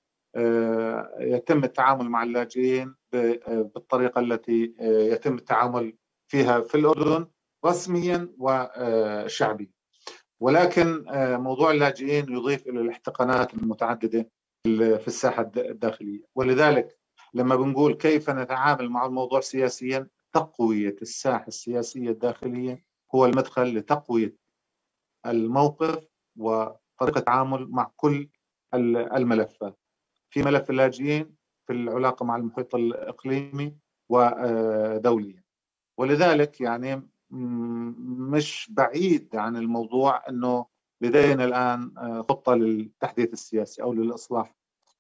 [SPEAKER 5] يتم التعامل مع اللاجئين بالطريقة التي يتم التعامل فيها في الأردن رسميا وشعبيا. ولكن موضوع اللاجئين يضيف إلى الاحتقانات المتعددة في الساحة الداخلية، ولذلك لما بنقول كيف نتعامل مع الموضوع سياسيا، تقوية الساحة السياسية الداخلية هو المدخل لتقوية الموقف وطريقة التعامل مع كل الملفات، في ملف اللاجئين، في العلاقة مع المحيط الإقليمي ودوليا. ولذلك يعني مش بعيد عن الموضوع أنه لدينا الآن خطة للتحديث السياسي أو للإصلاح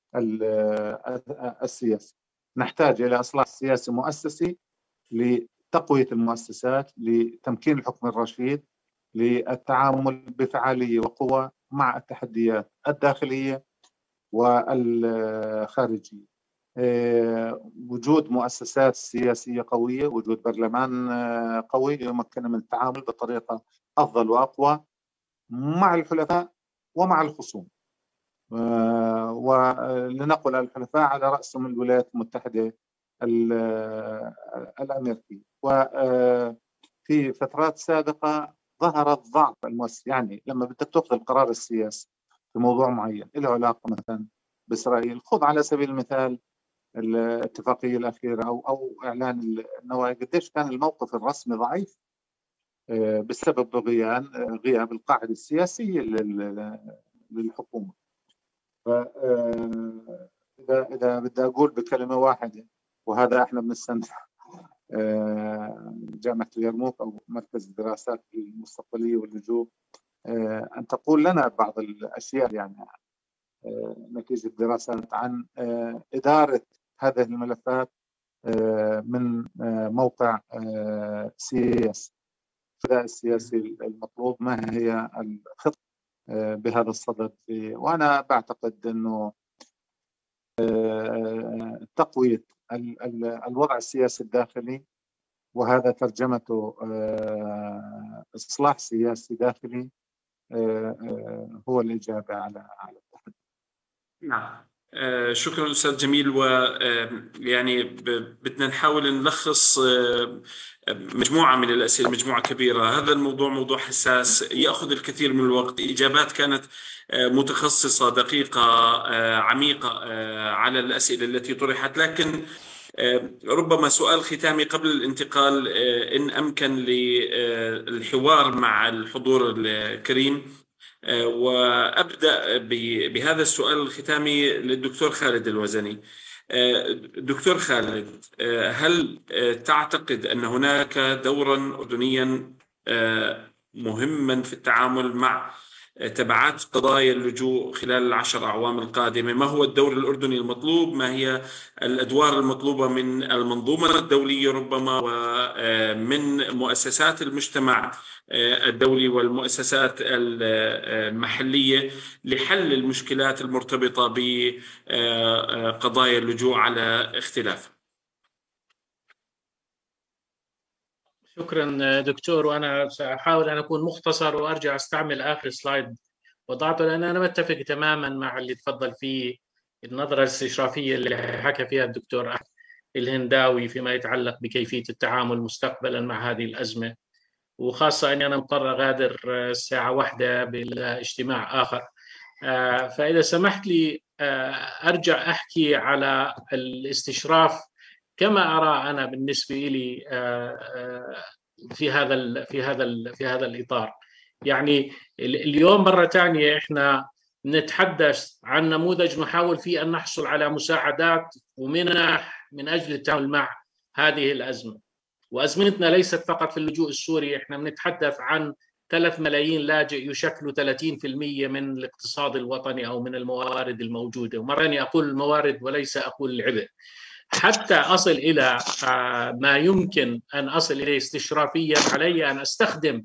[SPEAKER 5] السياسي. نحتاج إلى إصلاح سياسي مؤسسي لتقوية المؤسسات، لتمكين الحكم الرشيد، للتعامل بفعالية وقوة مع التحديات الداخلية والخارجية. وجود مؤسسات سياسية قوية، وجود برلمان قوي يمكن من التعامل بطريقة أفضل وأقوى مع الحلفاء ومع الخصوم. ولنقل الحلفاء على رأسهم الولايات المتحدة الأمريكية. وفي فترات سابقة ظهرت ضعف المؤسسة، يعني لما بدك تأخذ القرار السياسي في موضوع معين له علاقة مثلا بإسرائيل، خذ على سبيل المثال الاتفاقية الأخيرة أو إعلان النوايا، قديش كان الموقف الرسمي ضعيف بسبب غياب القاعدة السياسية للحكومة. إذا بدي أقول بكلمة واحدة، وهذا إحنا بنستند جامعة اليرموك أو مركز الدراسات المستقبلية واللجوء أن تقول لنا بعض الأشياء، يعني نتيجة دراسات عن إدارة هذه الملفات من موقع سياسي. الأداء السياسي المطلوب، ما هي الخطة بهذا الصدد؟ وأنا بعتقد أنه تقوية الوضع السياسي الداخلي، وهذا ترجمته إصلاح سياسي داخلي، هو الإجابة على التحدي.
[SPEAKER 1] نعم، شكرا أستاذ جميل. ويعني بدنا نحاول نلخص مجموعة من الأسئلة، مجموعة كبيرة. هذا الموضوع موضوع حساس يأخذ الكثير من الوقت، إجابات كانت متخصصة دقيقة عميقة على الأسئلة التي طرحت. لكن ربما سؤال ختامي قبل الانتقال، إن أمكن للحوار مع الحضور الكريم، وأبدأ بهذا السؤال الختامي للدكتور خالد الوزني. دكتور خالد، هل تعتقد أن هناك دورا أردنيا مهما في التعامل مع تبعات قضايا اللجوء خلال ال10 أعوام القادمة. ما هو الدور الأردني المطلوب؟ ما هي الأدوار المطلوبة من المنظومة الدولية ربما ومن مؤسسات المجتمع الدولي والمؤسسات المحلية لحل المشكلات المرتبطة بقضايا اللجوء على اختلاف.
[SPEAKER 6] شكرا دكتور، وأنا سأحاول أن أكون مختصر وأرجع أستعمل آخر سلايد وضعته، لأن أنا متفق تماما مع اللي تفضل فيه النظرة الاستشرافية اللي حكى فيها الدكتور الهنداوي فيما يتعلق بكيفية التعامل مستقبلا مع هذه الأزمة، وخاصة أني أنا مضطر أغادر الساعة 1 بالاجتماع آخر. فإذا سمحت لي أرجع أحكي على الاستشراف كما أرى أنا بالنسبة لي في هذا الإطار. يعني اليوم مرة ثانية إحنا نتحدث عن نموذج نحاول فيه أن نحصل على مساعدات ومنح من أجل التعامل مع هذه الأزمة. وأزمتنا ليست فقط في اللجوء السوري، إحنا بنتحدث عن 3 ملايين لاجئ يشكلوا 30% من الاقتصاد الوطني أو من الموارد الموجودة. ومرة ثانية أقول الموارد وليس أقول العبء. حتى أصل إلى ما يمكن أن أصل إليه استشرافيا، علي أن أستخدم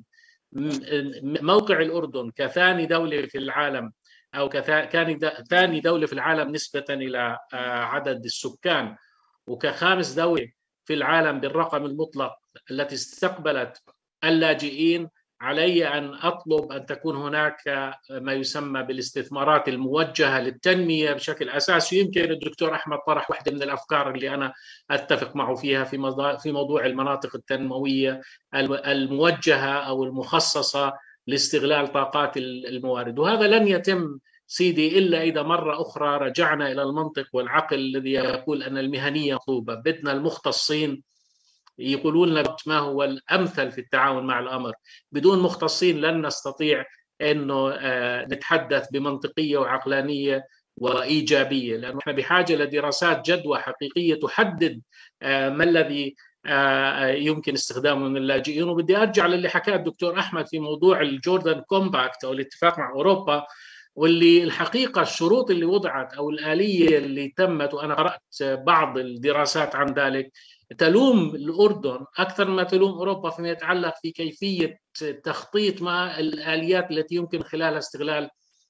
[SPEAKER 6] موقع الأردن كثاني دولة في العالم أو كثاني دولة في العالم نسبة إلى عدد السكان، وكخامس دولة في العالم بالرقم المطلق التي استقبلت اللاجئين. علي أن أطلب أن تكون هناك ما يسمى بالاستثمارات الموجهة للتنمية بشكل أساسي. يمكن الدكتور أحمد طرح واحدة من الأفكار اللي أنا أتفق معه فيها في موضوع المناطق التنموية الموجهة أو المخصصة لاستغلال طاقات الموارد، وهذا لن يتم سيدي إلا إذا مرة أخرى رجعنا إلى المنطق والعقل الذي يقول أن المهنية مطلوبة. بدنا المختصين يقولون لنا ما هو الأمثل في التعاون مع الأمر. بدون مختصين لن نستطيع أنه نتحدث بمنطقية وعقلانية وإيجابية، لأنه احنا بحاجة لدراسات جدوى حقيقية تحدد ما الذي يمكن استخدامه من اللاجئين. وبدي أرجع للي حكاه الدكتور أحمد في موضوع الجوردن كومباكت أو الاتفاق مع أوروبا، واللي الحقيقة الشروط اللي وضعت أو الآلية اللي تمت، وأنا قرأت بعض الدراسات عن ذلك، تلوم الأردن أكثر ما تلوم أوروبا فيما يتعلق في كيفية تخطيط ما الآليات التي يمكن خلالها استغلال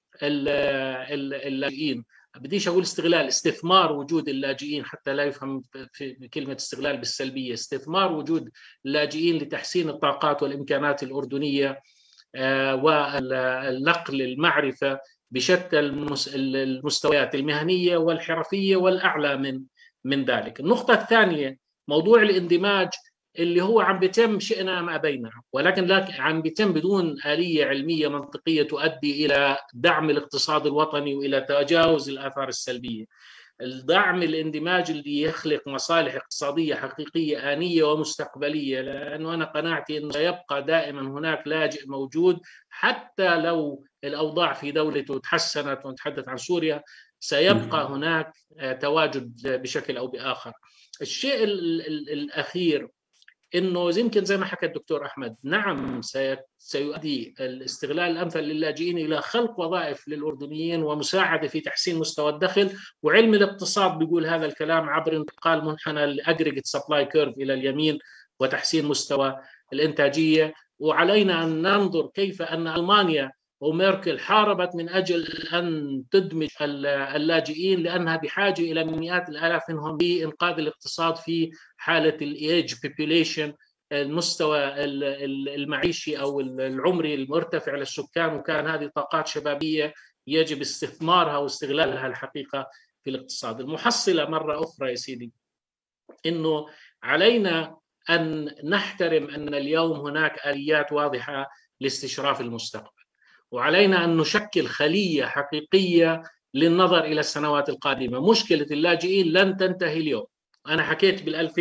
[SPEAKER 6] اللاجئين. بديش أقول استغلال، استثمار وجود اللاجئين حتى لا يفهم في كلمة استغلال بالسلبية. استثمار وجود اللاجئين لتحسين الطاقات والإمكانات الأردنية والنقل المعرفة بشتى المستويات المهنية والحرفية والأعلى من ذلك. النقطة الثانية موضوع الاندماج اللي هو عم بيتم شئنا ما أبينا، ولكن عم بيتم بدون آلية علمية منطقية تؤدي إلى دعم الاقتصاد الوطني وإلى تجاوز الآثار السلبية. الدعم الاندماج اللي يخلق مصالح اقتصادية حقيقية آنية ومستقبلية، لأنه أنا قناعتي أنه سيبقى دائما هناك لاجئ موجود حتى لو الأوضاع في دولته تحسنت، ونتحدث عن سوريا، سيبقى هناك تواجد بشكل أو بآخر. الشيء الأخير إنه يمكن زي ما حكى الدكتور أحمد، نعم سيؤدي الاستغلال الأمثل للاجئين إلى خلق وظائف للأردنيين ومساعدة في تحسين مستوى الدخل، وعلم الاقتصاد بيقول هذا الكلام عبر انتقال منحنى الأجريجيت سبلاي كيرف إلى اليمين وتحسين مستوى الإنتاجية. وعلينا أن ننظر كيف أن ألمانيا وميركل حاربت من أجل أن تدمج اللاجئين لأنها بحاجة إلى مئات الآلاف منهم لإنقاذ الاقتصاد في حالة الإيج بوبوليشن، المستوى المعيشي أو العمري المرتفع للسكان، وكان هذه طاقات شبابية يجب استثمارها واستغلالها الحقيقة في الاقتصاد. المحصلة مرة أخرى يا سيدي إنه علينا أن نحترم أن اليوم هناك آليات واضحة لاستشراف المستقبل، وعلينا أن نشكل خلية حقيقية للنظر إلى السنوات القادمة. مشكلة اللاجئين لن تنتهي اليوم. أنا حكيت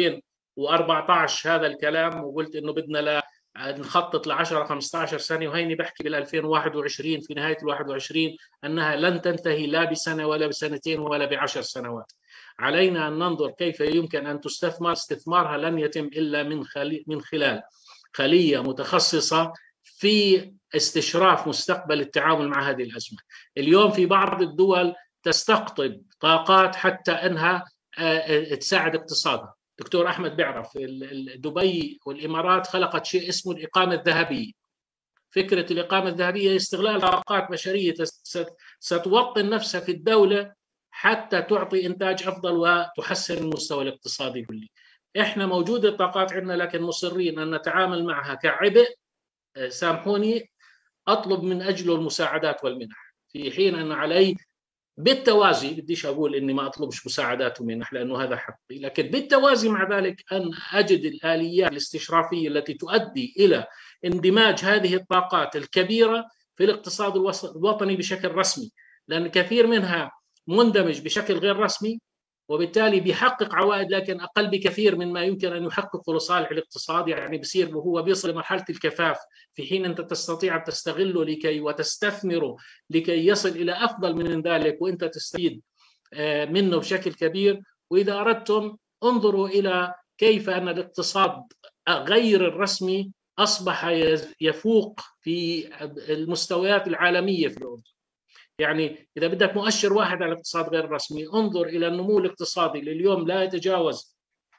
[SPEAKER 6] بال2014 هذا الكلام وقلت إنه بدنا نخطط ل10-15 سنة، وهيني بحكي بال2021 في نهاية ال21 أنها لن تنتهي لا بسنة ولا بسنتين ولا ب10 سنوات. علينا أن ننظر كيف يمكن أن تستثمر. استثمارها لن يتم إلا من خلال خلية متخصصة في استشراف مستقبل التعامل مع هذه الأزمة. اليوم في بعض الدول تستقطب طاقات حتى أنها تساعد اقتصادها. دكتور أحمد بيعرف دبي والإمارات خلقت شيء اسمه الإقامة الذهبية. فكرة الإقامة الذهبية استغلال طاقات بشرية ستوطن نفسها في الدولة حتى تعطي إنتاج أفضل وتحسن المستوى الاقتصادي كله. إحنا موجودة الطاقات عندنا، لكن مصرين أن نتعامل معها كعبء، سامحوني، أطلب من أجله المساعدات والمنح، في حين أن علي بالتوازي، بديش أقول إني ما أطلبش مساعدات ومنح لأنه هذا حقي، لكن بالتوازي مع ذلك أن أجد الآليات الاستشرافية التي تؤدي إلى اندماج هذه الطاقات الكبيرة في الاقتصاد الوطني بشكل رسمي، لأن كثير منها مندمج بشكل غير رسمي وبالتالي بيحقق عوائد لكن أقل بكثير من ما يمكن أن يحققه لصالح الاقتصاد. يعني بيصير وهو بيصل لمرحلة الكفاف، في حين أنت تستطيع أن تستغله لكي وتستثمره لكي يصل إلى أفضل من ذلك وأنت تستفيد منه بشكل كبير. وإذا أردتم انظروا إلى كيف أن الاقتصاد غير الرسمي أصبح يفوق في المستويات العالمية في الأردن. يعني إذا بدك مؤشر واحد على الاقتصاد غير الرسمي، انظر إلى النمو الاقتصادي اللي اليوم لا يتجاوز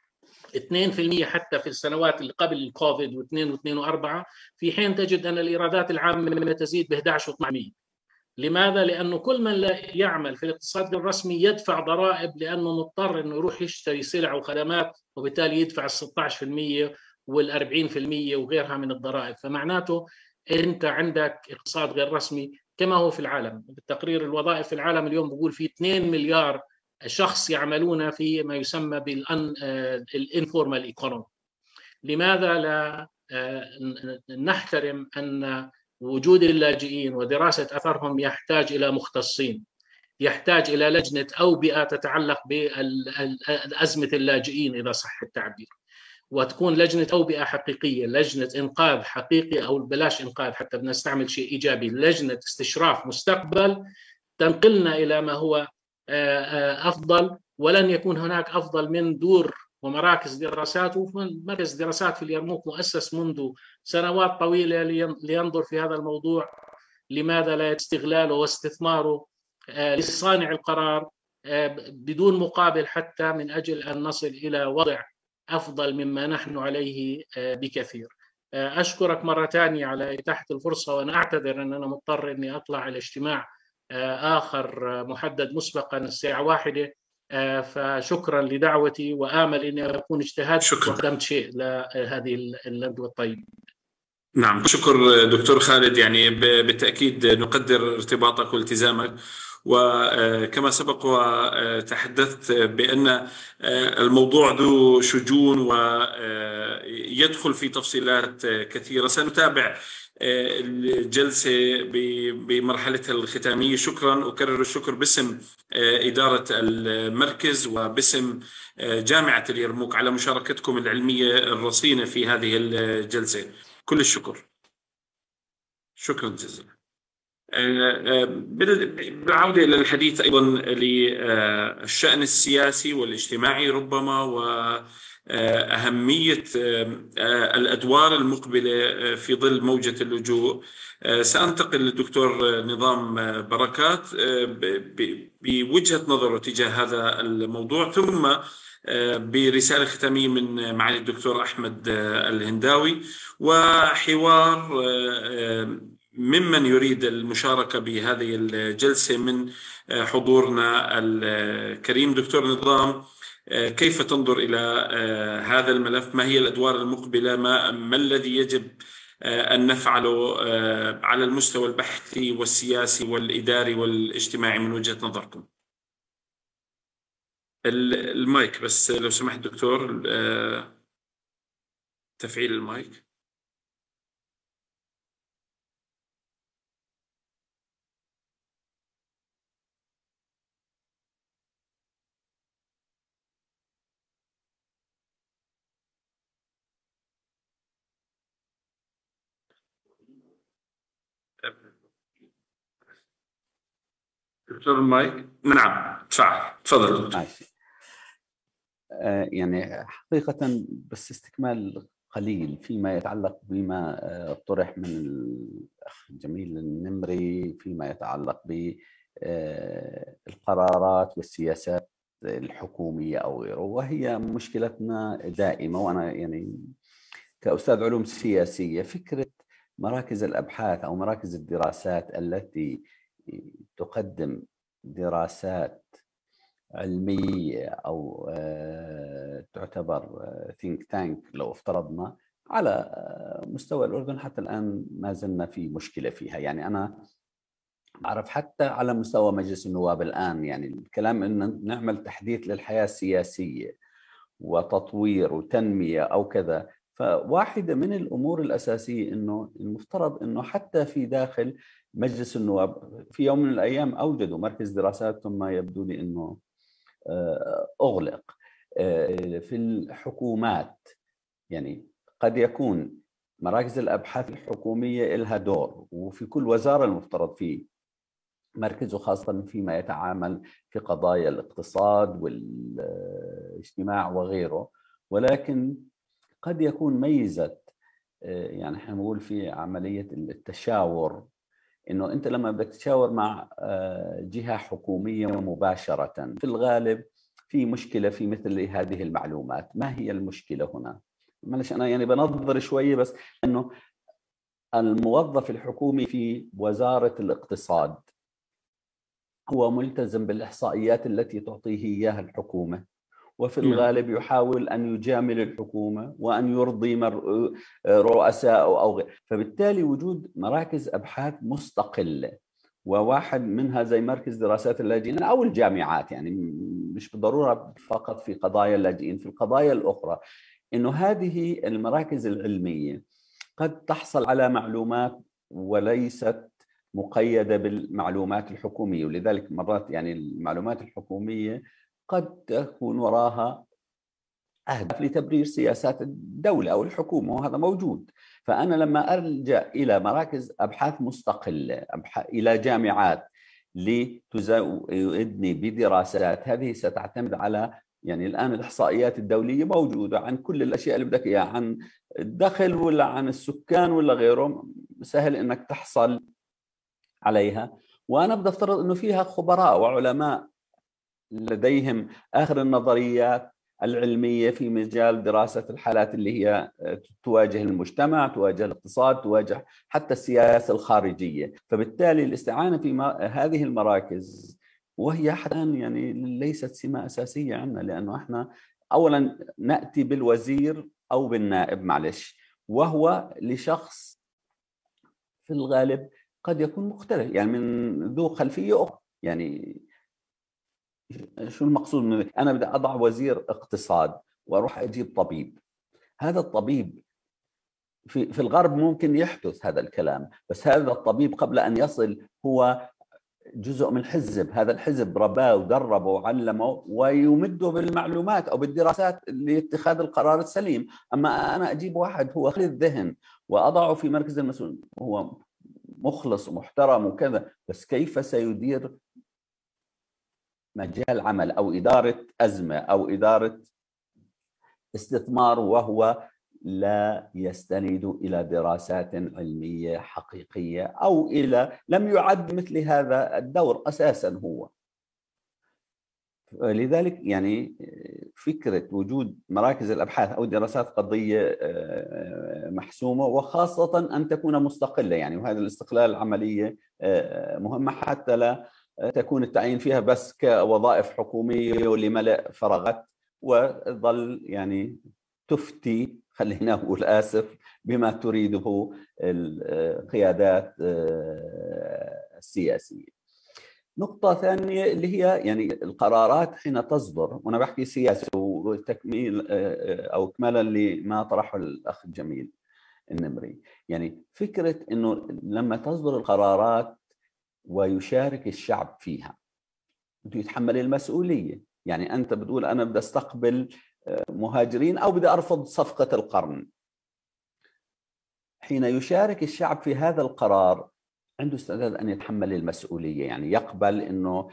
[SPEAKER 6] 2% حتى في السنوات اللي قبل الكوفيد و2 و2 و4، في حين تجد أن الإيرادات العامة تزيد ب 11 و12%. لماذا؟ لأنه كل من لا يعمل في الاقتصاد الرسمي يدفع ضرائب، لأنه مضطر أنه يروح يشتري سلع وخدمات وبالتالي يدفع 16% وال40% وغيرها من الضرائب. فمعناته أنت عندك اقتصاد غير رسمي كما هو في العالم. بالتقرير الوظائف في العالم اليوم بقول في 2 مليار شخص يعملون في ما يسمى بالانفورمال ايكونومي. لماذا لا نحترم أن وجود اللاجئين ودراسة أثرهم يحتاج إلى مختصين، يحتاج إلى لجنة أوبئة تتعلق بأزمة اللاجئين إذا صح التعبير، وتكون لجنة أوبئة حقيقية، لجنة إنقاذ حقيقي، أو بلاش إنقاذ حتى بنستعمل شيء إيجابي، لجنة استشراف مستقبل تنقلنا إلى ما هو أفضل. ولن يكون هناك أفضل من دور ومراكز دراسات، ومركز دراسات في اليرموك مؤسس منذ سنوات طويلة لينظر في هذا الموضوع. لماذا لا استغلاله واستثماره لصانع القرار بدون مقابل، حتى من أجل أن نصل إلى وضع أفضل مما نحن عليه بكثير. أشكرك مرة ثانية على إتاحة الفرصة، وأنا أعتذر أن أنا مضطر أني أطلع إلى اجتماع آخر محدد مسبقا الساعة 1، فشكرا لدعوتي، وآمل أني أكون اجتهدت وقدمت شيء لهذه الندوة الطيبة.
[SPEAKER 1] نعم، شكر دكتور خالد. يعني بالتأكيد نقدر ارتباطك والتزامك، وكما سبق وتحدثت بأن الموضوع ذو شجون ويدخل في تفصيلات كثيرة. سنتابع الجلسة بمرحلتها الختامية. شكرا، أكرر الشكر باسم إدارة المركز وباسم جامعة اليرموك على مشاركتكم العلمية الرصينة في هذه الجلسة. كل الشكر. شكرا جزيلا. بالعودة إلى الحديث أيضا للشأن السياسي والاجتماعي ربما، وأهمية الأدوار المقبلة في ظل موجة اللجوء، سأنتقل للدكتور نظام بركات بوجهة نظره تجاه هذا الموضوع، ثم برسالة ختامية من معالي الدكتور أحمد الهنداوي، وحوار ممن يريد المشاركة بهذه الجلسة من حضورنا الكريم. دكتور نظام، كيف تنظر إلى هذا الملف؟ ما هي الأدوار المقبلة؟ ما الذي يجب أن نفعله على المستوى البحثي والسياسي والإداري والاجتماعي من وجهة نظركم؟ المايك بس لو سمحت دكتور، تفعيل المايك. دكتور المايك. نعم تفضل.
[SPEAKER 7] يعني حقيقة بس استكمال قليل فيما يتعلق بما طرح من الأخ جميل النمري فيما يتعلق بالقرارات والسياسات الحكومية أو غيره، وهي مشكلتنا دائمة. وأنا يعني كأستاذ علوم سياسية، فكرة مراكز الأبحاث أو مراكز الدراسات التي تقدم دراسات علمية أو تعتبر think tank لو افترضنا على مستوى الأردن، حتى الآن ما زلنا في مشكلة فيها. يعني أنا أعرف حتى على مستوى مجلس النواب الآن، يعني الكلام أن نعمل تحديث للحياة السياسية وتطوير وتنمية أو كذا، فواحدة من الأمور الأساسية أنه المفترض أنه حتى في داخل مجلس النواب في يوم من الأيام أوجدوا مركز دراسات، ثم يبدو لي أنه أغلق. في الحكومات يعني قد يكون مراكز الأبحاث الحكومية لها دور، وفي كل وزارة المفترض فيه مركز، وخاصة فيما يتعامل في قضايا الاقتصاد والاجتماع وغيره. ولكن قد يكون ميزة يعني احنا نقول في عملية التشاور، انه انت لما بدك تتشاور مع جهة حكومية مباشرة في الغالب في مشكلة في مثل هذه المعلومات. ما هي المشكلة هنا؟ معلش انا يعني بنظر شوية، بس انه الموظف الحكومي في وزارة الاقتصاد هو ملتزم بالإحصائيات التي تعطيه إياها الحكومة، وفي الغالب يحاول أن يجامل الحكومة وأن يرضي رؤساء أو غير. فبالتالي وجود مراكز أبحاث مستقلة، وواحد منها زي مركز دراسات اللاجئين أو الجامعات، يعني مش بالضرورة فقط في قضايا اللاجئين، في القضايا الأخرى، إنه هذه المراكز العلمية قد تحصل على معلومات وليست مقيدة بالمعلومات الحكومية. ولذلك مرات يعني المعلومات الحكومية قد تكون وراها أهداف لتبرير سياسات الدولة أو الحكومة، وهذا موجود. فأنا لما ألجأ إلى مراكز أبحاث مستقلة، إلى جامعات لتزودني بدراسات، هذه ستعتمد على يعني الآن الإحصائيات الدولية موجودة عن كل الأشياء اللي بدك إياها، عن الدخل ولا عن السكان ولا غيره، سهل إنك تحصل عليها. وأنا بدي أفترض إنه فيها خبراء وعلماء لديهم آخر النظريات العلمية في مجال دراسة الحالات اللي هي تواجه المجتمع، تواجه الاقتصاد، تواجه حتى السياسة الخارجية. فبالتالي الاستعانة في هذه المراكز، وهي حتى يعني ليست سمة أساسية عندنا، لأنه احنا أولا نأتي بالوزير أو بالنائب معلش، وهو لشخص في الغالب قد يكون مختلف، يعني من ذو خلفية أخرى. يعني شو المقصود من أنا بدي أضع وزير اقتصاد وأروح أجيب طبيب، هذا الطبيب في الغرب ممكن يحدث هذا الكلام، بس هذا الطبيب قبل أن يصل هو جزء من حزب، هذا الحزب رباه ودربه وعلمه ويمده بالمعلومات أو بالدراسات لاتخاذ القرار السليم. أما أنا أجيب واحد هو خالي الذهن وأضعه في مركز المسؤول، هو مخلص ومحترم وكذا، بس كيف سيدير مجال عمل أو إدارة أزمة أو إدارة استثمار وهو لا يستند إلى دراسات علمية حقيقية، أو إلى لم يعد مثل هذا الدور أساسا هو. لذلك يعني فكرة وجود مراكز الأبحاث أو دراسات قضية محسومة، وخاصة أن تكون مستقلة، يعني وهذا الاستقلال العملية مهمة حتى لا تكون التعيين فيها بس كوظائف حكومية ولملء فراغات، وظل يعني تفتي، خلينا نقول آسف، بما تريده القيادات السياسية. نقطة ثانية اللي هي يعني القرارات حين تصدر، وأنا بحكي سياسة وتكميل أو إكمالا لما طرحه الأخ الجميل النمري، يعني فكرة إنه لما تصدر القرارات ويشارك الشعب فيها بده يتحمل المسؤولية. يعني أنت بتقول أنا بدي أستقبل مهاجرين أو بدي أرفض صفقة القرن، حين يشارك الشعب في هذا القرار عنده استعداد أن يتحمل المسؤولية، يعني يقبل أنه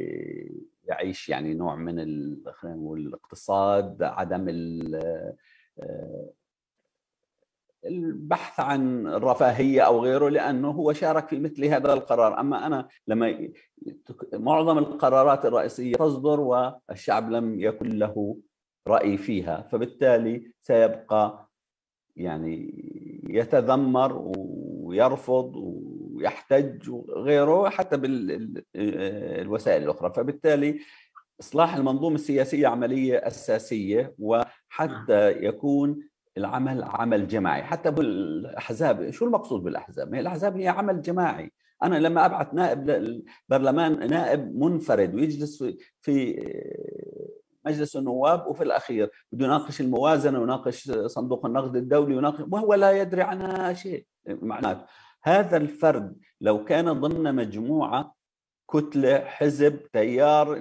[SPEAKER 7] يعيش يعني نوع من خلينا نقول الاقتصاد، عدم البحث عن الرفاهية أو غيره، لأنه هو شارك في مثل هذا القرار. أما أنا لما معظم القرارات الرئيسية تصدر والشعب لم يكن له رأي فيها، فبالتالي سيبقى يعني يتذمر ويرفض ويحتج وغيره حتى بالوسائل الأخرى. فبالتالي إصلاح المنظومة السياسية عملية أساسية، وحتى يكون العمل عمل جماعي حتى بالأحزاب. شو المقصود بالأحزاب؟ الأحزاب هي عمل جماعي. أنا لما أبعث نائب للبرلمان، نائب منفرد ويجلس في مجلس النواب وفي الأخير بده يناقش الموازنة ويناقش صندوق النقد الدولي وهو لا يدري عنها شيء. معناته هذا الفرد لو كان ضمن مجموعة، كتلة، حزب، تيار،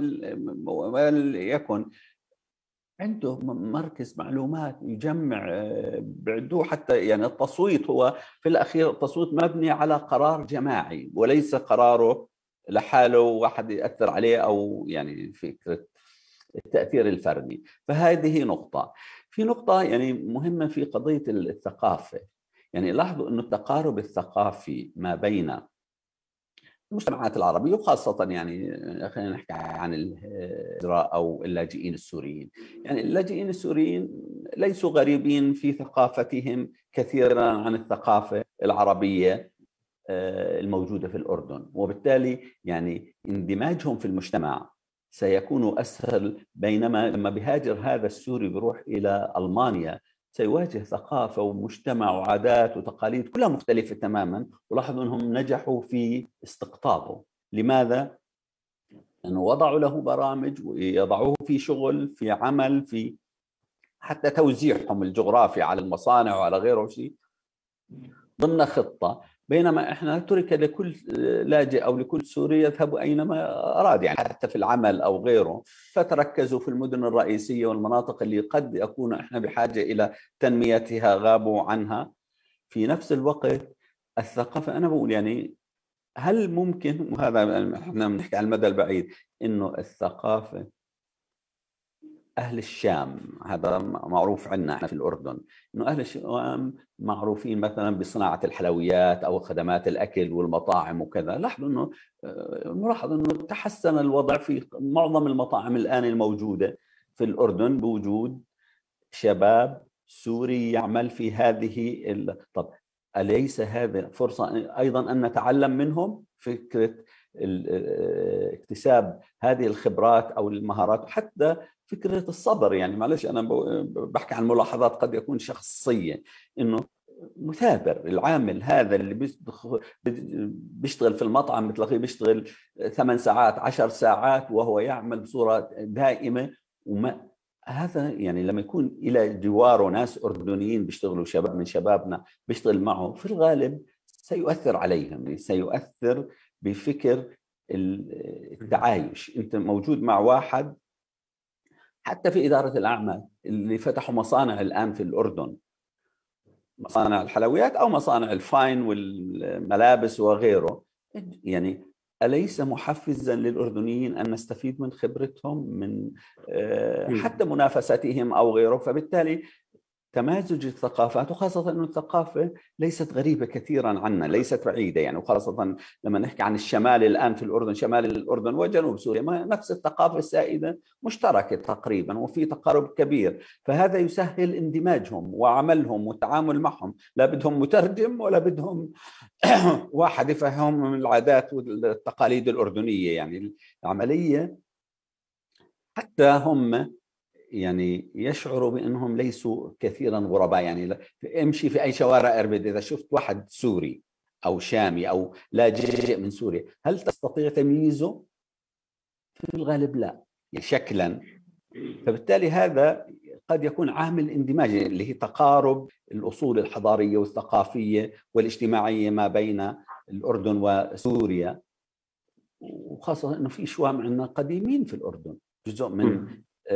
[SPEAKER 7] يكن عنده مركز معلومات يجمع بعدوه، حتى يعني التصويت هو في الأخير التصويت مبني على قرار جماعي وليس قراره لحاله واحد يأثر عليه، أو يعني فكرة التأثير الفردي. فهذه نقطة. في نقطة يعني مهمة في قضية الثقافة. يعني لاحظوا أنه التقارب الثقافي ما بين المجتمعات العربية، وخاصة يعني خلينا نحكي عن الهجرة أو اللاجئين السوريين. يعني اللاجئين السوريين ليسوا غريبين في ثقافتهم كثيرا عن الثقافة العربية الموجودة في الأردن، وبالتالي يعني اندماجهم في المجتمع سيكون أسهل. بينما لما بيهاجر هذا السوري بيروح إلى ألمانيا سيواجه ثقافة ومجتمع وعادات وتقاليد كلها مختلفة تماما. ولاحظوا أنهم نجحوا في استقطابه. لماذا؟ لأنه وضعوا له برامج ويضعوه في شغل، في عمل، في حتى توزيعهم الجغرافي على المصانع وعلى غيره شيء ضمن خطة. بينما إحنا ترك لكل لاجئ أو لكل سوري يذهب أينما أراد، يعني حتى في العمل أو غيره، فتركزوا في المدن الرئيسية والمناطق اللي قد يكون إحنا بحاجة إلى تنميتها غابوا عنها. في نفس الوقت الثقافة، أنا بقول يعني هل ممكن، وهذا إحنا بنحكي عن المدى البعيد، إنه الثقافة أهل الشام، هذا معروف عنا إحنا في الأردن، إنه أهل الشام معروفين مثلا بصناعة الحلويات أو خدمات الأكل والمطاعم وكذا. لاحظوا إنه نلاحظ إنه تحسن الوضع في معظم المطاعم الآن الموجودة في الأردن بوجود شباب سوري يعمل في هذه طب أليس هذا فرصة أيضا أن نتعلم منهم فكرة اكتساب هذه الخبرات أو المهارات، حتى فكرة الصبر. يعني معلش أنا بحكي عن ملاحظات قد يكون شخصية، إنه مثابر العامل هذا اللي بيشتغل في المطعم بتلاقيه بيشتغل 8 ساعات 10 ساعات وهو يعمل بصورة دائمة. وما هذا يعني لما يكون إلى جواره ناس أردنيين بيشتغلوا، شباب من شبابنا بيشتغل معه، في الغالب سيؤثر عليهم، سيؤثر بفكر التعايش. أنت موجود مع واحد حتى في إدارة الأعمال اللي فتحوا مصانع الآن في الأردن، مصانع الحلويات أو مصانع الفاين والملابس وغيره، يعني أليس محفزا للأردنيين أن نستفيد من خبرتهم، من حتى منافستهم أو غيره؟ فبالتالي تمازج الثقافات، وخاصة أن الثقافة ليست غريبة كثيرا عنا، ليست بعيدة يعني، وخاصة لما نحكي عن الشمال الآن في الأردن، شمال الأردن وجنوب سوريا نفس الثقافة السائدة مشتركة تقريبا وفي تقارب كبير. فهذا يسهل اندماجهم وعملهم والتعامل معهم. لا بدهم مترجم ولا بدهم واحد يفهمهم من العادات والتقاليد الأردنية. يعني العملية حتى هم يعني يشعروا بأنهم ليسوا كثيرا غرباء. يعني امشي في أي شوارع أربد، إذا شفت واحد سوري أو شامي أو لاجئ من سوريا، هل تستطيع تمييزه؟ في الغالب لا، يعني شكلا. فبالتالي هذا قد يكون عامل اندماج اللي هي تقارب الأصول الحضارية والثقافية والاجتماعية ما بين الأردن وسوريا، وخاصة أنه في شوام عندنا قديمين في الأردن، جزء من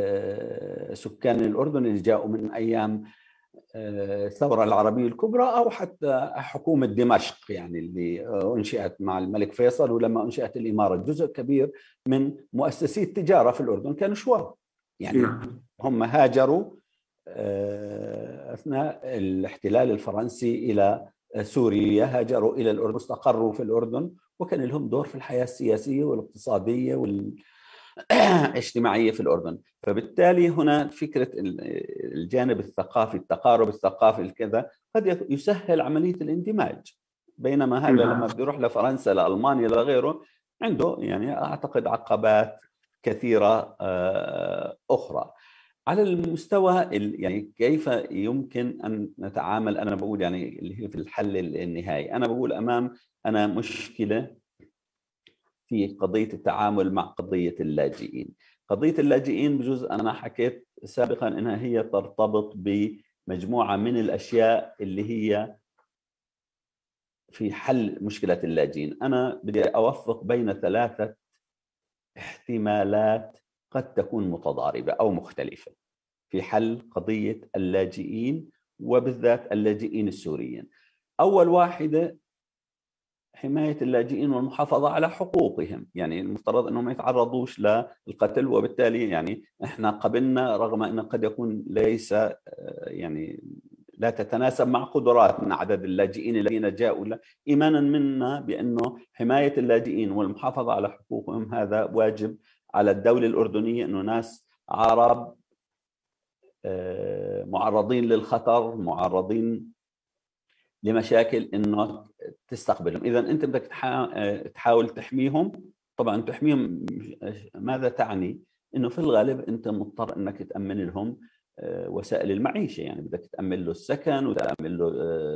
[SPEAKER 7] سكان الأردن اللي جاءوا من أيام الثورة العربية الكبرى أو حتى حكومة دمشق، يعني اللي أنشئت مع الملك فيصل، ولما أنشئت الإمارة جزء كبير من مؤسسي التجارة في الأردن كانوا شوام. يعني هم هاجروا أثناء الاحتلال الفرنسي إلى سوريا هاجروا إلى الأردن، استقروا في الأردن، وكان لهم دور في الحياة السياسية والاقتصادية والاجتماعية في الأردن. فبالتالي هنا فكرة الجانب الثقافي، التقارب الثقافي الكذا قد يسهل عملية الاندماج، بينما هذا لما بده يروح لفرنسا لألمانيا لغيره عنده يعني أعتقد عقبات كثيرة أخرى. على المستوى يعني كيف يمكن أن نتعامل، أنا بقول يعني اللي هي في الحل النهائي، أنا بقول أنا مشكلة في قضية التعامل مع قضية اللاجئين. قضية اللاجئين بجزء أنا حكيت سابقا أنها هي ترتبط بمجموعة من الأشياء اللي هي في حل مشكلة اللاجئين. أنا بدي أوفق بين 3 احتمالات قد تكون متضاربة أو مختلفة في حل قضية اللاجئين، وبالذات اللاجئين السوريين. أول واحدة حماية اللاجئين والمحافظة على حقوقهم، يعني المفترض أنهم ما يتعرضوش للقتل، وبالتالي يعني إحنا قبلنا رغم أن قد يكون ليس يعني لا تتناسب مع قدراتنا عدد اللاجئين الذين جاءوا، إيمانا منا بأنه حماية اللاجئين والمحافظة على حقوقهم هذا واجب على الدولة الأردنية، أنه ناس عرب معرضين للخطر، معرضين لمشاكل، انه تستقبلهم. اذا انت بدك تحاول تحميهم. طبعا تحميهم ماذا تعني؟ انه في الغالب انت مضطر انك تامن لهم وسائل المعيشه، يعني بدك تامن له السكن وتامن له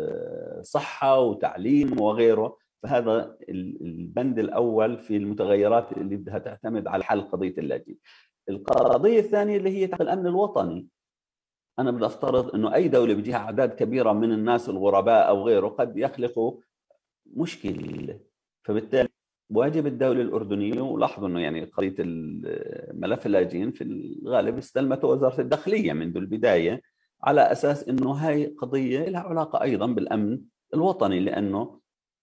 [SPEAKER 7] صحه وتعليم وغيره. فهذا البند الاول في المتغيرات اللي بدها تعتمد على حل قضيه اللاجئين. القضيه الثانيه اللي هي الامن الوطني. أنا بدي أفترض أنه أي دولة بيجيها أعداد كبيرة من الناس الغرباء أو غيره قد يخلقوا مشكلة. فبالتالي واجب الدولة الأردنية، ولاحظوا أنه يعني قضية ملف اللاجئين في الغالب استلمته وزارة الداخلية منذ البداية، على أساس أنه هاي قضية لها علاقة أيضا بالأمن الوطني، لأنه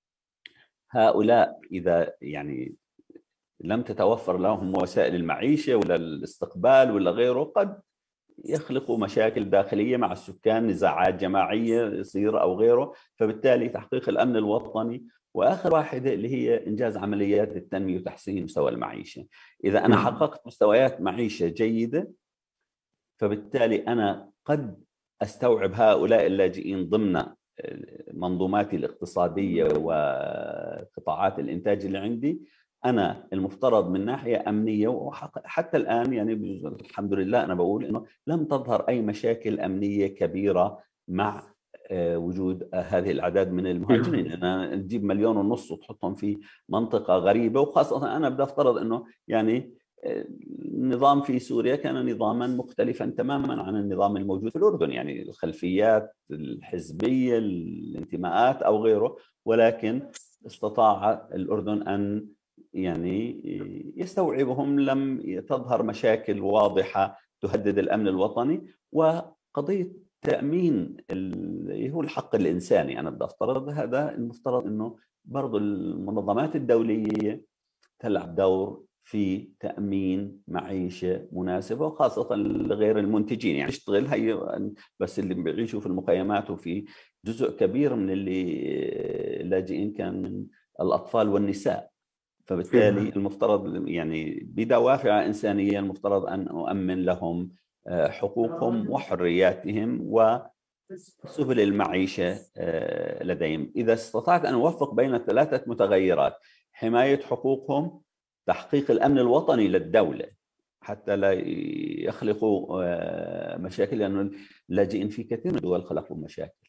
[SPEAKER 7] هؤلاء إذا يعني لم تتوفر لهم وسائل المعيشة ولا الاستقبال ولا غيره قد يخلقوا مشاكل داخلية مع السكان، نزاعات جماعية يصير أو غيره. فبالتالي تحقيق الأمن الوطني. وآخر واحدة اللي هي إنجاز عمليات التنمية وتحسين مستوى المعيشة. إذا أنا حققت مستويات معيشة جيدة، فبالتالي أنا قد أستوعب هؤلاء اللاجئين ضمن منظوماتي الاقتصادية وقطاعات الإنتاج اللي عندي. أنا المفترض من ناحية أمنية، وحتى الآن يعني الحمد لله أنا بقول إنه لم تظهر أي مشاكل أمنية كبيرة مع وجود هذه الأعداد من المهاجرين. أنا نجيب 1.5 مليون وتحطهم في منطقة غريبة، وخاصة أنا بدي أفترض إنه يعني النظام في سوريا كان نظاما مختلفا تماما عن النظام الموجود في الأردن، يعني الخلفيات الحزبية، الانتماءات أو غيره، ولكن استطاع الأردن أن يعني يستوعبهم، لم تظهر مشاكل واضحة تهدد الأمن الوطني. وقضية تأمين هو الحق الإنساني، أنا بدي أفترض هذا المفترض أنه برضو المنظمات الدولية تلعب دور في تأمين معيشة مناسبة، وخاصة لغير المنتجين. يعني اشتغل هي بس اللي بيعيشوا في المخيمات، وفي جزء كبير من اللي لاجئين كان من الأطفال والنساء. فبالتالي المفترض يعني بدوافع إنسانية المفترض أن أؤمن لهم حقوقهم وحرياتهم وسبل المعيشة لديهم. إذا استطعت أن أوفق بين 3 متغيرات: حماية حقوقهم، تحقيق الأمن الوطني للدولة حتى لا يخلقوا مشاكل، لأن اللاجئين في كثير من الدول خلقوا مشاكل.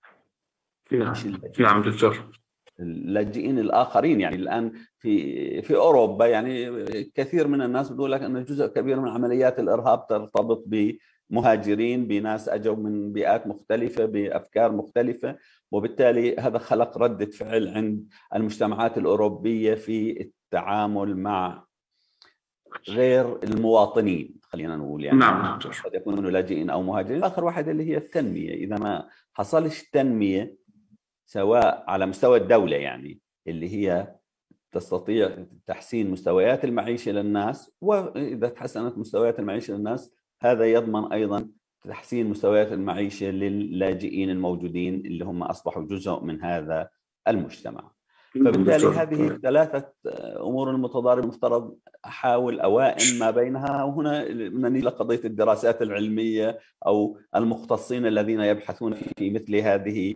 [SPEAKER 1] نعم دكتور.
[SPEAKER 7] اللاجئين الآخرين يعني الآن في أوروبا يعني كثير من الناس بيقول لك أن جزء كبير من عمليات الإرهاب ترتبط بمهاجرين، بناس أجوا من بيئات مختلفة بأفكار مختلفة، وبالتالي هذا خلق ردة فعل عند المجتمعات الأوروبية في التعامل مع غير المواطنين، خلينا نقول يعني
[SPEAKER 1] نعم.
[SPEAKER 7] قد يكونوا لاجئين أو مهاجرين. آخر واحدة اللي هي التنمية. إذا ما حصلش تنمية سواء على مستوى الدولة يعني اللي هي تستطيع تحسين مستويات المعيشة للناس، وإذا تحسنت مستويات المعيشة للناس هذا يضمن أيضا تحسين مستويات المعيشة للاجئين الموجودين اللي هم أصبحوا جزء من هذا المجتمع. فبالتالي هذه ثلاثة أمور المتضاربة المفترض أحاول أوائم ما بينها. وهنا نجي لقضية الدراسات العلمية أو المختصين الذين يبحثون في مثل هذه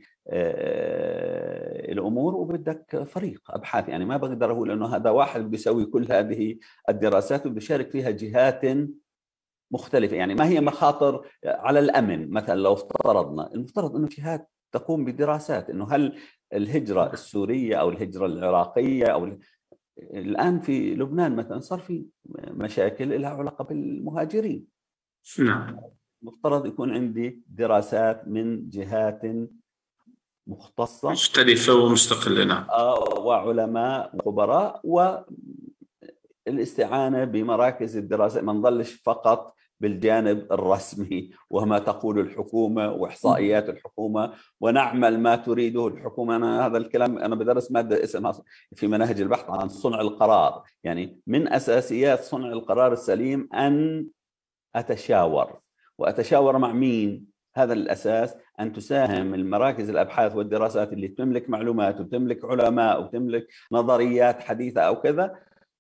[SPEAKER 7] الأمور، وبدك فريق أبحاث. يعني ما بقدر أقول أنه هذا واحد بيسوي كل هذه الدراسات وبيشارك فيها جهات مختلفة. يعني ما هي مخاطر على الأمن مثلا لو افترضنا، المفترض أنه جهات تقوم بدراسات أنه هل الهجرة السورية أو الهجرة العراقية أو الآن في لبنان مثلا صار في مشاكل لها علاقة بالمهاجرين.
[SPEAKER 1] نعم.
[SPEAKER 7] مفترض يكون عندي دراسات من جهات مختصة
[SPEAKER 1] مختلفة ومستقلة. نعم.
[SPEAKER 7] وعلماء وخبراء، والاستعانة بمراكز الدراسة، ما نظلش فقط بالجانب الرسمي وما تقول الحكومة وإحصائيات الحكومة ونعمل ما تريده الحكومة. أنا هذا الكلام أنا بدرس مادة اسمها في مناهج البحث عن صنع القرار. يعني من أساسيات صنع القرار السليم أن أتشاور، وأتشاور مع مين؟ هذا الأساس، أن تساهم المراكز الأبحاث والدراسات اللي تملك معلومات وتملك علماء وتملك نظريات حديثة أو كذا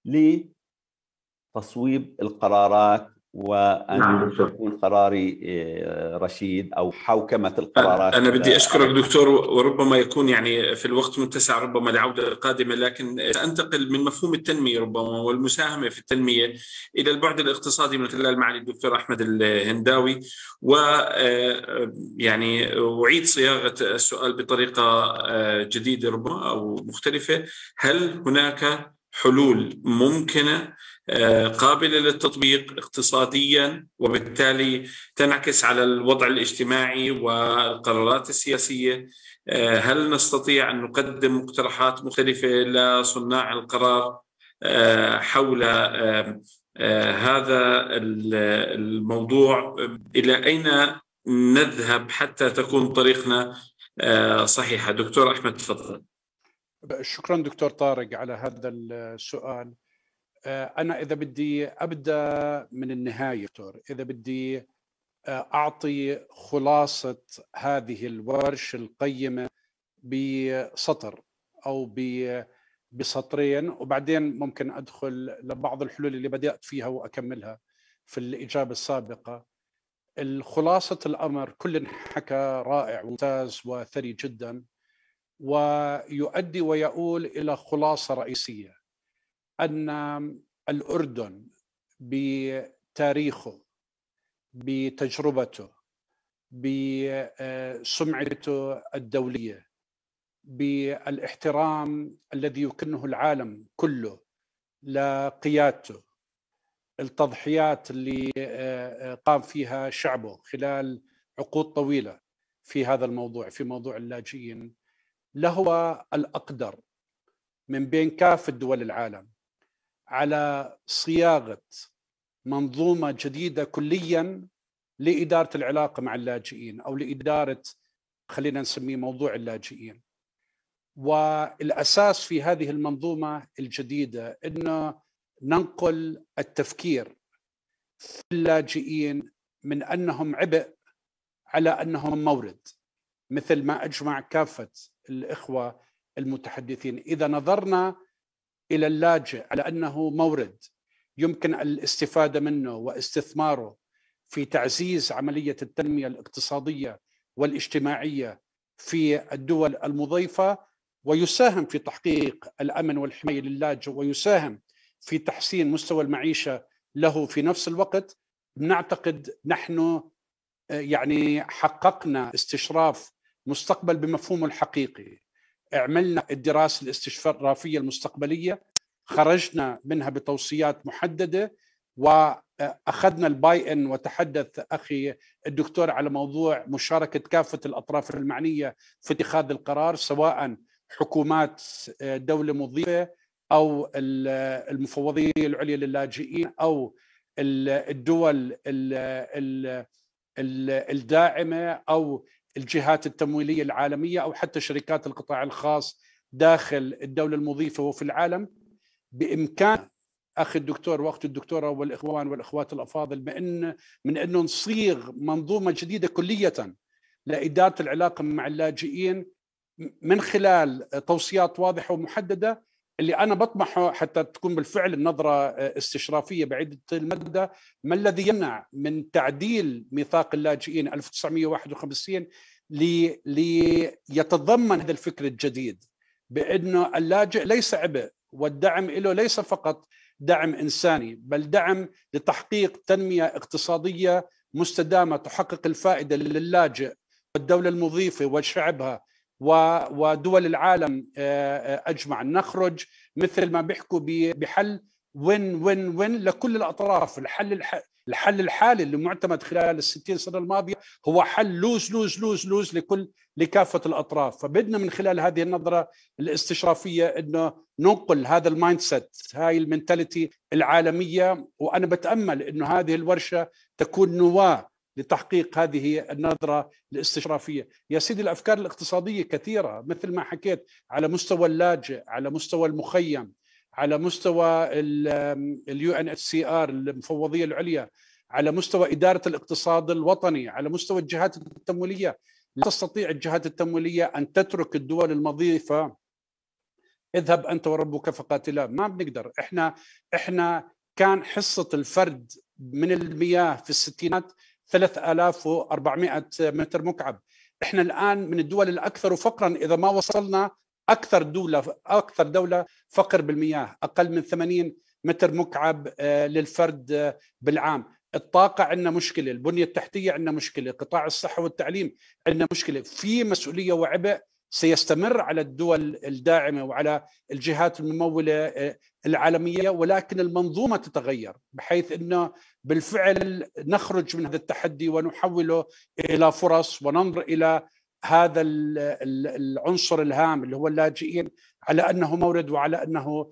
[SPEAKER 7] لتصويب القرارات، وأن يكون قراري رشيد أو حوكمة القرارات.
[SPEAKER 1] أنا بدي أشكرك دكتور، وربما يكون يعني في الوقت متسع ربما لعودة قادمة، لكن سأنتقل من مفهوم التنمية ربما والمساهمة في التنمية إلى البعد الاقتصادي من خلال معالي الدكتور أحمد الهنداوي. ويعني أعيد صياغة السؤال بطريقة جديدة ربما أو مختلفة. هل هناك حلول ممكنة قابلة للتطبيق اقتصاديا وبالتالي تنعكس على الوضع الاجتماعي والقرارات السياسية؟ هل نستطيع أن نقدم مقترحات مختلفة لصناع القرار حول هذا الموضوع؟ إلى أين نذهب حتى تكون طريقنا صحيحة؟ دكتور أحمد تفضل.
[SPEAKER 4] شكرا دكتور طارق على هذا السؤال. أنا إذا بدي أبدأ من النهاية دكتور، إذا بدي أعطي خلاصة هذه الورشة القيمة بسطر أو بسطرين، وبعدين ممكن أدخل لبعض الحلول اللي بدأت فيها وأكملها في الإجابة السابقة. الخلاصة الأمر كل حكى رائع وممتاز وثري جدا، ويؤدي ويؤول إلى خلاصة رئيسية، أن الأردن بتاريخه، بتجربته، بسمعته الدولية، بالاحترام الذي يكنه العالم كله لقيادته، التضحيات اللي قام فيها شعبه خلال عقود طويلة في هذا الموضوع، في موضوع اللاجئين، لهو الأقدر من بين كافة دول العالم على صياغة منظومة جديدة كليا لإدارة العلاقة مع اللاجئين أو لإدارة، خلينا نسميه موضوع اللاجئين. والأساس في هذه المنظومة الجديدة أنه ننقل التفكير في اللاجئين من أنهم عبء على أنهم مورد، مثل ما أجمع كافة الإخوة المتحدثين. إذا نظرنا إلى اللاجئ على أنه مورد يمكن الاستفادة منه واستثماره في تعزيز عملية التنمية الاقتصادية والاجتماعية في الدول المضيفة، ويساهم في تحقيق الأمن والحماية للاجئ، ويساهم في تحسين مستوى المعيشة له في نفس الوقت، نعتقد نحن يعني حققنا استشراف مستقبل بمفهومه الحقيقي. عملنا الدراسة الاستشرافية المستقبلية، خرجنا منها بتوصيات محددة، وأخذنا الباي إن. وتحدث أخي الدكتور على موضوع مشاركة كافة الأطراف المعنية في اتخاذ القرار، سواء حكومات دولة مضيفة أو المفوضية العليا للاجئين أو الدول الداعمة أو الجهات التمويلية العالمية أو حتى شركات القطاع الخاص داخل الدولة المضيفة وفي العالم. بإمكان أخي الدكتور وأختي الدكتورة والإخوان والأخوات الأفاضل من أنه نصيغ منظومة جديدة كلية لإدارة العلاقة مع اللاجئين من خلال توصيات واضحة ومحددة، اللي أنا بطمحه حتى تكون بالفعل النظرة استشرافية بعيدة المدى. ما الذي يمنع من تعديل ميثاق اللاجئين 1951 ليتضمن هذا الفكر الجديد بأنه اللاجئ ليس عبء، والدعم له ليس فقط دعم إنساني بل دعم لتحقيق تنمية اقتصادية مستدامة تحقق الفائدة للاجئ والدولة المضيفة وشعبها ودول العالم أجمع. نخرج مثل ما بيحكوا بحل وين لكل الأطراف. الحل الحالي اللي معتمد خلال ال60 سنة الماضية هو حل لوز لكافة الأطراف. فبدنا من خلال هذه النظرة الاستشرافية إنه ننقل هذا المايند سيت، هاي المنتاليتي العالمية. وأنا بتأمل إنه هذه الورشة تكون نواة لتحقيق هذه النظرة الاستشرافية. يا سيدي الأفكار الاقتصادية كثيرة مثل ما حكيت، على مستوى اللاجئ، على مستوى المخيم، على مستوى UNHCR المفوضية العليا، على مستوى إدارة الاقتصاد الوطني، على مستوى الجهات التمويلية. لا تستطيع الجهات التمويلية أن تترك الدول المضيفة اذهب أنت وربك فقاتلا. ما بنقدر. إحنا كان حصة الفرد من المياه في الستينات 3400 متر مكعب. احنا الآن من الدول الأكثر فقرا، إذا ما وصلنا أكثر دولة فقر بالمياه، أقل من 80 متر مكعب للفرد بالعام. الطاقة عندنا مشكلة، البنية التحتية عندنا مشكلة، قطاع الصحة والتعليم عندنا مشكلة. في مسؤولية وعبء سيستمر على الدول الداعمة وعلى الجهات الممولة العالمية، ولكن المنظومة تتغير بحيث أنه بالفعل نخرج من هذا التحدي ونحوله إلى فرص، وننظر إلى هذا العنصر الهام اللي هو اللاجئين على أنه مورد وعلى أنه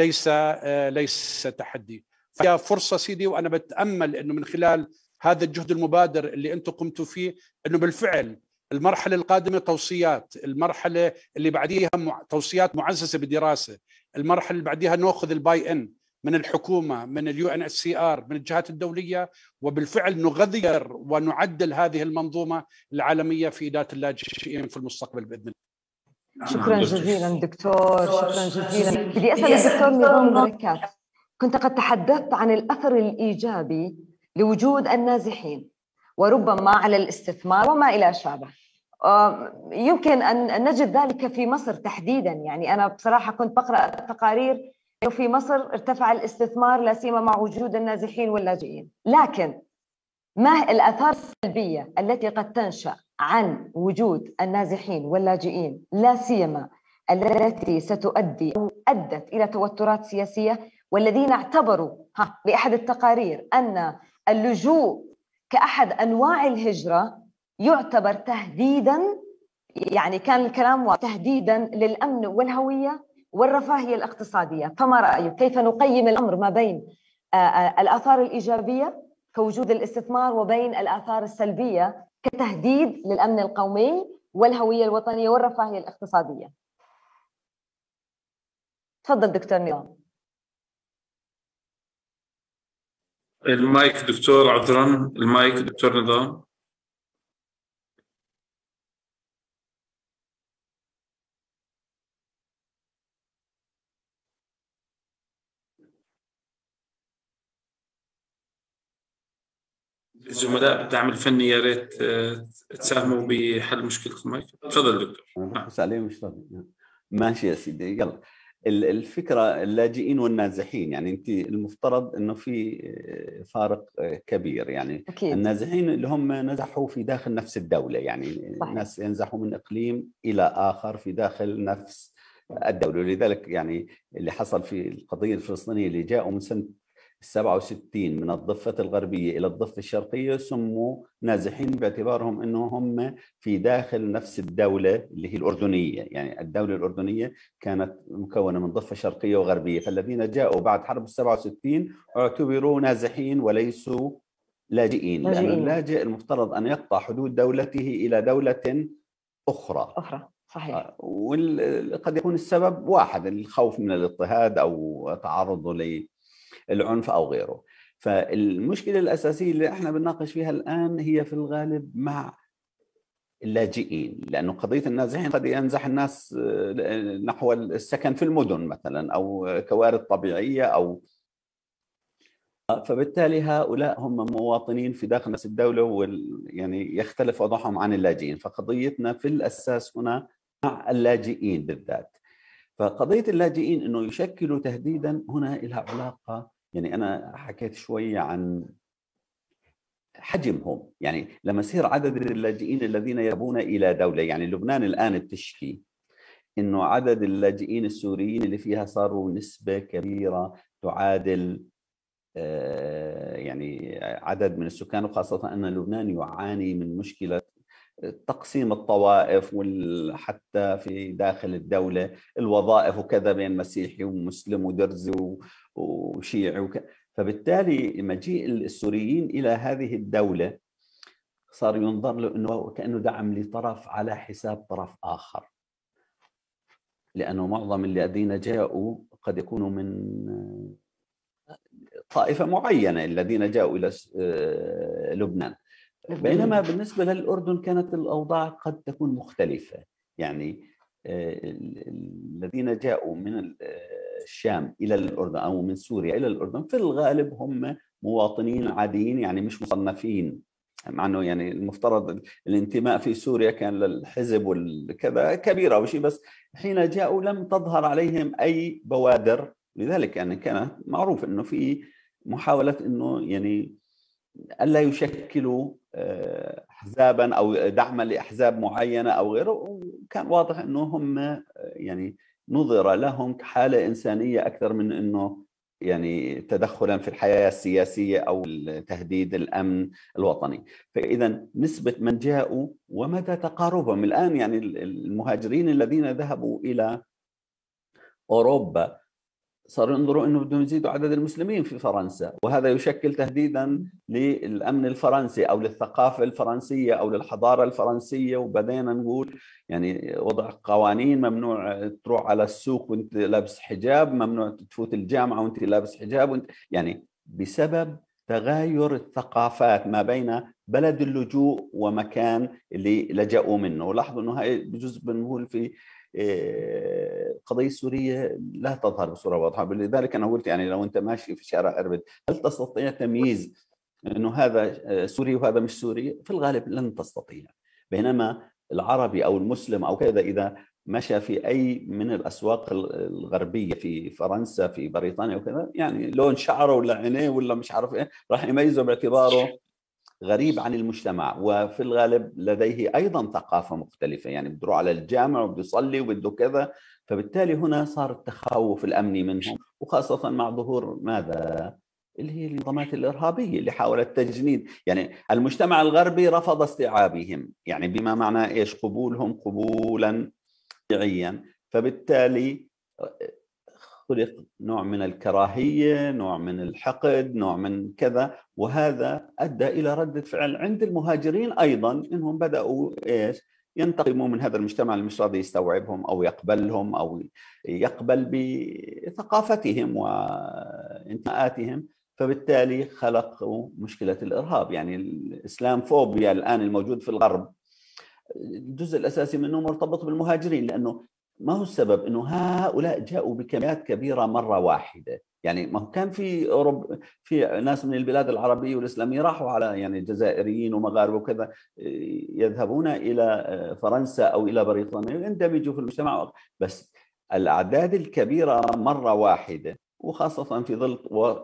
[SPEAKER 4] ليس تحدي. فهي فرصة سيدي، وأنا بتأمل أنه من خلال هذا الجهد المبادر اللي أنتم قمتوا فيه أنه بالفعل المرحلة القادمة توصيات، المرحلة اللي بعديها توصيات معززة بدراسة، المرحلة اللي بعديها نأخذ الباي إن من الحكومة، من UNHCR، من الجهات الدولية، وبالفعل نغير ونعدل هذه المنظومة العالمية في إدارة اللاجئين في المستقبل بإذن الله.
[SPEAKER 3] شكرا جزيلا دكتور، شكرا جزيلا. بدي أسأل الدكتور نظام بركات، كنت قد تحدثت عن الأثر الإيجابي لوجود النازحين وربما على الاستثمار وما إلى شابه. يمكن أن نجد ذلك في مصر تحديدا. يعني أنا بصراحة كنت بقرأ التقارير إنه في مصر ارتفع الاستثمار لا سيما مع وجود النازحين واللاجئين، لكن ما الآثار السلبية التي قد تنشأ عن وجود النازحين واللاجئين، لا سيما التي ستؤدي أو أدت إلى توترات سياسية، والذين اعتبروا بأحد التقارير أن اللجوء كأحد أنواع الهجرة يعتبر تهديداً، يعني كان الكلام تهديداً للأمن والهوية والرفاهية الاقتصادية. فما رأيك؟ كيف نقيم الأمر ما بين الآثار الإيجابية كوجود الاستثمار وبين الآثار السلبية كتهديد للأمن القومي والهوية الوطنية والرفاهية الاقتصادية؟ تفضل دكتور نظام.
[SPEAKER 1] المايك دكتور، عذرا، المايك دكتور نظام. الزملاء بالدعم الفني يا ريت تساهموا بحل مشكلة المايك. تفضل دكتور.
[SPEAKER 7] بس عليه مش راضي. ماشي يا سيدي. يلا، الفكرة اللاجئين والنازحين، يعني أنت المفترض أنه في فارق كبير. يعني أكيد. النازحين اللي هم نزحوا في داخل نفس الدولة، يعني الناس ينزحوا من إقليم إلى آخر في داخل نفس الدولة. ولذلك يعني اللي حصل في القضية الفلسطينية اللي جاءوا من سنة 67 من الضفة الغربية إلى الضفة الشرقية سموا نازحين باعتبارهم أنهم في داخل نفس الدولة اللي هي الأردنية. يعني الدولة الأردنية كانت مكونة من ضفة شرقية وغربية، فالذين جاءوا بعد حرب 67 اعتبروا نازحين وليسوا لاجئين، لأن اللاجئ المفترض أن يقطع حدود دولته إلى دولة أخرى.
[SPEAKER 3] صحيح.
[SPEAKER 7] وقد يكون السبب واحد، الخوف من الاضطهاد أو تعرضه العنف أو غيره. فالمشكلة الأساسية اللي احنا بنناقش فيها الآن هي في الغالب مع اللاجئين، لأنه قضية النازحين قد ينزح الناس نحو السكن في المدن مثلا أو كوارث طبيعية أو فبالتالي هؤلاء هم مواطنين في داخل نفس الدولة يعني يختلف وضعهم عن اللاجئين. فقضيتنا في الأساس هنا مع اللاجئين بالذات. فقضية اللاجئين أنه يشكلوا تهديدا هنا لها علاقة، يعني أنا حكيت شوية عن حجمهم. يعني لما يصير عدد اللاجئين الذين يذهبون إلى دولة، يعني لبنان الآن بتشكي أنه عدد اللاجئين السوريين اللي فيها صاروا نسبة كبيرة تعادل يعني عدد من السكان، وخاصة أن لبنان يعاني من مشكلة تقسيم الطوائف وحتى في داخل الدولة الوظائف وكذا بين مسيحي ومسلم ودرزي وشيعي فبالتالي مجيء السوريين إلى هذه الدولة صار ينظر له أنه كأنه دعم لطرف على حساب طرف آخر، لأنه معظم الذين جاءوا قد يكونوا من طائفة معينة الذين جاءوا إلى لبنان. بينما بالنسبة للأردن كانت الأوضاع قد تكون مختلفة. يعني الذين جاءوا من الشام إلى الأردن أو من سوريا إلى الأردن في الغالب هم مواطنين عاديين، يعني مش مصنفين، مع أنه يعني المفترض الانتماء في سوريا كان للحزب والكذا كبيرة أو شيء، بس حين جاءوا لم تظهر عليهم أي بوادر. لذلك يعني كان معروف أنه في محاولة أنه يعني ألا يشكلوا أحزابا أو دعما لأحزاب معينة أو غيره، وكان واضح أنه هم يعني نظر لهم كحالة إنسانية أكثر من أنه يعني تدخلا في الحياة السياسية أو تهديد الأمن الوطني. فإذا نسبة من جاءوا ومدى تقاربهم الآن، يعني المهاجرين الذين ذهبوا إلى أوروبا صاروا ينظروا أنه بدهم يزيدوا عدد المسلمين في فرنسا، وهذا يشكل تهديدا للأمن الفرنسي أو للثقافة الفرنسية أو للحضارة الفرنسية. وبدينا نقول يعني وضع قوانين، ممنوع تروح على السوق وانت لابس حجاب، ممنوع تفوت الجامعة وانت لابس حجاب يعني بسبب تغاير الثقافات ما بين بلد اللجوء ومكان اللي لجأوا منه. ولاحظوا أنه هاي بجوز بنقول في القضية السورية لا تظهر بصورة واضحة. لذلك أنا قلت يعني لو أنت ماشي في شارع أربد هل تستطيع تمييز أنه هذا سوري وهذا مش سوري؟ في الغالب لن تستطيع. بينما العربي أو المسلم أو كذا إذا مشى في أي من الأسواق الغربية في فرنسا في بريطانيا وكذا، يعني لون شعره ولا عينيه ولا مش عارف إيه راح يميزه باعتباره غريب عن المجتمع. وفي الغالب لديه أيضا ثقافة مختلفة، يعني بده يروح على الجامع وبده يصلي وبده كذا. فبالتالي هنا صار التخوف الأمني منهم، وخاصة مع ظهور ماذا اللي هي النظامات الإرهابية اللي حاولت تجنيد. يعني المجتمع الغربي رفض استيعابهم، يعني بما معنى إيش؟ قبولهم قبولا طبيعيا. فبالتالي خلق نوع من الكراهية، نوع من الحقد، نوع من كذا، وهذا أدى إلى ردة فعل عند المهاجرين أيضا، إنهم بدأوا إيش؟ ينتقموا من هذا المجتمع اللي مش راضي يستوعبهم أو يقبلهم أو يقبل بثقافتهم وانتماءاتهم. فبالتالي خلقوا مشكلة الإرهاب. يعني الإسلام فوبيا الآن الموجود في الغرب الجزء الأساسي منه مرتبط بالمهاجرين، لأنه ما هو السبب؟ إنه هؤلاء جاءوا بكميات كبيرة مرة واحدة. يعني ما هو كان في أوروبا في ناس من البلاد العربية والإسلامية راحوا على يعني جزائريين ومغاربة وكذا يذهبون إلى فرنسا أو إلى بريطانيا ويندمجوا في المجتمع، بس الأعداد الكبيرة مرة واحدة، وخاصة في ظل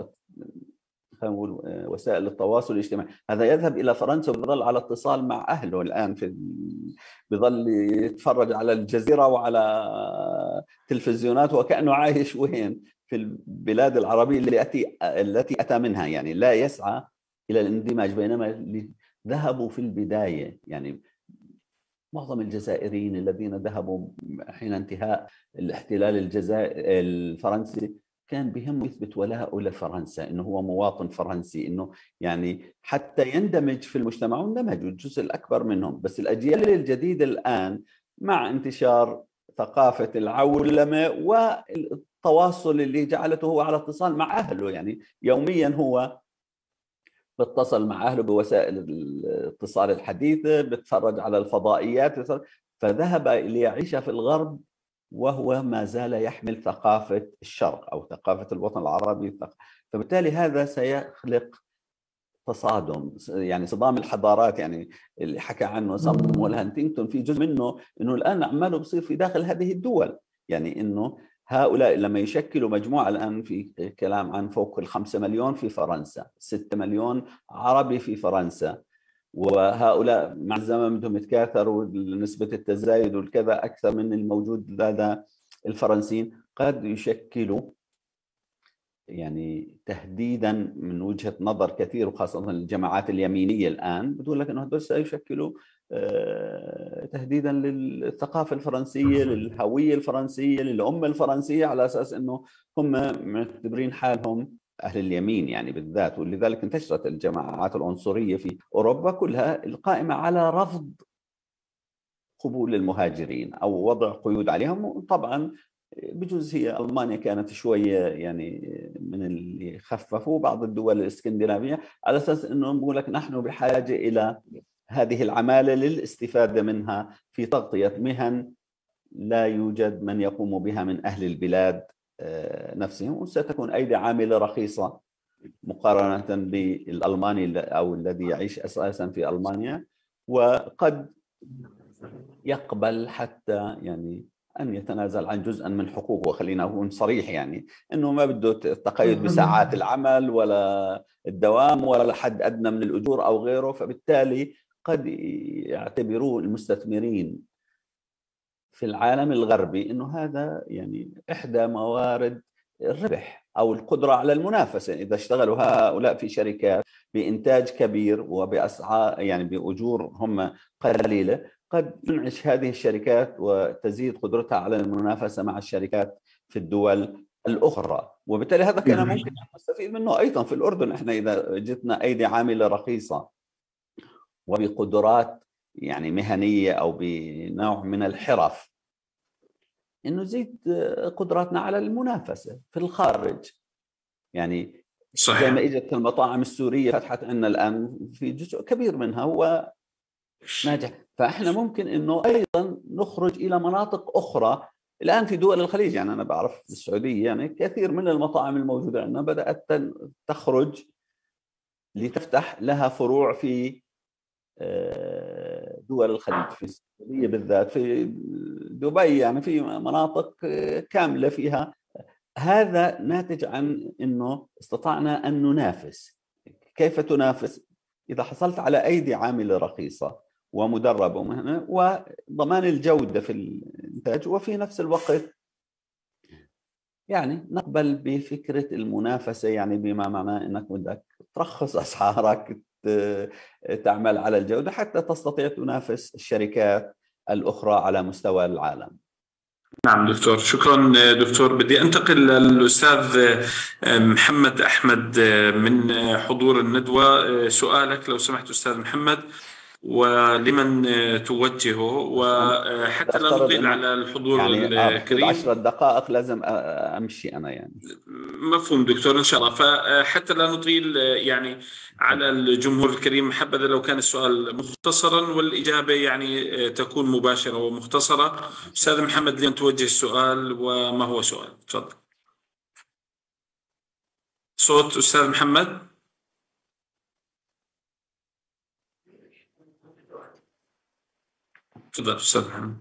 [SPEAKER 7] وسائل التواصل الاجتماعي. هذا يذهب إلى فرنسا وبيظل على اتصال مع أهله الآن، بيظل يتفرج على الجزيرة وعلى تلفزيونات وكأنه عايش وين في البلاد العربية التي أتى منها، يعني لا يسعى إلى الاندماج. بينما اللي ذهبوا في البداية، يعني معظم الجزائريين الذين ذهبوا حين انتهاء الاحتلال الفرنسي كان بهم يثبت ولاءه لفرنسا، انه هو مواطن فرنسي، انه يعني حتى يندمج في المجتمع، واندمجوا الجزء الاكبر منهم. بس الاجيال الجديده الان مع انتشار ثقافه العولمه التواصل اللي جعلته هو على اتصال مع أهله، يعني يوميا هو بيتصل مع أهله بوسائل الاتصال الحديثة، بتفرج على الفضائيات، فذهب ليعيش في الغرب وهو ما زال يحمل ثقافة الشرق أو ثقافة الوطن العربي. فبالتالي هذا سيخلق تصادم، يعني صدام الحضارات، يعني اللي حكى عنه صامويل هانتينغتون في جزء منه انه الان عماله بصير في داخل هذه الدول، يعني انه هؤلاء لما يشكلوا مجموعه، الان في كلام عن فوق ال5 مليون في فرنسا، 6 مليون عربي في فرنسا، وهؤلاء مع الزمن بدهم يتكاثروا، نسبه التزايد والكذا اكثر من الموجود لدى الفرنسيين، قد يشكلوا يعني تهديدا من وجهة نظر كثير، وخاصة الجماعات اليمينية الآن بتقول لك أنه هذول سيشكلوا تهديدا للثقافة الفرنسية، للهوية الفرنسية، للأمة الفرنسية، على أساس أنه هم معتبرين حالهم أهل اليمين يعني بالذات. ولذلك انتشرت الجماعات العنصرية في أوروبا كلها القائمة على رفض قبول المهاجرين أو وضع قيود عليهم. طبعا بجوز هي ألمانيا كانت شوية يعني من اللي خففوا، بعض الدول الإسكندنافية، على أساس أنه بقول لك نحن بحاجة إلى هذه العمالة للاستفادة منها في تغطية مهن لا يوجد من يقوم بها من أهل البلاد نفسهم، وستكون أيدي عاملة رخيصة مقارنة بالألماني أو الذي يعيش أساسا في ألمانيا، وقد يقبل حتى يعني أن يتنازل عن جزءا من حقوقه. وخلينا أكون صريح، يعني أنه ما بده التقيد بساعات العمل ولا الدوام ولا حد أدنى من الأجور أو غيره، فبالتالي قد يعتبروه المستثمرين في العالم الغربي أنه هذا يعني إحدى موارد الربح أو القدرة على المنافسة. إذا اشتغلوا هؤلاء في شركات بإنتاج كبير وبأسعار يعني بأجور هم قليلة، قد تنعش هذه الشركات وتزيد قدرتها على المنافسة مع الشركات في الدول الأخرى، وبالتالي هذا كان ممكن نستفيد منه أيضا في الأردن. إحنا إذا جتنا أيدي عاملة رخيصة وبقدرات يعني مهنية أو بنوع من الحرف، إنه زيد قدراتنا على المنافسة في الخارج. يعني صحيح. زي ما إجت المطاعم السورية فتحت عنا الآن، في جزء كبير منها هو ناجح، فإحنا ممكن إنه أيضا نخرج إلى مناطق أخرى. الآن في دول الخليج، يعني أنا بعرف في السعودية يعني كثير من المطاعم الموجودة عندنا بدأت تخرج لتفتح لها فروع في دول الخليج، في السعودية بالذات، في دبي، يعني في مناطق كاملة فيها. هذا ناتج عن إنه استطعنا أن ننافس. كيف تنافس؟ إذا حصلت على أيدي عاملة رخيصة ومدربة ومهنة وضمان الجودة في الإنتاج، وفي نفس الوقت يعني نقبل بفكرة المنافسة، يعني بما معناه أنك بدك ترخص أسعارك، تعمل على الجودة حتى تستطيع تنافس الشركات الأخرى على مستوى العالم.
[SPEAKER 1] نعم دكتور، شكرا دكتور. بدي أنتقل للأستاذ محمد أحمد من حضور الندوة. سؤالك لو سمحت أستاذ محمد، ولمن توجهه، وحتى لا نطيل على الحضور
[SPEAKER 7] يعني
[SPEAKER 1] الكريم.
[SPEAKER 7] 10 دقائق لازم أمشي أنا يعني.
[SPEAKER 1] مفهوم دكتور إن شاء الله. فحتى لا نطيل يعني على الجمهور الكريم، حبذا لو كان السؤال مختصرا والإجابة يعني تكون مباشرة ومختصرة. أستاذ محمد لمن توجه السؤال وما هو سؤال؟ تفضل. صوت أستاذ محمد. تفضل أستاذ محمد.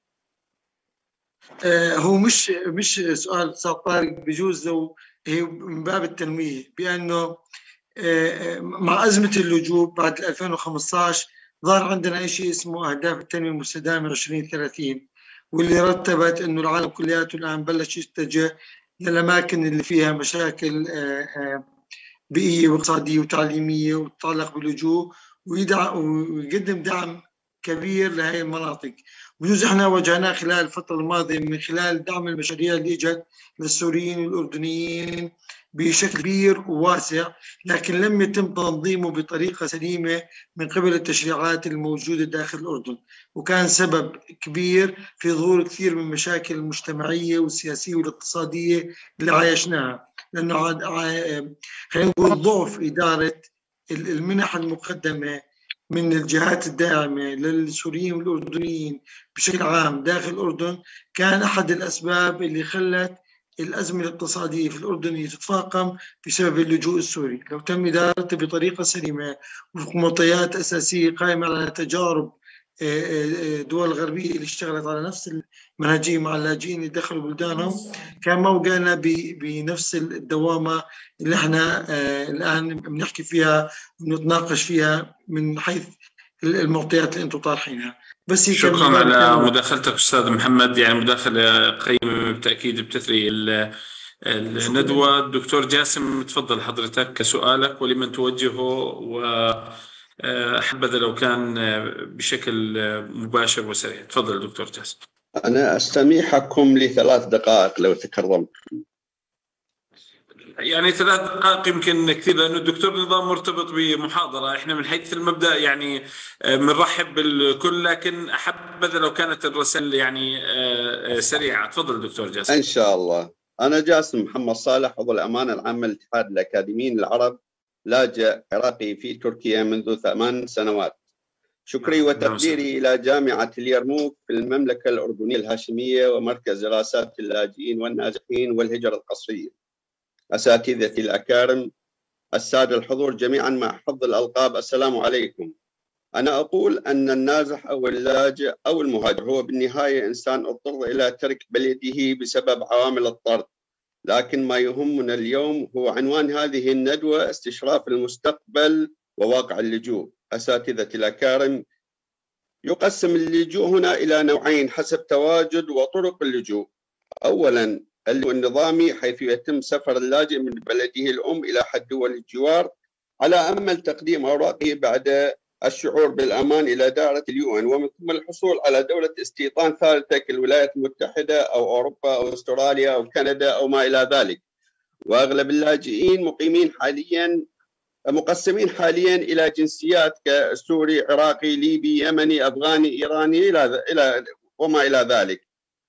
[SPEAKER 8] هو مش سؤال أستاذ طارق، بجوز لو هي من باب التنويه، بأنه مع أزمة اللجوء بعد 2015 ظهر عندنا شيء اسمه أهداف التنمية المستدامة 2030، واللي رتبت إنه العالم كلياته الآن بلش يتجه للأماكن اللي فيها مشاكل بيئية واقتصادية وتعليمية وتتعلق باللجوء، ويقدم دعم كبير لهذه المناطق. بجوز احنا واجهناه خلال الفترة الماضية من خلال دعم المشاريع اللي اجت للسوريين والأردنيين بشكل كبير وواسع، لكن لم يتم تنظيمه بطريقة سليمة من قبل التشريعات الموجودة داخل الأردن، وكان سبب كبير في ظهور كثير من المشاكل المجتمعية والسياسية والاقتصادية اللي عايشناها. لأنه خلينا نقول ضعف إدارة المنح المقدمة من الجهات الداعمة للسوريين والأردنيين بشكل عام داخل الأردن كان أحد الأسباب اللي خلت الأزمة الاقتصادية في الأردن تتفاقم بسبب اللجوء السوري. لو تم إدارته بطريقة سليمة ومعطيات أساسية قائمة على تجارب دول غربية اللي اشتغلت على نفس المنهجية مع اللاجئين اللي دخلوا بلدانهم، كان ما وقعنا بنفس الدوامة اللي احنا الآن بنحكي فيها ونتناقش فيها من حيث المعطيات اللي انتم طارحينها. بس
[SPEAKER 1] شكرا على مداخلتك أستاذ محمد، يعني مداخلة قيمة بالتأكيد بتثري الندوة. الدكتور جاسم تفضل حضرتك كسؤالك ولمن توجهه، وحبذا لو كان بشكل مباشر وسريع. تفضل دكتور جاسم.
[SPEAKER 9] أنا أستميحكم ل3 دقائق لو تكرمت.
[SPEAKER 1] يعني 3 دقائق يمكن كثير، لأنه الدكتور نظام مرتبط بمحاضرة. إحنا من حيث المبدأ يعني بنرحب بالكل، لكن حبذا لو كانت الرسائل يعني سريعة. تفضل دكتور جاسم.
[SPEAKER 9] إن شاء الله. أنا جاسم محمد صالح، عضو الأمانة العامة لاتحاد الأكاديميين العرب، لاجئ عراقي في تركيا منذ 8 سنوات. شكري وتقديري إلى جامعة اليرموك في المملكة الأردنية الهاشمية ومركز دراسات اللاجئين والنازحين والهجرة القصرية. أساتذتي الأكارم، السادة الحضور جميعا مع حفظ الألقاب، السلام عليكم. أنا أقول أن النازح أو اللاجئ أو المهاجر هو بالنهاية إنسان اضطر إلى ترك بلده بسبب عوامل الطرد، لكن ما يهمنا اليوم هو عنوان هذه الندوة: استشراف المستقبل وواقع اللجوء. أساتذتي الأكارم، يقسم اللجوء هنا إلى نوعين حسب تواجد وطرق اللجوء. أولاً اللجوء النظامي، حيث يتم سفر اللاجئ من بلده الأم إلى أحد دول الجوار على أمل تقديم أوراقه بعد الشعور بالأمان إلى دائرة اليو إن، ومن ثم الحصول على دولة استيطان ثالثة كالولايات المتحدة أو أوروبا أو أستراليا أو كندا أو ما إلى ذلك. وأغلب اللاجئين مقسمين حاليا إلى جنسيات كسوري، عراقي، ليبي، يمني، أفغاني، إيراني إلى وما إلى ذلك.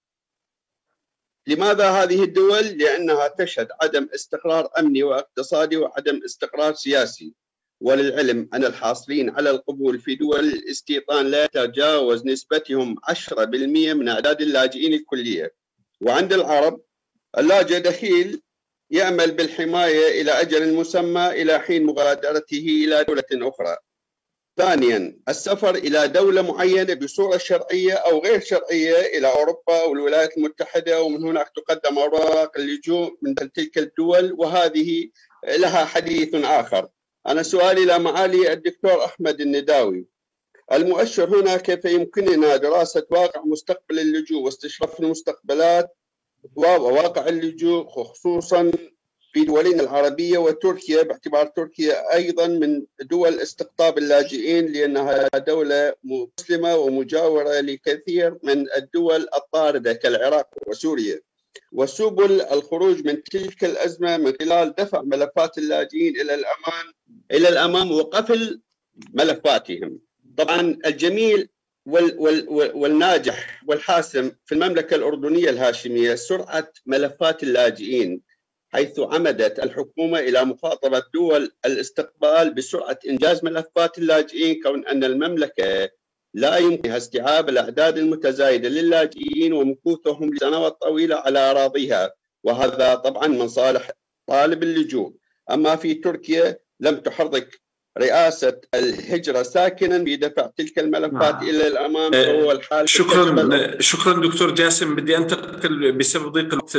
[SPEAKER 9] لماذا هذه الدول؟ لأنها تشهد عدم استقرار أمني واقتصادي وعدم استقرار سياسي. وللعلم أن الحاصلين على القبول في دول الاستيطان لا تتجاوز نسبتهم 10% من أعداد اللاجئين الكلية. وعند العرب اللاجئ دخيل يأمل بالحماية إلى أجل مسمى إلى حين مغادرته إلى دولة أخرى. ثانياً، السفر إلى دولة معينة بصورة شرعية أو غير شرعية إلى أوروبا أو الولايات المتحدة، ومن هناك تقدم أوراق اللجوء من تلك الدول، وهذه لها حديث آخر. أنا سؤالي إلى معالي الدكتور أحمد النداوي: المؤشر هنا كيف يمكننا دراسة واقع مستقبل اللجوء واستشراف المستقبلات وواقع اللجوء، خصوصاً في دولنا العربية وتركيا، باعتبار تركيا أيضا من دول استقطاب اللاجئين، لأنها دولة مسلمة ومجاورة لكثير من الدول الطاردة كالعراق وسوريا، وسبل الخروج من تلك الأزمة من خلال دفع ملفات اللاجئين إلى الأمام وقفل ملفاتهم. طبعا الجميل والناجح والحاسم في المملكة الأردنية الهاشمية سرعة ملفات اللاجئين، حيث عمدت الحكومة إلى مخاطبة دول الاستقبال بسرعة إنجاز ملفات اللاجئين، كون أن المملكة لا يمكنها استيعاب الأعداد المتزايدة للاجئين ومكوثهم لسنوات طويلة على أراضيها، وهذا طبعا من صالح طالب اللجوء. أما في تركيا لم تحرك رئاسة الهجرة ساكنا بدفع تلك الملفات إلى الأمام، هو الحال.
[SPEAKER 1] شكرا دكتور جاسم. بدي أنتقل بسبب ضيق الوقت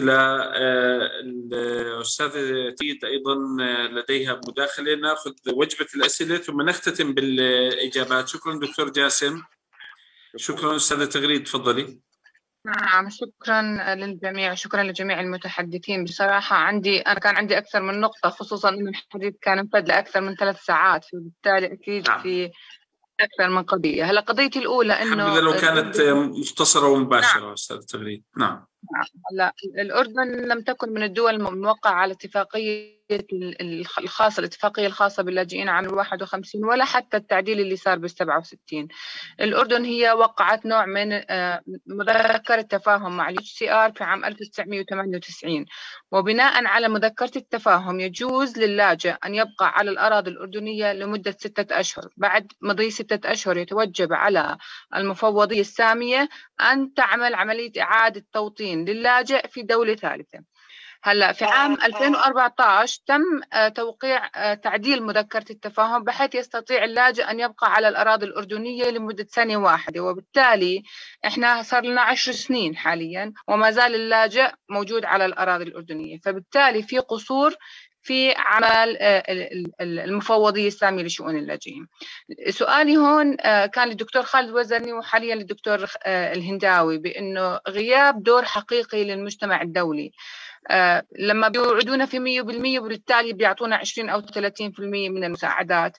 [SPEAKER 1] للأستاذة تيت، أيضا لديها مداخلة، نأخذ وجبة الأسئلة ثم نختتم بالإجابات. شكرا دكتور جاسم. شكرا أستاذة تغريد، تفضلي.
[SPEAKER 10] نعم، شكرا للجميع، شكرا لجميع المتحدثين. بصراحة أنا كان عندي أكثر من نقطة، خصوصا أن الحديث كان امتد لأكثر من 3 ساعات، فبالتالي أكيد في أكثر من قضية. هلا قضيتي الأولى إنه
[SPEAKER 1] الحمد لله لو كانت مختصرة ومباشرة. أستاذ تغريد. نعم
[SPEAKER 10] لا، الأردن لم تكن من الدول الموقعة على اتفاقية الاتفاقية الخاصة باللاجئين عام 51 ولا حتى التعديل اللي صار بال67. الأردن هي وقعت نوع من مذكرة تفاهم مع الHCR في عام 1998، وبناء على مذكرة التفاهم يجوز للاجئ أن يبقى على الأراضي الأردنية لمدة 6 أشهر. بعد مضي 6 أشهر يتوجب على المفوضية السامية أن تعمل عملية إعادة توطين للاجئ في دولة ثالثة. هلا في عام 2014 تم توقيع تعديل مذكرة التفاهم بحيث يستطيع اللاجئ أن يبقى على الأراضي الأردنية لمدة 1 واحدة، وبالتالي إحنا صار لنا 10 سنين حاليا وما زال اللاجئ موجود على الأراضي الأردنية، فبالتالي في قصور في عمل المفوضية السامية لشؤون اللاجئين. سؤالي هون كان للدكتور خالد وزني وحاليا للدكتور الهنداوي بأنه غياب دور حقيقي للمجتمع الدولي. لما بيوعدونا في 100% وبالتالي بيعطونا 20 أو 30% من المساعدات.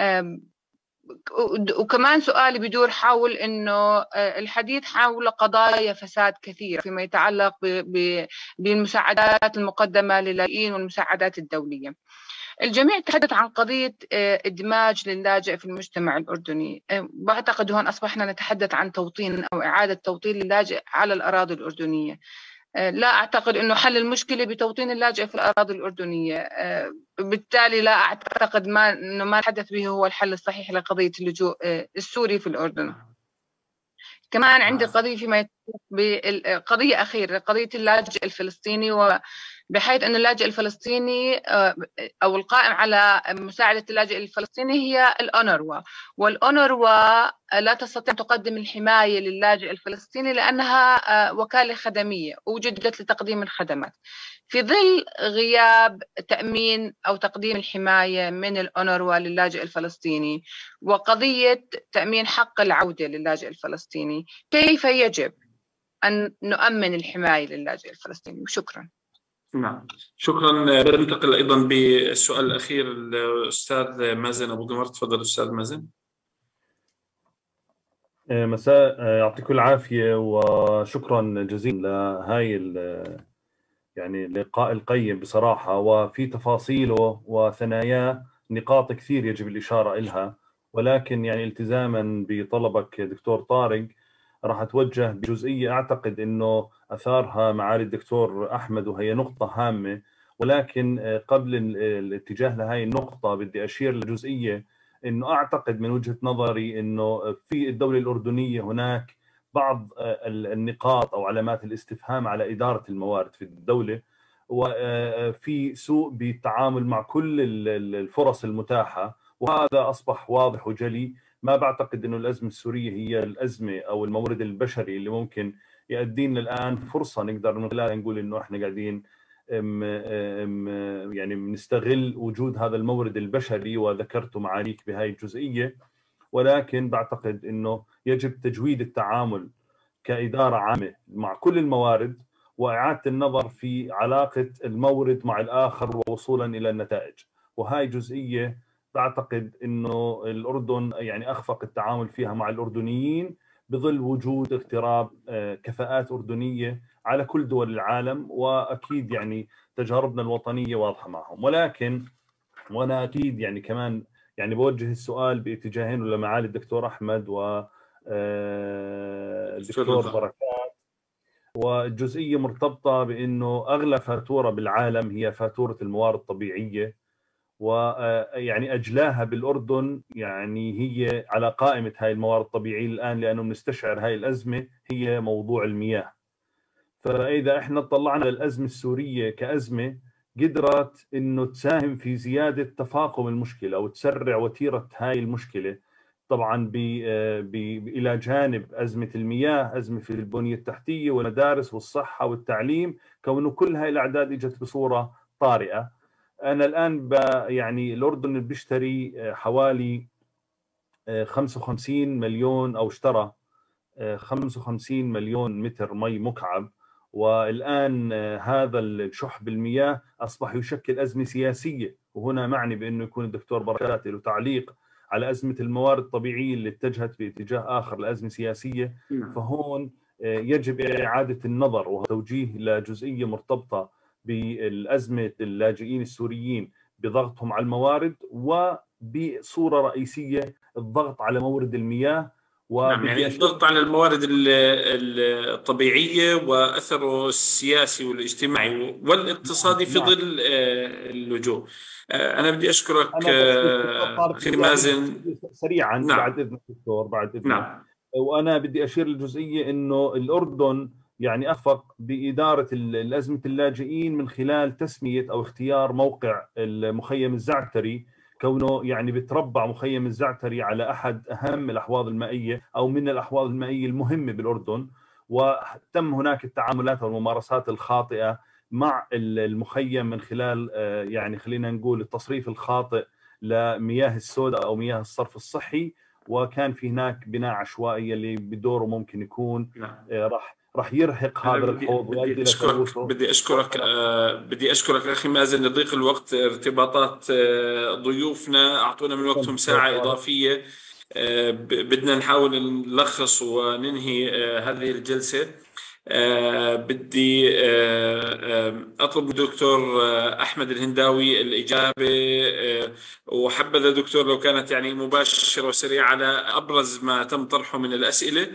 [SPEAKER 10] وكمان سؤالي بدور حول إنه الحديث حول قضايا فساد كثيرة فيما يتعلق بالمساعدات المقدمة للاجئين والمساعدات الدولية. الجميع تحدث عن قضية إدماج للاجئ في المجتمع الأردني. بعتقد هون أصبحنا نتحدث عن توطين أو إعادة توطين للاجئ على الأراضي الأردنية. لا أعتقد أنه حل المشكلة بتوطين اللاجئ في الأراضي الأردنية، بالتالي لا أعتقد أنه ما نتحدث به هو الحل الصحيح لقضية اللجوء السوري في الأردن. كمان عندي قضية فيما يتعلق بقضية أخيرة، قضية اللاجئ الفلسطيني، وبحيث أن اللاجئ الفلسطيني أو القائم على مساعدة اللاجئ الفلسطيني هي الأونروا، والأونروا لا تستطيع أن تقدم الحماية للاجئ الفلسطيني لأنها وكالة خدمية وجدت لتقديم الخدمات. في ظل غياب تأمين أو تقديم الحماية من الأونروا للاجئ الفلسطيني وقضية تأمين حق العودة للاجئ الفلسطيني، كيف يجب أن نؤمن الحماية للاجئ الفلسطيني؟ وشكرا.
[SPEAKER 1] نعم، شكرا. بنتقل أيضا بالسؤال الأخير الأستاذ مازن أبو قمر. تفضل أستاذ مازن.
[SPEAKER 11] مساء، يعطيكم العافية وشكرا جزيلا لهاي يعني اللقاء القيم بصراحة، وفي تفاصيله وثناياه نقاط كثير يجب الإشارة إلها، ولكن يعني التزاما بطلبك دكتور طارق راح أتوجه بجزئية أعتقد أنه أثارها معالي الدكتور أحمد وهي نقطة هامة، ولكن قبل الاتجاه لهاي النقطة بدي أشير لجزئية أنه أعتقد من وجهة نظري أنه في الدولة الأردنية هناك بعض النقاط أو علامات الاستفهام على إدارة الموارد في الدولة، وفي سوء بالتعامل مع كل الفرص المتاحة، وهذا أصبح واضح وجلي. ما بعتقد أنه الأزمة السورية هي الأزمة أو المورد البشري اللي ممكن يؤدينا الآن فرصة نقدر من خلالها نقول أنه إحنا قاعدين يعني نستغل وجود هذا المورد البشري، وذكرت معاليك بهاي الجزئية. ولكن بعتقد أنه يجب تجويد التعامل كإدارة عامة مع كل الموارد، وإعادة النظر في علاقة المورد مع الآخر ووصولا إلى النتائج. وهاي جزئية بعتقد أنه الأردن يعني أخفق التعامل فيها مع الأردنيين بظل وجود اغتراب كفاءات أردنية على كل دول العالم، وأكيد يعني تجاربنا الوطنية واضحة معهم. ولكن وأنا أكيد يعني كمان يعني بوجه السؤال باتجاهين لمعالي الدكتور أحمد والدكتور بركات، والجزئية مرتبطة بأنه أغلى فاتورة بالعالم هي فاتورة الموارد الطبيعية، ويعني أجلاها بالأردن يعني هي على قائمة هاي الموارد الطبيعية الآن، لأنه بنستشعر هاي الأزمة هي موضوع المياه. فإذا إحنا طلعنا للأزمة السورية كأزمة قدرت إنه تساهم في زيادة تفاقم المشكلة أو تسرع وتيرة هاي المشكلة، طبعا إلى جانب أزمة المياه، أزمة في البنية التحتية والمدارس والصحة والتعليم، كونه كل هاي الأعداد إجت بصورة طارئة. أنا الآن يعني الأردن بيشتري حوالي 55 مليون أو اشترى 55 مليون متر مي مكعب، والآن هذا الشح بالمياه أصبح يشكل أزمة سياسية. وهنا معني بأنه يكون الدكتور بركات له تعليق على أزمة الموارد الطبيعية اللي اتجهت باتجاه آخر لأزمة سياسية. فهون يجب إعادة النظر وتوجيه لجزئية مرتبطة بالأزمة اللاجئين السوريين بضغطهم على الموارد، وبصورة رئيسية الضغط على مورد المياه.
[SPEAKER 1] نعم، يعني الضغط على الموارد الطبيعية وأثره السياسي والاجتماعي والاقتصادي في ظل اللجوء. أنا بدي أشكرك أخي مازن
[SPEAKER 11] سريعا.
[SPEAKER 1] نعم.
[SPEAKER 11] بعد إذنك دكتور، بعد إذنك.
[SPEAKER 1] نعم.
[SPEAKER 11] وأنا بدي أشير للجزئية إنه الأردن يعني أخفق بإدارة الأزمة اللاجئين من خلال تسمية أو اختيار موقع المخيم الزعتري، كونه يعني بتربع مخيم الزعتري على أحد أهم الأحواض المائية أو من الأحواض المائية المهمة بالأردن، وتم هناك التعاملات والممارسات الخاطئة مع المخيم من خلال يعني خلينا نقول التصريف الخاطئ لمياه السوداء أو مياه الصرف الصحي، وكان في هناك بناء عشوائي اللي بدوره ممكن يكون راح يرهق هذا الحوض ويؤدي لتلوثه.
[SPEAKER 1] بدي أشكرك أخي مازن لضيق الوقت، ارتباطات ضيوفنا أعطونا من وقتهم ساعة إضافية، بدنا نحاول نلخص وننهي هذه الجلسة. بدي أطلب من الدكتور أحمد الهنداوي الإجابة، وحبذا دكتور لو كانت يعني مباشرة وسريعة على أبرز ما تم طرحه من الأسئلة،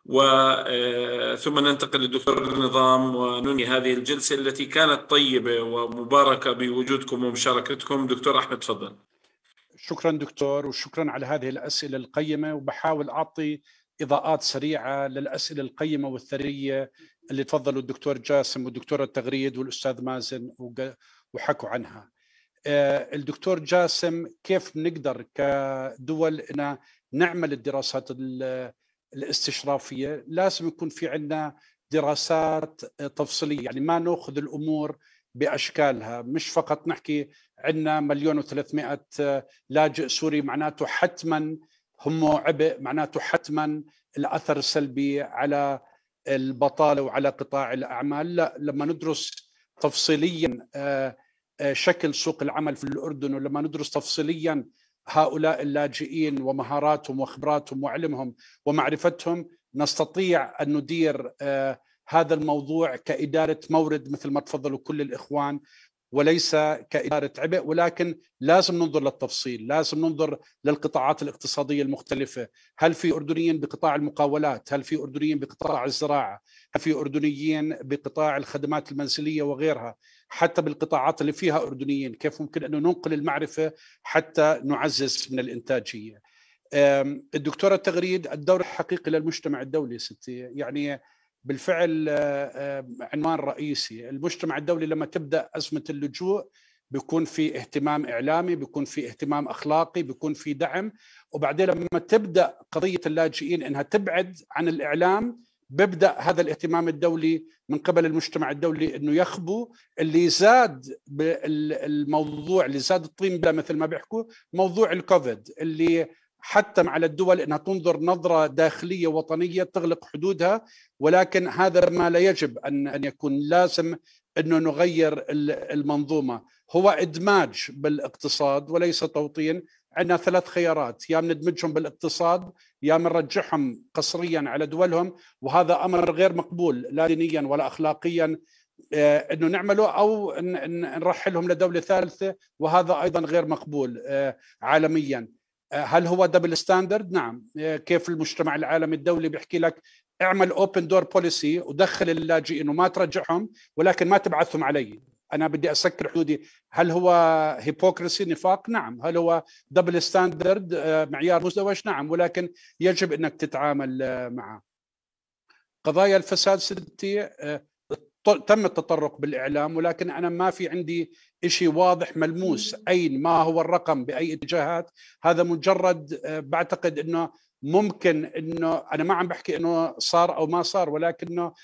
[SPEAKER 1] ثم ننتقل للدكتور النظام وننهي هذه الجلسة التي كانت طيبة ومباركة بوجودكم ومشاركتكم. دكتور أحمد تفضل.
[SPEAKER 4] شكرا دكتور، وشكرا على هذه الأسئلة القيمة، وبحاول أعطي إضاءات سريعة للأسئلة القيمة والثرية اللي تفضلوا الدكتور جاسم والدكتورة التغريد والأستاذ مازن وحكوا عنها. الدكتور جاسم، كيف نقدر كدول إن نعمل الدراسات الاستشرافية؟ لازم يكون في عندنا دراسات تفصيلية، يعني ما نأخذ الأمور بأشكالها، مش فقط نحكي عندنا 1,300,000 لاجئ سوري معناته حتما هم عبء، معناته حتما الأثر السلبي على البطالة وعلى قطاع الأعمال. لا، لما ندرس تفصيليا شكل سوق العمل في الأردن، ولما ندرس تفصيليا هؤلاء اللاجئين ومهاراتهم وخبراتهم وعلمهم ومعرفتهم، نستطيع أن ندير هذا الموضوع كإدارة مورد مثل ما تفضلوا كل الإخوان، وليس كإدارة عبء. ولكن لازم ننظر للتفصيل، لازم ننظر للقطاعات الاقتصادية المختلفة. هل في أردنيين بقطاع المقاولات؟ هل في أردنيين بقطاع الزراعة؟ هل في أردنيين بقطاع الخدمات المنزلية وغيرها؟ حتى بالقطاعات اللي فيها أردنيين كيف ممكن أن ننقل المعرفة حتى نعزز من الإنتاجية؟ الدكتورة التغريد، الدور الحقيقي للمجتمع الدولي ستي، يعني بالفعل عنوان رئيسي. المجتمع الدولي لما تبدأ أزمة اللجوء بيكون في اهتمام إعلامي، بيكون في اهتمام أخلاقي، بيكون في دعم، وبعدين لما تبدأ قضية اللاجئين إنها تبعد عن الإعلام بيبدأ هذا الاهتمام الدولي من قبل المجتمع الدولي إنه يخبو. اللي زاد بالموضوع، اللي زاد الطين بلا مثل ما بيحكوا، موضوع الكوفيد اللي حتم على الدول أنها تنظر نظرة داخلية وطنية تغلق حدودها. ولكن هذا ما لا يجب أن يكون، لازم أنه نغير المنظومة. هو إدماج بالاقتصاد وليس توطين. عندنا 3 خيارات، يا ندمجهم بالاقتصاد، يا نرجعهم قسريا على دولهم، وهذا أمر غير مقبول لا دينيا ولا أخلاقيا أنه نعمله، أو نرحلهم لدولة ثالثة، وهذا أيضا غير مقبول عالميا. هل هو دبل ستاندرد؟ نعم. كيف المجتمع العالمي الدولي بيحكي لك اعمل اوبن دور بوليسي ودخل اللاجئين وما ترجعهم ولكن ما تبعثهم علي، انا بدي اسكر حدودي. هل هو هيبوكريسي، نفاق؟ نعم. هل هو دبل ستاندرد، معيار مزدوج؟ نعم. ولكن يجب انك تتعامل معه. قضايا الفساد ستي تم التطرق بالإعلام، ولكن أنا ما في عندي إشي واضح ملموس أين ما هو الرقم بأي اتجاهات. هذا مجرد بعتقد أنه ممكن، أنه أنا ما عم بحكي أنه صار أو ما صار، ولكنه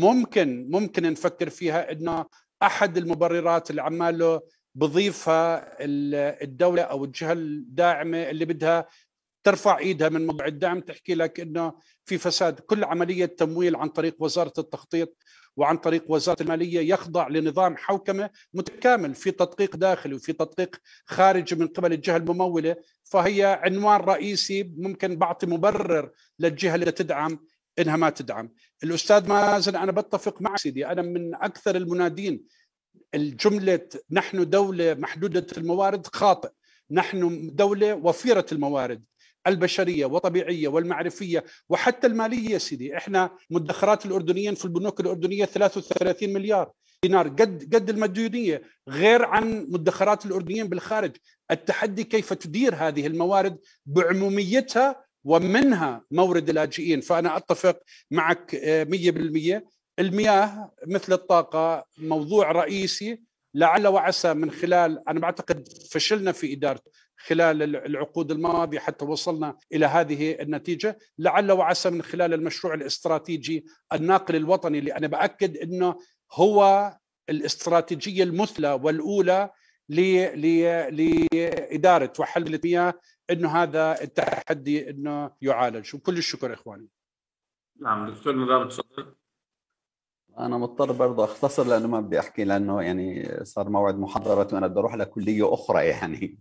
[SPEAKER 4] ممكن نفكر فيها أنه أحد المبررات اللي عماله بضيفها الدولة أو الجهة الداعمة اللي بدها ترفع ايدها من موضوع الدعم، تحكي لك انه في فساد. كل عمليه تمويل عن طريق وزاره التخطيط وعن طريق وزاره الماليه يخضع لنظام حوكمه متكامل، في تدقيق داخلي وفي تدقيق خارجي من قبل الجهه المموله. فهي عنوان رئيسي، ممكن بعطي مبرر للجهه اللي تدعم انها ما تدعم. الاستاذ مازن انا بتفق مع سيدي، انا من اكثر المنادين الجمله نحن دوله محدوده الموارد خاطئ، نحن دوله وفيره الموارد البشريه والطبيعيه والمعرفيه وحتى الماليه. سيدي احنا مدخرات الاردنيين في البنوك الاردنيه 33 مليار دينار، قد المديونيه، غير عن مدخرات الاردنيين بالخارج. التحدي كيف تدير هذه الموارد بعموميتها ومنها مورد اللاجئين. فانا اتفق معك 100%. المياه مثل الطاقه موضوع رئيسي، لعل وعسى من خلال، انا بعتقد فشلنا في ادارته خلال العقود الماضيه حتى وصلنا الى هذه النتيجه، لعل وعسى من خلال المشروع الاستراتيجي الناقل الوطني اللي انا باكد انه هو الاستراتيجيه المثلى والاولى لاداره وحل المياه، انه هذا التحدي انه يعالج. وكل الشكر اخواني.
[SPEAKER 1] نعم دكتور نضال تفضل.
[SPEAKER 7] أنا مضطر برضه أختصر لأنه ما بدي أحكي، لأنه يعني صار موعد محاضرتي وأنا بدي أروح لكلية أخرى يعني.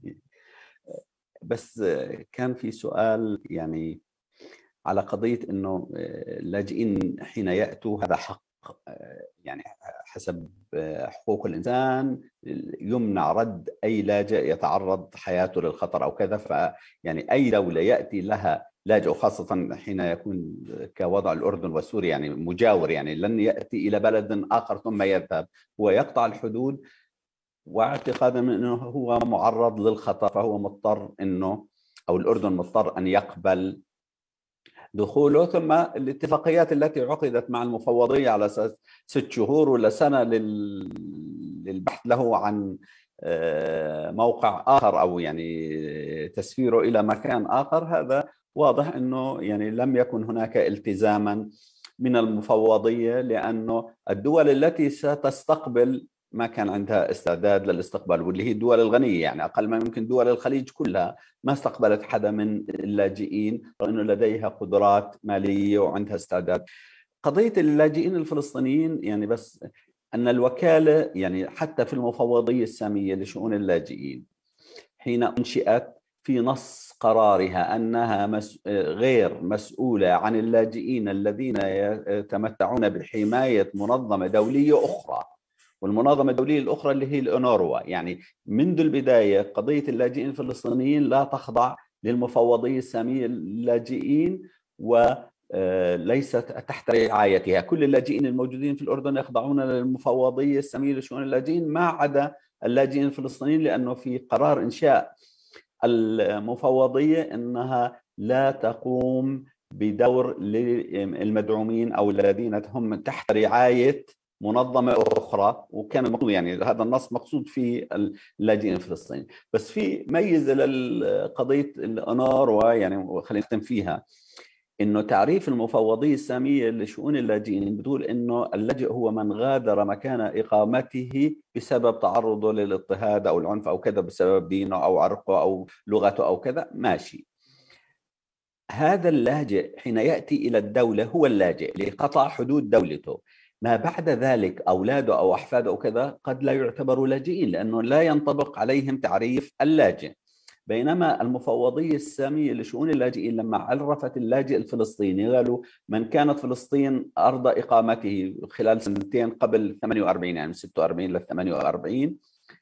[SPEAKER 7] بس كان في سؤال يعني على قضية إنه اللاجئين حين يأتوا هذا حق، يعني حسب حقوق الإنسان يمنع رد أي لاجئ يتعرض حياته للخطر أو كذا. فيعني أي دولة يأتي لها لاجئ، وخاصة حين يكون كوضع الأردن وسوريا يعني مجاور، يعني لن يأتي إلى بلد آخر ثم يذهب، هو يقطع الحدود واعتقادا من أنه هو معرض للخطر، فهو مضطر أنه، أو الأردن مضطر أن يقبل دخوله. ثم الاتفاقيات التي عقدت مع المفوضية على أساس 6 شهور ولا سنة للبحث له عن موقع آخر أو يعني تسفيره إلى مكان آخر، هذا واضح أنه يعني لم يكن هناك التزاما من المفوضية، لأنه الدول التي ستستقبل ما كان عندها استعداد للاستقبال، واللي هي الدول الغنية، يعني أقل ما يمكن دول الخليج كلها ما استقبلت حدا من اللاجئين لأنه لديها قدرات مالية وعندها استعداد. قضية اللاجئين الفلسطينيين يعني بس أن الوكالة يعني حتى في المفوضية السامية لشؤون اللاجئين حين أنشئت في نص قرارها أنها غير مسؤولة عن اللاجئين الذين يتمتعون بحماية منظمة دولية أخرى، والمنظمة الدولية الأخرى اللي هي الأونروا. يعني منذ البداية قضية اللاجئين الفلسطينيين لا تخضع للمفوضية السامية للاجئين وليست تحت رعايتها. كل اللاجئين الموجودين في الأردن يخضعون للمفوضية السامية لشؤون اللاجئين ما عدا اللاجئين الفلسطينيين، لأنه في قرار إنشاء المفوضية أنها لا تقوم بدور للمدعومين أو الذين هم تحت رعاية منظمة أخرى. وكان المقصود يعني هذا النص مقصود في اللاجئين الفلسطينيين. بس في ميزة للقضية الأونروا يعني خلينا نختم فيها، إنه تعريف المفوضية السامية لشؤون اللاجئين بتقول إنه اللاجئ هو من غادر مكان إقامته بسبب تعرضه للاضطهاد أو العنف أو كذا، بسبب دينه أو عرقه أو لغته أو كذا، ماشي. هذا اللاجئ حين يأتي إلى الدولة هو اللاجئ لقطع حدود دولته. ما بعد ذلك أولاده أو أحفاده أو كذا قد لا يعتبروا لاجئين لأنه لا ينطبق عليهم تعريف اللاجئ. بينما المفوضية السامية لشؤون اللاجئين لما عرفت اللاجئ الفلسطيني قالوا من كانت فلسطين أرض إقامته خلال سنتين قبل 48 يعني من 46 ل 48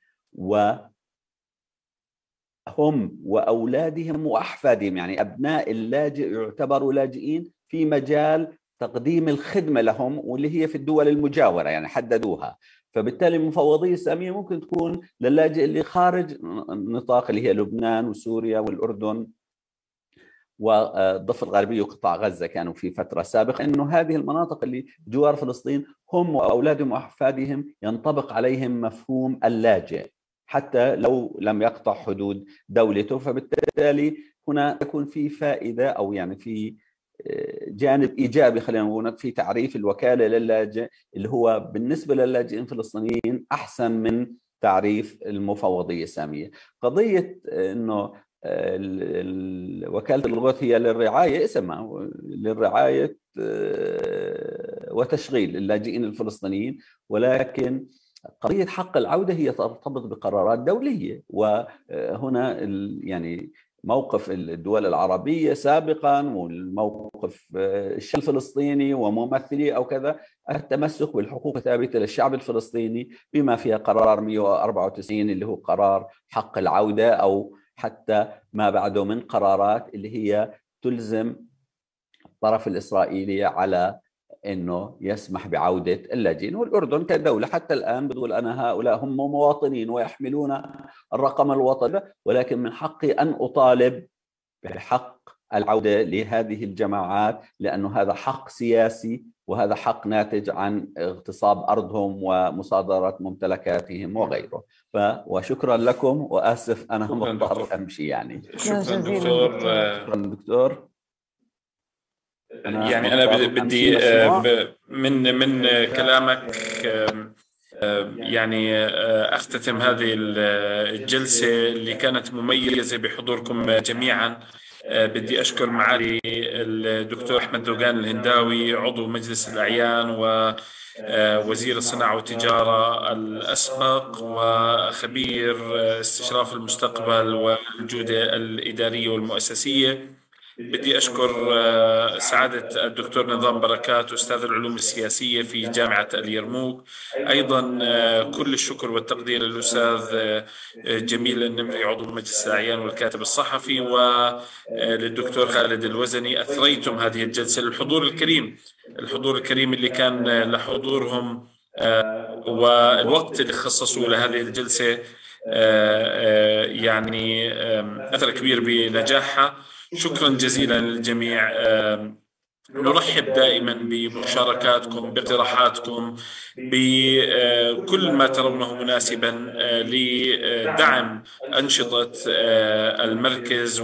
[SPEAKER 7] وهم وأولادهم وأحفادهم يعني أبناء اللاجئ يعتبروا لاجئين في مجال تقديم الخدمة لهم واللي هي في الدول المجاورة يعني حددوها. فبالتالي المفوضية السامية ممكن تكون للاجئ اللي خارج النطاق اللي هي لبنان وسوريا والأردن والضفة الغربية وقطاع غزة كانوا في فترة سابقة، إنه هذه المناطق اللي جوار فلسطين هم وأولادهم وأحفادهم ينطبق عليهم مفهوم اللاجئ حتى لو لم يقطع حدود دولته. فبالتالي هنا يكون في فائدة أو يعني في جانب إيجابي خلينا نقول في تعريف الوكالة للاجئ اللي هو بالنسبة للاجئين الفلسطينيين أحسن من تعريف المفوضية السامية. قضية إنه وكالة الغوث هي للرعاية، اسمها للرعاية وتشغيل اللاجئين الفلسطينيين، ولكن قضية حق العودة هي ترتبط بقرارات دولية. وهنا يعني موقف الدول العربية سابقا والموقف الشعب الفلسطيني وممثليه أو كذا، التمسك بالحقوق الثابتة للشعب الفلسطيني بما فيها قرار 194 اللي هو قرار حق العودة، أو حتى ما بعده من قرارات اللي هي تلزم الطرف الإسرائيلي على أنه يسمح بعودة اللاجئين. والأردن كدولة حتى الآن بتقول أنا هؤلاء هم مواطنين ويحملون الرقم الوطني، ولكن من حقي أن أطالب بحق العودة لهذه الجماعات، لأنه هذا حق سياسي وهذا حق ناتج عن اغتصاب أرضهم ومصادرة ممتلكاتهم وغيره. وشكرا لكم، وآسف أنا مضطر أمشي يعني.
[SPEAKER 1] شكرا دكتور.
[SPEAKER 7] شكرا دكتور.
[SPEAKER 1] يعني أنا بدي من كلامك يعني أختتم هذه الجلسة اللي كانت مميزة بحضوركم جميعا. بدي أشكر معالي الدكتور أحمد ذوقان الهنداوي عضو مجلس الأعيان ووزير الصناعة والتجارة الأسبق وخبير استشراف المستقبل والجودة الإدارية والمؤسسية. بدي أشكر سعادة الدكتور نظام بركات أستاذ العلوم السياسية في جامعة اليرموك. أيضا كل الشكر والتقدير للأستاذ جميل النمري عضو مجلس الأعيان والكاتب الصحفي، وللدكتور خالد الوزني. أثريتم هذه الجلسة. الحضور الكريم اللي كان لحضورهم والوقت اللي خصصوا لهذه الجلسة يعني أثر كبير بنجاحها. شكرا جزيلا للجميع. نرحب دائما بمشاركاتكم، باقتراحاتكم، بكل ما ترونه مناسبا لدعم أنشطة المركز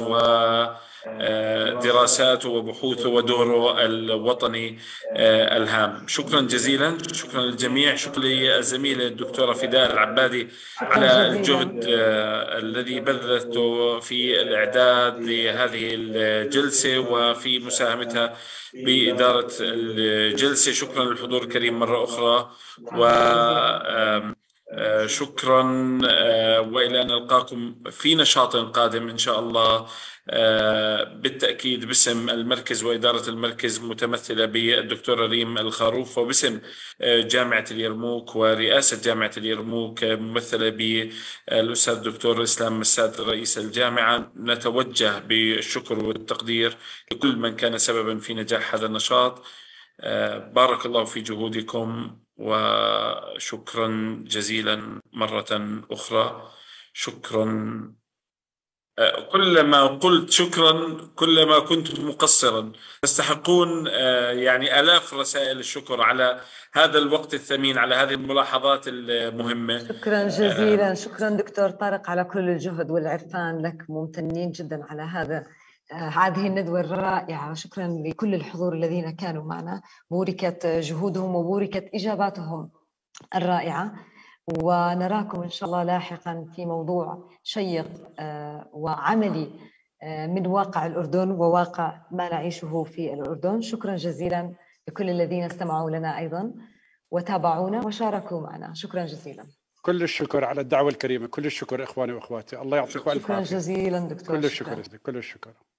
[SPEAKER 1] ودراساته وبحوثه ودوره الوطني الهام. شكرا جزيلا. شكرا للجميع. شكرا للزميلة الدكتورة فداء العبادي على الجهد الذي بذلته في الإعداد لهذه الجلسة وفي مساهمتها بإدارة الجلسة. شكرا للحضور الكريم مرة أخرى، وشكرا وإلى أن نلقاكم في نشاط قادم إن شاء الله، بالتأكيد باسم المركز وإدارة المركز متمثلة بالدكتورة ريم الخروف، وباسم جامعة اليرموك ورئاسة جامعة اليرموك ممثلة بالأستاذ الدكتور إسلام مساد رئيس الجامعة. نتوجه بالشكر والتقدير لكل من كان سببا في نجاح هذا النشاط. بارك الله في جهودكم وشكرا جزيلا مرة أخرى. شكرا. كلما قلت شكرا كلما كنت مقصرا. تستحقون يعني آلاف رسائل الشكر على هذا الوقت الثمين، على هذه الملاحظات المهمة.
[SPEAKER 3] شكرا جزيلا. شكرا دكتور طارق على كل الجهد والعرفان لك، ممتنين جدا على هذه الندوة الرائعة. شكرا لكل الحضور الذين كانوا معنا، بوركت جهودهم وبوركت إجاباتهم الرائعة، ونراكم إن شاء الله لاحقا في موضوع شيق وعملي من واقع الأردن وواقع ما نعيشه في الأردن. شكرا جزيلا لكل الذين استمعوا لنا أيضا وتابعونا وشاركوا معنا. شكرا جزيلا.
[SPEAKER 4] كل الشكر على الدعوة الكريمة. كل الشكر إخواني وأخواتي. الله يعطيكم ألف عافية.
[SPEAKER 3] شكرا جزيلا دكتور.
[SPEAKER 4] كل الشكر. كل الشكر.